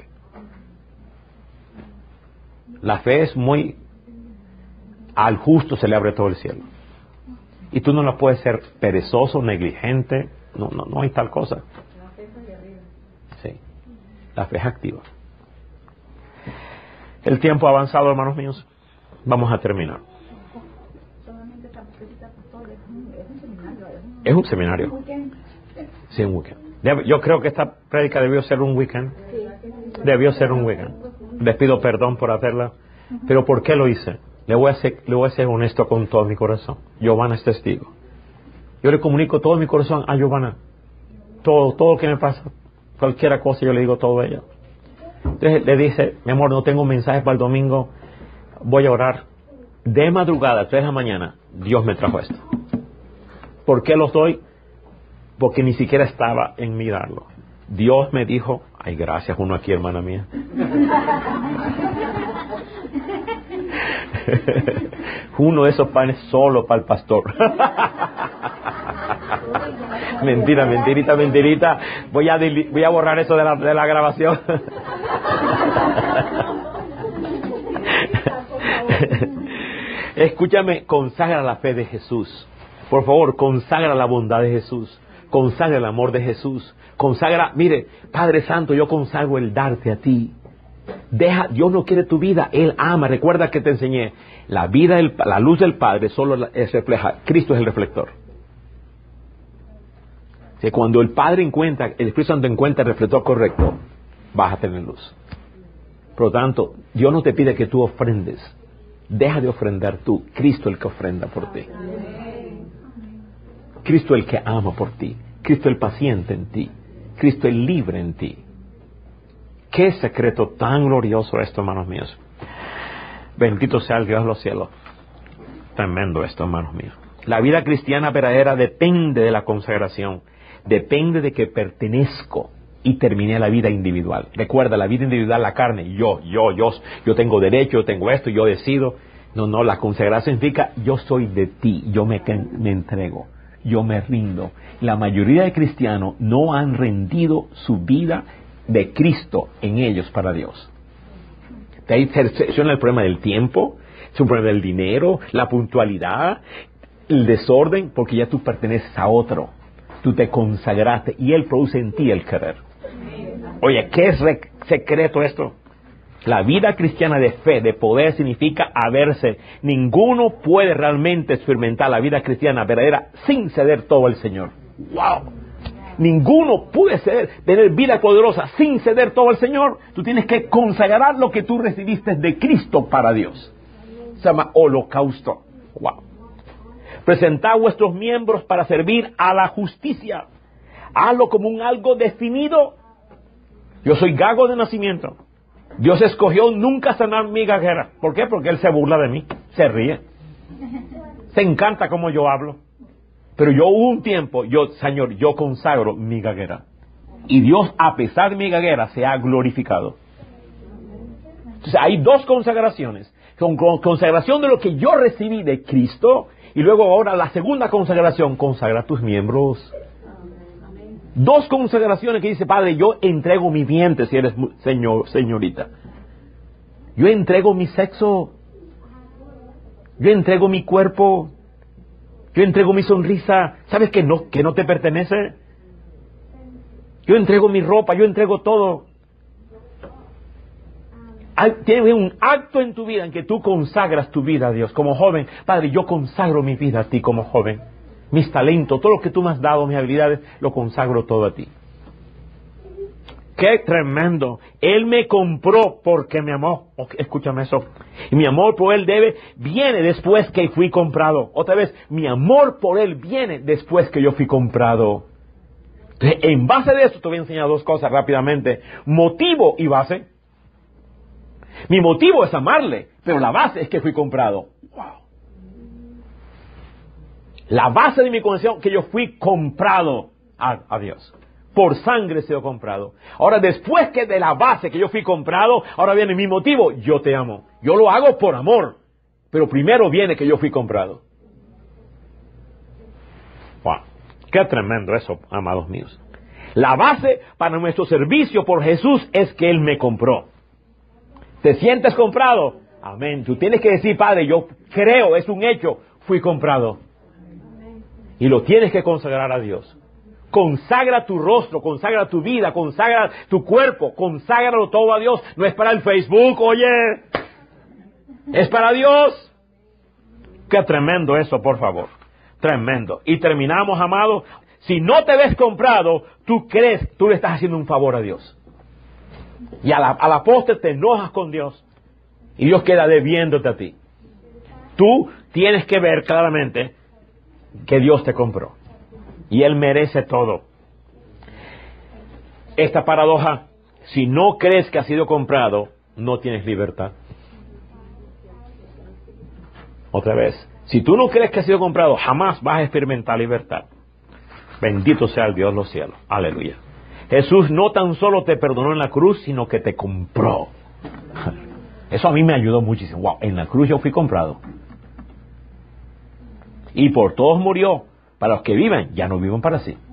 La fe es muy... Al justo se le abre todo el cielo. Y tú no la puedes ser perezoso, negligente. No, no, no hay tal cosa. Sí. La fe es activa. El tiempo ha avanzado, hermanos míos. Vamos a terminar. Es un seminario. Sí, un weekend. Deb- Yo creo que esta prédica debió ser un weekend. Debió ser un weekend. Les pido perdón por hacerla. Pero ¿por qué lo hice? Le voy a ser, le voy a ser honesto con todo mi corazón. Giovanna es testigo. Yo le comunico todo mi corazón a Giovanna. Todo, todo lo que me pasa. Cualquier cosa yo le digo todo a ella. Entonces le dice, mi amor, no tengo mensajes para el domingo. Voy a orar. De madrugada, tres de la mañana, Dios me trajo esto. ¿Por qué los doy? Porque ni siquiera estaba en mí darlo. Dios me dijo, ay, gracias, uno aquí, hermana mía. Uno de esos panes solo para el pastor. Mentira, mentirita, mentirita. Voy a, voy a borrar eso de la, de la grabación. Escúchame, consagra la fe de Jesús. Por favor, consagra la bondad de Jesús. Consagra el amor de Jesús. Consagra, mire, Padre Santo, yo consagro el darte a ti. Deja, Dios no quiere tu vida, Él ama. Recuerda que te enseñé, la vida, del, la luz del Padre solo es refleja, Cristo es el reflector. O sea, cuando el Padre encuentra, el Espíritu Santo encuentra el reflector correcto, vas a tener luz. Por lo tanto, Dios no te pide que tú ofrendes. Deja de ofrendar tú, Cristo el que ofrenda por ti. Cristo el que ama por ti. Cristo el paciente en ti. Cristo el libre en ti. Qué secreto tan glorioso esto, hermanos míos. Bendito sea el Dios de los cielos. Tremendo esto, hermanos míos. La vida cristiana verdadera depende de la consagración. Depende de que pertenezco y terminé la vida individual. Recuerda, la vida individual, la carne, yo, yo, yo, yo tengo derecho, yo tengo esto, yo decido. No, no, la consagración significa yo soy de ti, yo me, me entrego, yo me rindo. La mayoría de cristianos no han rendido su vida de Cristo en ellos para Dios. De ahí se suena el problema del tiempo, es un problema del dinero, la puntualidad, el desorden, porque ya tú perteneces a otro. Tú te consagraste y Él produce en ti el querer. Oye, ¿qué es secreto esto? La vida cristiana de fe, de poder, significa haberse. Ninguno puede realmente experimentar la vida cristiana verdadera sin ceder todo al Señor. ¡Wow! Ninguno puede ser, tener vida poderosa sin ceder todo al Señor. Tú tienes que consagrar lo que tú recibiste de Cristo para Dios. Se llama holocausto. ¡Wow! Presentad vuestros miembros para servir a la justicia. Hazlo como un algo definido. Yo soy gago de nacimiento. Dios escogió nunca sanar mi gaguera. ¿Por qué? Porque Él se burla de mí, se ríe, se encanta como yo hablo. Pero yo hubo un tiempo, yo, Señor, yo consagro mi gaguera. Y Dios, a pesar de mi gaguera, se ha glorificado. Entonces hay dos consagraciones. Con consagración de lo que yo recibí de Cristo. Y luego ahora la segunda consagración, consagra tus miembros. Dos consagraciones que dice, Padre, yo entrego mi vientre si eres señor, señorita. Yo entrego mi sexo. Yo entrego mi cuerpo. Yo entrego mi sonrisa. ¿Sabes que no, que no te pertenece? Yo entrego mi ropa, yo entrego todo. Tiene un acto en tu vida en que tú consagras tu vida a Dios. Como joven, Padre, yo consagro mi vida a ti como joven. Mis talentos, todo lo que tú me has dado, mis habilidades, lo consagro todo a ti. ¡Qué tremendo! Él me compró porque me amó. Escúchame eso. Y mi amor por Él debe, viene después que fui comprado. Otra vez, mi amor por Él viene después que yo fui comprado. Entonces, en base de esto, te voy a enseñar dos cosas rápidamente. Motivo y base. Mi motivo es amarle, pero la base es que fui comprado. ¡Wow! La base de mi condición que yo fui comprado a, a Dios. Por sangre he sido comprado. Ahora, después que de la base que yo fui comprado, ahora viene mi motivo. Yo te amo. Yo lo hago por amor. Pero primero viene que yo fui comprado. ¡Wow! ¡Qué tremendo eso, amados míos! La base para nuestro servicio por Jesús es que Él me compró. ¿Te sientes comprado? Amén. Tú tienes que decir, Padre, yo creo, es un hecho, fui comprado. Y lo tienes que consagrar a Dios. Consagra tu rostro, consagra tu vida, consagra tu cuerpo, conságralo todo a Dios. No es para el Facebook, oye. Es para Dios. Qué tremendo eso, por favor. Tremendo. Y terminamos, amados. si no te ves comprado, tú crees, tú le estás haciendo un favor a Dios. Y a la, a la postre te enojas con Dios. Y Dios queda debiéndote a ti. Tú tienes que ver claramente que Dios te compró. Y Él merece todo. Esta paradoja, si no crees que has sido comprado, no tienes libertad. Otra vez, si tú no crees que has sido comprado, jamás vas a experimentar libertad. Bendito sea el Dios de los cielos. Aleluya. Jesús no tan solo te perdonó en la cruz, sino que te compró. Eso a mí me ayudó muchísimo. Wow, en la cruz yo fui comprado. Y por todos murió. Para los que viven, ya no viven para sí.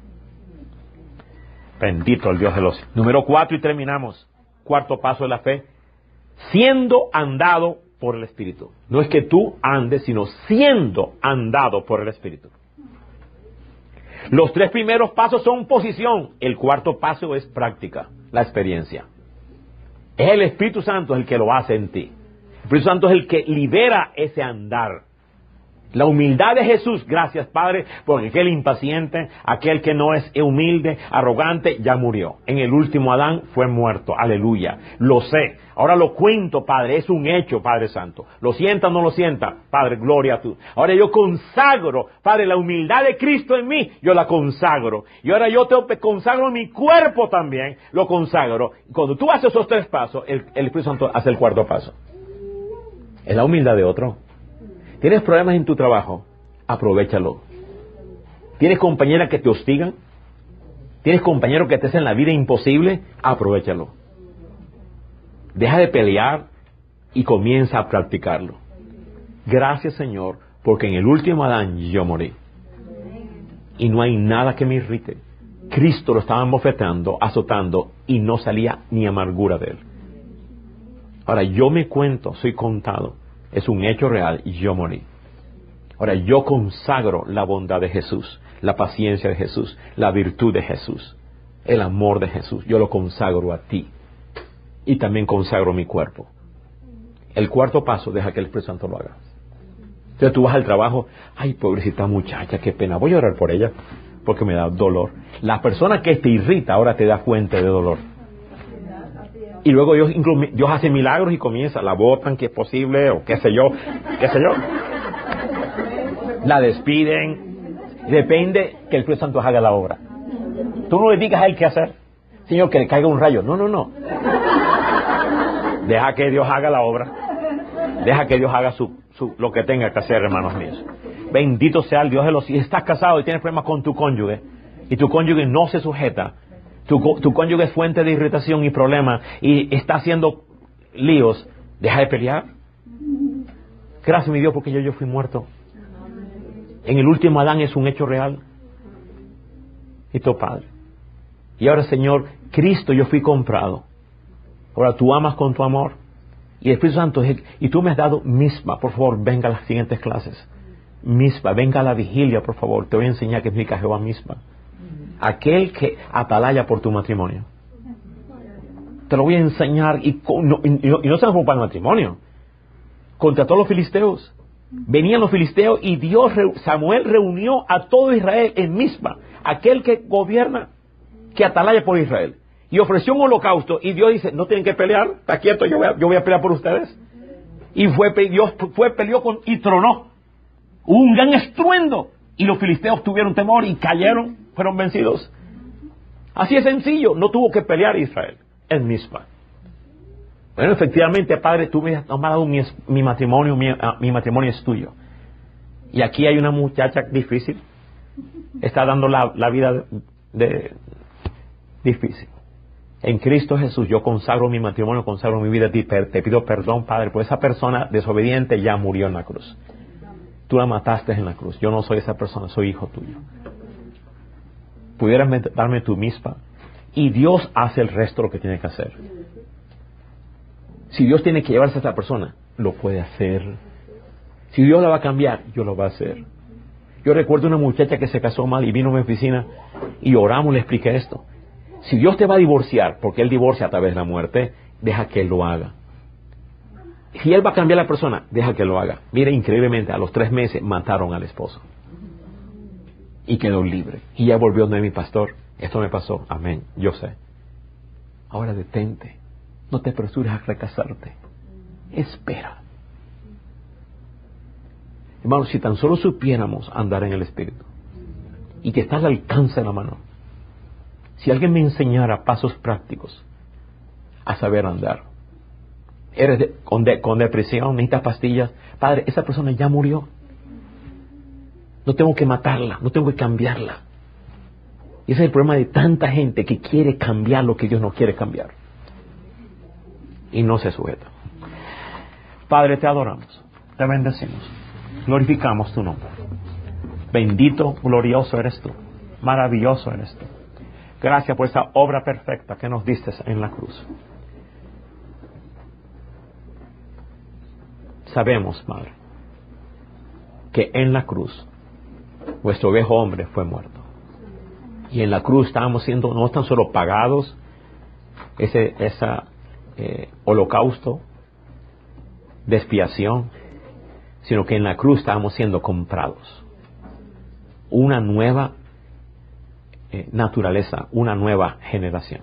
Bendito el Dios de los cielos. Número cuatro y terminamos. Cuarto paso de la fe. Siendo andado por el Espíritu. No es que tú andes, sino siendo andado por el Espíritu. Los tres primeros pasos son posición. El cuarto paso es práctica, la experiencia. Es el Espíritu Santo el que lo hace en ti. El Espíritu Santo es el que libera ese andar. La humildad de Jesús, gracias Padre, porque aquel impaciente, aquel que no es humilde, arrogante, ya murió. En el último Adán fue muerto, aleluya. Lo sé, ahora lo cuento Padre, es un hecho Padre Santo. Lo sienta o no lo sienta, Padre, gloria a tú. Ahora yo consagro, Padre, la humildad de Cristo en mí, yo la consagro. Y ahora yo te consagro mi cuerpo también, lo consagro. Cuando tú haces esos tres pasos, el, el Espíritu Santo hace el cuarto paso. Es la humildad de otro. ¿Tienes problemas en tu trabajo? Aprovéchalo. ¿Tienes compañeras que te hostigan? ¿Tienes compañeros que te hacen la vida imposible? Aprovéchalo. Deja de pelear y comienza a practicarlo. Gracias Señor, porque en el último Adán yo morí. Y no hay nada que me irrite. Cristo lo estaba bofeteando, azotando y no salía ni amargura de él. Ahora yo me cuento, soy contado. Es un hecho real y yo morí. Ahora yo consagro la bondad de Jesús, la paciencia de Jesús, la virtud de Jesús, el amor de Jesús. Yo lo consagro a ti. Y también consagro mi cuerpo. El cuarto paso, deja que el Espíritu Santo lo haga. Entonces tú vas al trabajo, ay, pobrecita muchacha, qué pena, voy a orar por ella, porque me da dolor. La persona que te irrita ahora te da fuente de dolor. Y luego Dios, Dios hace milagros y comienza, la botan que es posible, o qué sé yo, qué sé yo. La despiden. Depende que el Espíritu Santo haga la obra. Tú no le digas a él qué hacer. Señor, que le caiga un rayo. No, no, no. Deja que Dios haga la obra. Deja que Dios haga su, su, lo que tenga que hacer, hermanos míos. Bendito sea el Dios de los... Si estás casado y tienes problemas con tu cónyuge, y tu cónyuge no se sujeta, Tu, tu cónyuge es fuente de irritación y problema y está haciendo líos, deja de pelear. Gracias mi Dios porque yo, yo fui muerto. En el último Adán es un hecho real. Y tu Padre. Y ahora Señor, Cristo yo fui comprado. Ahora tú amas con tu amor. Y el Espíritu Santo, y tú me has dado misma, por favor, venga a las siguientes clases. Misma, venga a la vigilia, por favor, te voy a enseñar que explica Jehová misma. Aquel que atalaya por tu matrimonio. Te lo voy a enseñar y no, y no, y no se nos para el matrimonio. Contra todos los filisteos. Venían los filisteos y Dios, Samuel reunió a todo Israel en Mispa. Aquel que gobierna, que atalaya por Israel. Y ofreció un holocausto y Dios dice, no tienen que pelear, está quieto, yo voy a, yo voy a pelear por ustedes. Y fue, Dios fue, peleó con, y tronó. Hubo un gran estruendo. Y los filisteos tuvieron temor y cayeron, fueron vencidos. Así es sencillo, no tuvo que pelear Israel en Mispa. Bueno, efectivamente, Padre, tú me has dado mi, mi matrimonio, mi, uh, mi matrimonio es tuyo. Y aquí hay una muchacha difícil, está dando la, la vida de, de, difícil. En Cristo Jesús yo consagro mi matrimonio, consagro mi vida a ti, te pido perdón, Padre, por esa persona desobediente ya murió en la cruz. Tú la mataste en la cruz. Yo no soy esa persona, soy hijo tuyo. Pudieras darme tu misma. Y Dios hace el resto de lo que tiene que hacer. Si Dios tiene que llevarse a esa persona, lo puede hacer. Si Dios la va a cambiar, yo lo va a hacer. Yo recuerdo una muchacha que se casó mal y vino a mi oficina y oramos, le expliqué esto. Si Dios te va a divorciar, porque Él divorcia a través de la muerte, deja que Él lo haga. Si Él va a cambiar a la persona, deja que lo haga. Mira, increíblemente, a los tres meses mataron al esposo. y quedó libre. Y ya volvió donde mi pastor. Esto me pasó. Amén. Yo sé. Ahora detente. No te apresures a recasarte. Espera. Hermanos, si tan solo supiéramos andar en el Espíritu y que está al alcance de la mano. Si alguien me enseñara pasos prácticos a saber andar. Eres de, con, de, con depresión, necesitas pastillas. Padre, esa persona ya murió. No tengo que matarla, no tengo que cambiarla. Y ese es el problema de tanta gente que quiere cambiar lo que Dios no quiere cambiar. Y no se sujeta. Padre, te adoramos, te bendecimos, glorificamos tu nombre. Bendito, glorioso eres tú, maravilloso eres tú. Gracias por esa obra perfecta que nos diste en la cruz. Sabemos, Padre, que en la cruz vuestro viejo hombre fue muerto. Y en la cruz estábamos siendo no tan solo pagados, ese esa, eh, holocausto de expiación, sino que en la cruz estábamos siendo comprados. Una nueva eh, naturaleza, una nueva generación.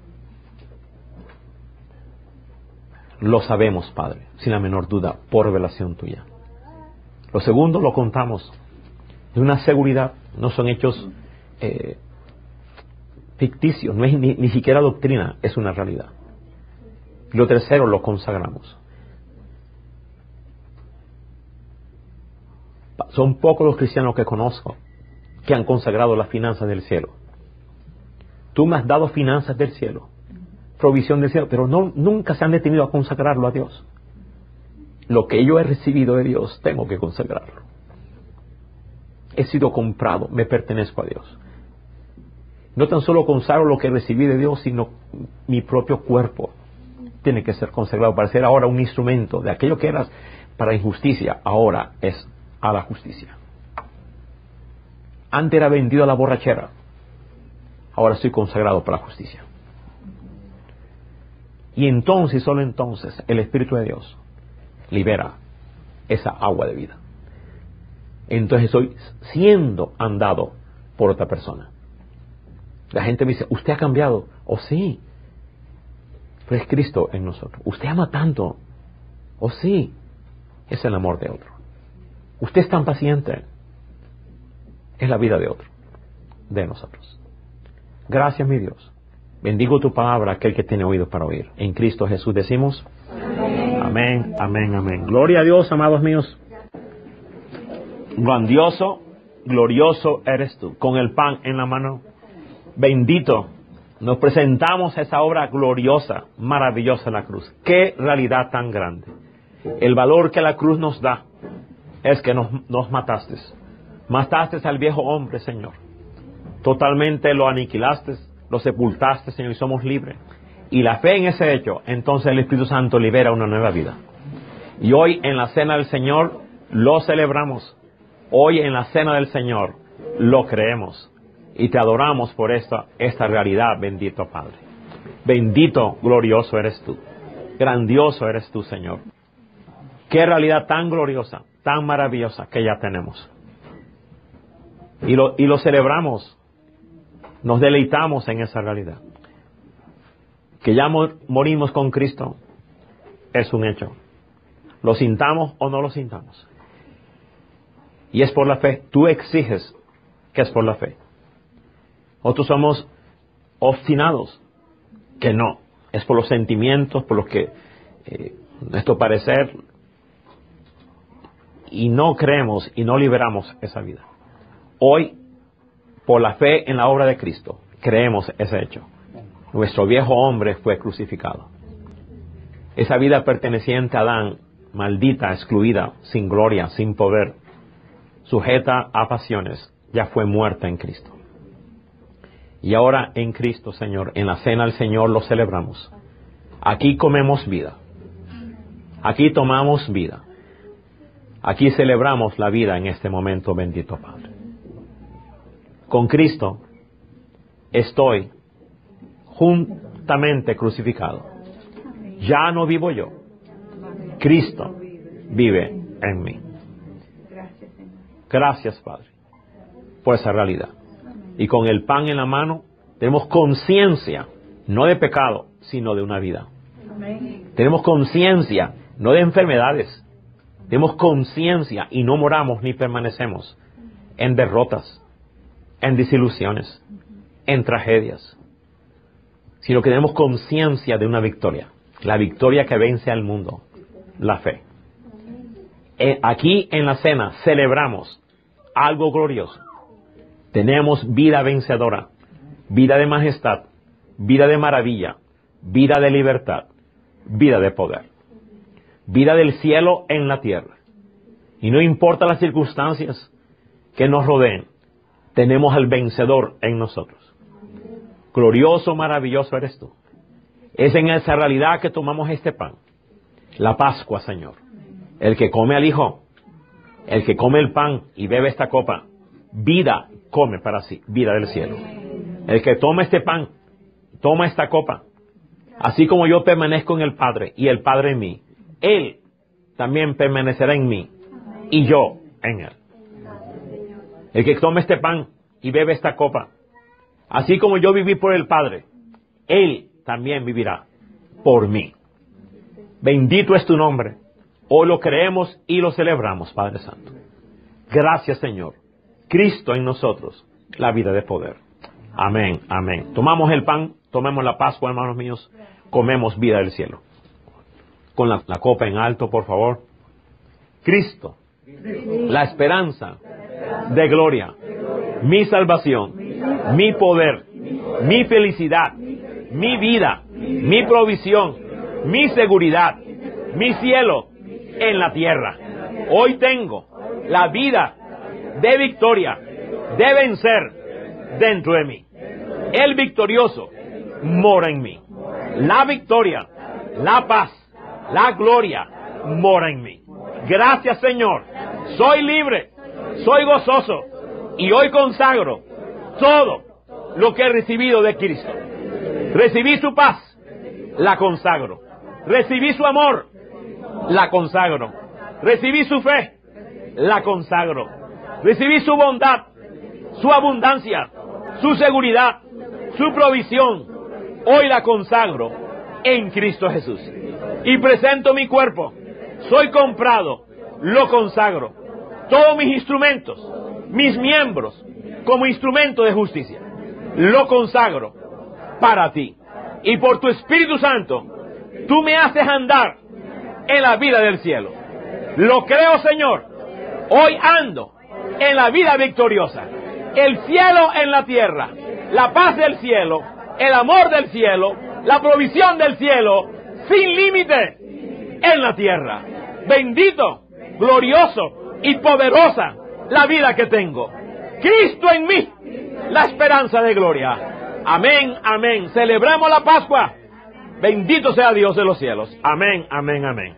Lo sabemos, Padre, sin la menor duda, por revelación tuya. Lo segundo lo contamos de una seguridad, no son hechos eh, ficticios, no es ni, ni siquiera doctrina, es una realidad. Lo tercero lo consagramos. Son pocos los cristianos que conozco que han consagrado las finanzas del cielo. Tú me has dado finanzas del cielo, provisión del cielo, pero no, nunca se han detenido a consagrarlo a Dios. Lo que yo he recibido de Dios, tengo que consagrarlo. He sido comprado, me pertenezco a Dios. No tan solo consagro lo que recibí de Dios, sino mi propio cuerpo tiene que ser consagrado para ser ahora un instrumento de aquello que eras para injusticia, ahora es a la justicia. Antes era vendido a la borrachera, ahora estoy consagrado para la justicia. Y entonces, solo entonces, el Espíritu de Dios libera esa agua de vida. Entonces estoy siendo andado por otra persona. La gente me dice, ¿usted ha cambiado? Oh, sí. Pero es Cristo en nosotros. ¿Usted ama tanto? Oh, sí. Es el amor de otro. ¿Usted es tan paciente? Es la vida de otro, de nosotros. Gracias, mi Dios. Bendigo tu palabra, aquel que tiene oídos para oír. En Cristo Jesús decimos, amén, amén, amén, amén. Gloria a Dios, amados míos. Grandioso, glorioso eres tú, con el pan en la mano. Bendito, nos presentamos a esa obra gloriosa, maravillosa en la cruz. Qué realidad tan grande. El valor que la cruz nos da es que nos, nos mataste. Mataste al viejo hombre, Señor. Totalmente lo aniquilaste, lo sepultaste, Señor, y somos libres. Y la fe en ese hecho, entonces el Espíritu Santo libera una nueva vida. Y hoy en la cena del Señor lo celebramos. Hoy en la cena del Señor lo creemos. Y te adoramos por esta, esta realidad, bendito Padre. Bendito, glorioso eres tú. Grandioso eres tú, Señor. Qué realidad tan gloriosa, tan maravillosa que ya tenemos. Y lo, y lo celebramos. Nos deleitamos en esa realidad. Que ya mor, morimos con Cristo es un hecho. Lo sintamos o no lo sintamos. Y es por la fe. Tú exiges que es por la fe. Otros somos obstinados, que no. Es por los sentimientos, por lo que eh, nuestro parecer. Y no creemos y no liberamos esa vida. Hoy, por la fe en la obra de Cristo, creemos ese hecho. Nuestro viejo hombre fue crucificado. Esa vida perteneciente a Adán, maldita, excluida, sin gloria, sin poder, sujeta a pasiones, ya fue muerta en Cristo. Y ahora en Cristo, Señor, en la cena del Señor lo celebramos. Aquí comemos vida. Aquí tomamos vida. Aquí celebramos la vida en este momento, bendito Padre. Con Cristo estoy juntamente crucificado. Ya no vivo yo. Cristo vive en mí. Gracias, Padre. por esa realidad. Y con el pan en la mano, tenemos conciencia, no de pecado, sino de una vida. Tenemos conciencia, no de enfermedades. Tenemos conciencia y no moramos ni permanecemos en derrotas, en desilusiones, en tragedias, sino que tenemos conciencia de una victoria, la victoria que vence al mundo, la fe. Eh, aquí en la cena celebramos algo glorioso. Tenemos vida vencedora, vida de majestad, vida de maravilla, vida de libertad, vida de poder, vida del cielo en la tierra. Y no importa las circunstancias que nos rodeen, tenemos al vencedor en nosotros. Glorioso, maravilloso eres tú. Es en esa realidad que tomamos este pan, la Pascua, Señor. El que come al Hijo, el que come el pan y bebe esta copa, vida come para sí, vida del cielo. El que toma este pan, toma esta copa, así como yo permanezco en el Padre y el Padre en mí, Él también permanecerá en mí y yo en Él. El que tome este pan y bebe esta copa, así como yo viví por el Padre, Él también vivirá por mí. Bendito es tu nombre. Hoy lo creemos y lo celebramos, Padre Santo. Gracias, Señor. Cristo en nosotros, la vida de poder. Amén, amén. Tomamos el pan, tomemos la Pascua, hermanos míos, comemos vida del cielo. Con la, la copa en alto, por favor. Cristo, la esperanza de gloria, mi salvación, mi poder, mi felicidad, mi vida, mi provisión, mi seguridad, mi cielo en la tierra. Hoy tengo la vida de victoria, de vencer dentro de mí. El victorioso mora en mí. La victoria, la paz, la gloria mora en mí. Gracias, Señor. Soy libre, soy gozoso y hoy consagro todo lo que he recibido de Cristo. Recibí su paz, la consagro. Recibí su amor, la consagro. Recibí su fe, la consagro. Recibí su bondad, su abundancia, su seguridad, su provisión. Hoy la consagro en Cristo Jesús. Y presento mi cuerpo. Soy comprado, lo consagro. Todos mis instrumentos, mis miembros, como instrumento de justicia, lo consagro para ti. Y por tu Espíritu Santo, tú me haces andar en la vida del cielo. Lo creo, Señor. Hoy ando en la vida victoriosa. El cielo en la tierra, la paz del cielo, el amor del cielo, la provisión del cielo, sin límite en la tierra. Bendito, glorioso y poderosa la vida que tengo. Cristo en mí, la esperanza de gloria. Amén, amén. Celebramos la Pascua. Bendito sea Dios de los cielos. Amén, amén, amén.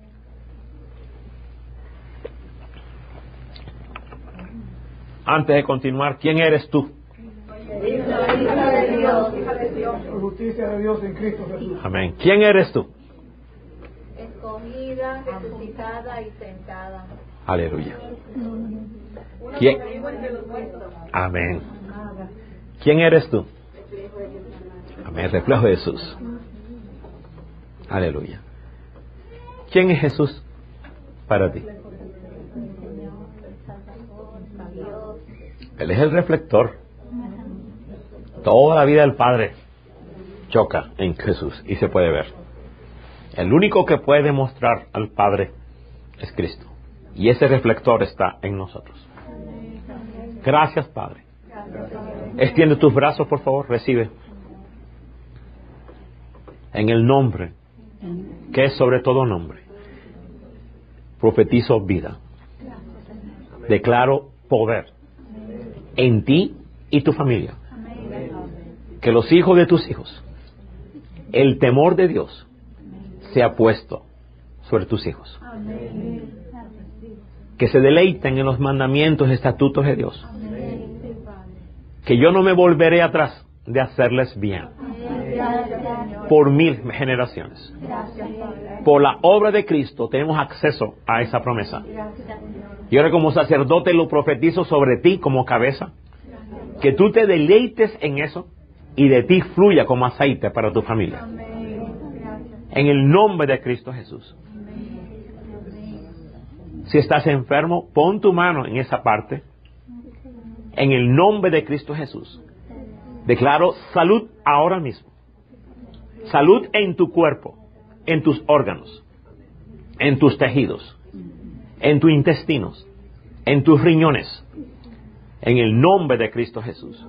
Antes de continuar, ¿quién eres tú? Hija de Dios, hija de Dios, justicia de Dios en Cristo Jesús. Amén. ¿Quién eres tú? Escogida, resucitada y sentada. Aleluya. ¿Quién? Amén. ¿Quién eres tú? Amén. Reflejo de Jesús. Aleluya. ¿Quién es Jesús para ti? Él es el reflector. Toda la vida del Padre choca en Jesús y se puede ver. El único que puede mostrar al Padre es Cristo. Y ese reflector está en nosotros. Gracias, Padre. Extiende tus brazos, por favor. Recibe. En el nombre que es sobre todo nombre, profetizo vida. Declaro poder en ti y tu familia. Que los hijos de tus hijos, el temor de Dios sea puesto sobre tus hijos. Que se deleiten en los mandamientos y estatutos de Dios. Que yo no me volveré atrás de hacerles bien. por mil generaciones. Por la obra de Cristo tenemos acceso a esa promesa. Y ahora como sacerdote lo profetizo sobre ti como cabeza, que tú te deleites en eso y de ti fluya como aceite para tu familia. En el nombre de Cristo Jesús. Si estás enfermo, pon tu mano en esa parte. En el nombre de Cristo Jesús. Declaro salud ahora mismo. Salud en tu cuerpo, en tus órganos, en tus tejidos, en tus intestinos, en tus riñones. En el nombre de Cristo Jesús.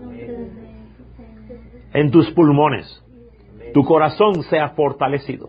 En tus pulmones. Tu corazón sea fortalecido.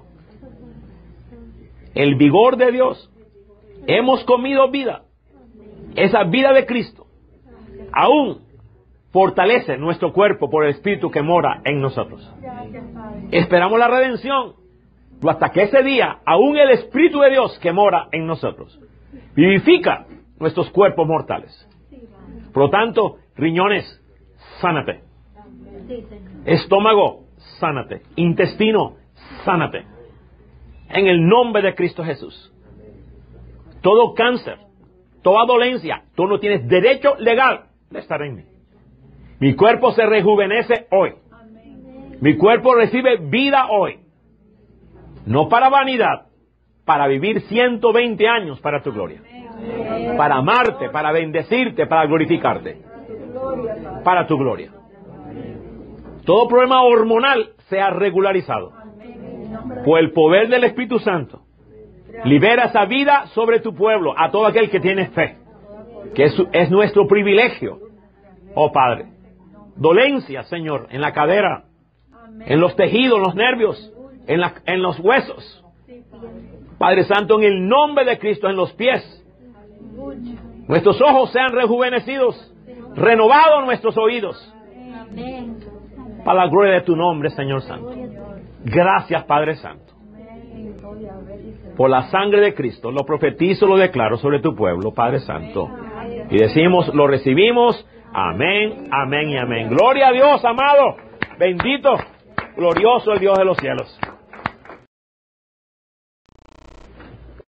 El vigor de Dios. Hemos comido vida. Esa vida de Cristo aún fortalece nuestro cuerpo por el Espíritu que mora en nosotros. Esperamos la redención. Pero hasta que ese día, aún el Espíritu de Dios que mora en nosotros vivifica nuestros cuerpos mortales. Por lo tanto, riñones, sánate. Estómago, sánate. Intestino, sánate. En el nombre de Cristo Jesús. Todo cáncer, toda dolencia, tú no tienes derecho legal de estar en mí. Mi cuerpo se rejuvenece hoy. Mi cuerpo recibe vida hoy. No para vanidad, para vivir ciento veinte años para tu gloria. Para amarte, para bendecirte, para glorificarte. Para tu gloria. Todo problema hormonal sea regularizado. Por el poder del Espíritu Santo. Libera esa vida sobre tu pueblo, a todo aquel que tiene fe. Que es, es nuestro privilegio. Oh Padre. Dolencia, Señor, en la cadera, en los tejidos, en los nervios, en, la, en los huesos. Padre Santo, en el nombre de Cristo, en los pies. Nuestros ojos sean rejuvenecidos, renovados nuestros oídos. Para la gloria de tu nombre, Señor Santo. Gracias, Padre Santo. Por la sangre de Cristo, lo profetizo, lo declaro sobre tu pueblo, Padre Santo. Y decimos, lo recibimos. Amén, amén y amén. Gloria a Dios, amado. Bendito, glorioso el Dios de los cielos.